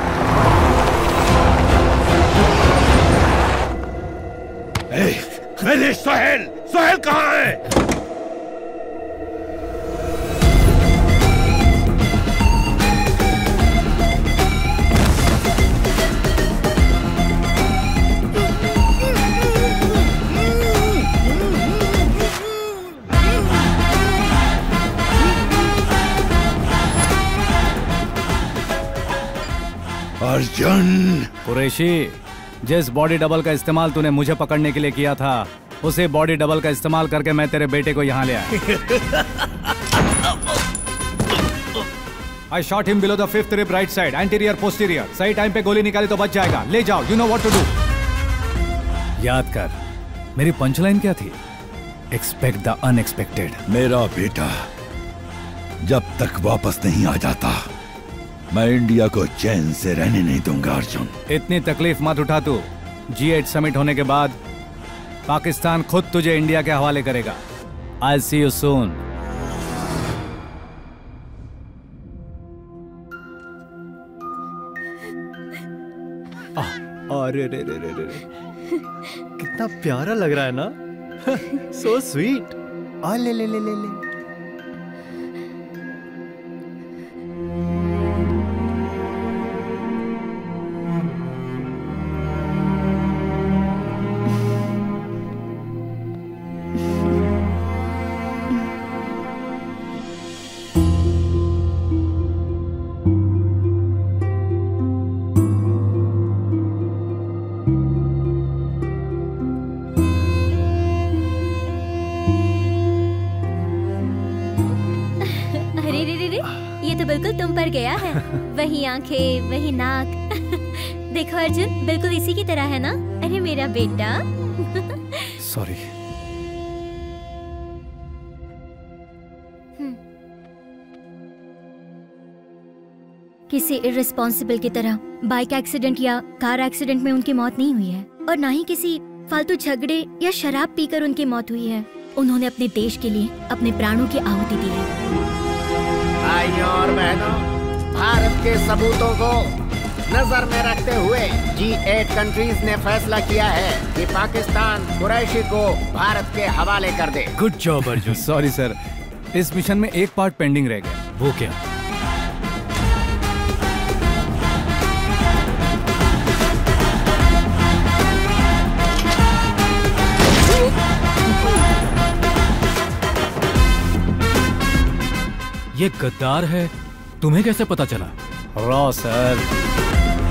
अरे सोहेल, सोहेल कहाँ है? अर्जुन! कुरैशी, जिस बॉडी डबल का इस्तेमाल तूने मुझे पकड़ने के लिए किया था, उसे बॉडी डबल का इस्तेमाल करके मैं तेरे बेटे को यहाँ ले आया। I shot him below the 5th rib right side, anterior posterior. सही टाइम पे गोली निकाली तो बच जाएगा। ले जाओ, you know what to do. याद कर, मेरी पंचलाइन क्या थी? Expect the unexpected. मेरा बेटा जब तक वापस नहीं आ जाता, मैं इंडिया को चैन से रहने नहीं दूंगा अर्जुन। इतनी तकलीफ मत उठा तू। G8 समिट होने के बाद पाकिस्तान खुद तुझे इंडिया के हवाले करेगा। I'll see you soon. अरे रे रे रे रे, कितना प्यारा लग रहा है ना? So sweet. आ ले ले ले ले ले। तुम पर गया है। वही आंखें, वही नाक। देखो अर्जुन, बिल्कुल इसी की तरह है ना? अरे मेरा बेटा। सॉरी। किसी इररिस्पॉन्सिबल की तरह बाइक एक्सीडेंट या कार एक्सीडेंट में उनकी मौत नहीं हुई है, और ना ही किसी फालतू झगड़े या शराब पीकर उनकी मौत हुई है। उन्होंने अपने देश के लिए अपने प्राणों की आहुति दी है। भाइयों और बहनों, भारत के सबूतों को नजर में रखते हुए G8 कंट्रीज ने फैसला किया है कि पाकिस्तान कुरैशी को भारत के हवाले कर दे। Good job Arjun. Sorry sir, इस मिशन में एक पार्ट पेंडिंग रह गया। वो क्या? ये गद्दार है, तुम्हें कैसे पता चला? Raw sir,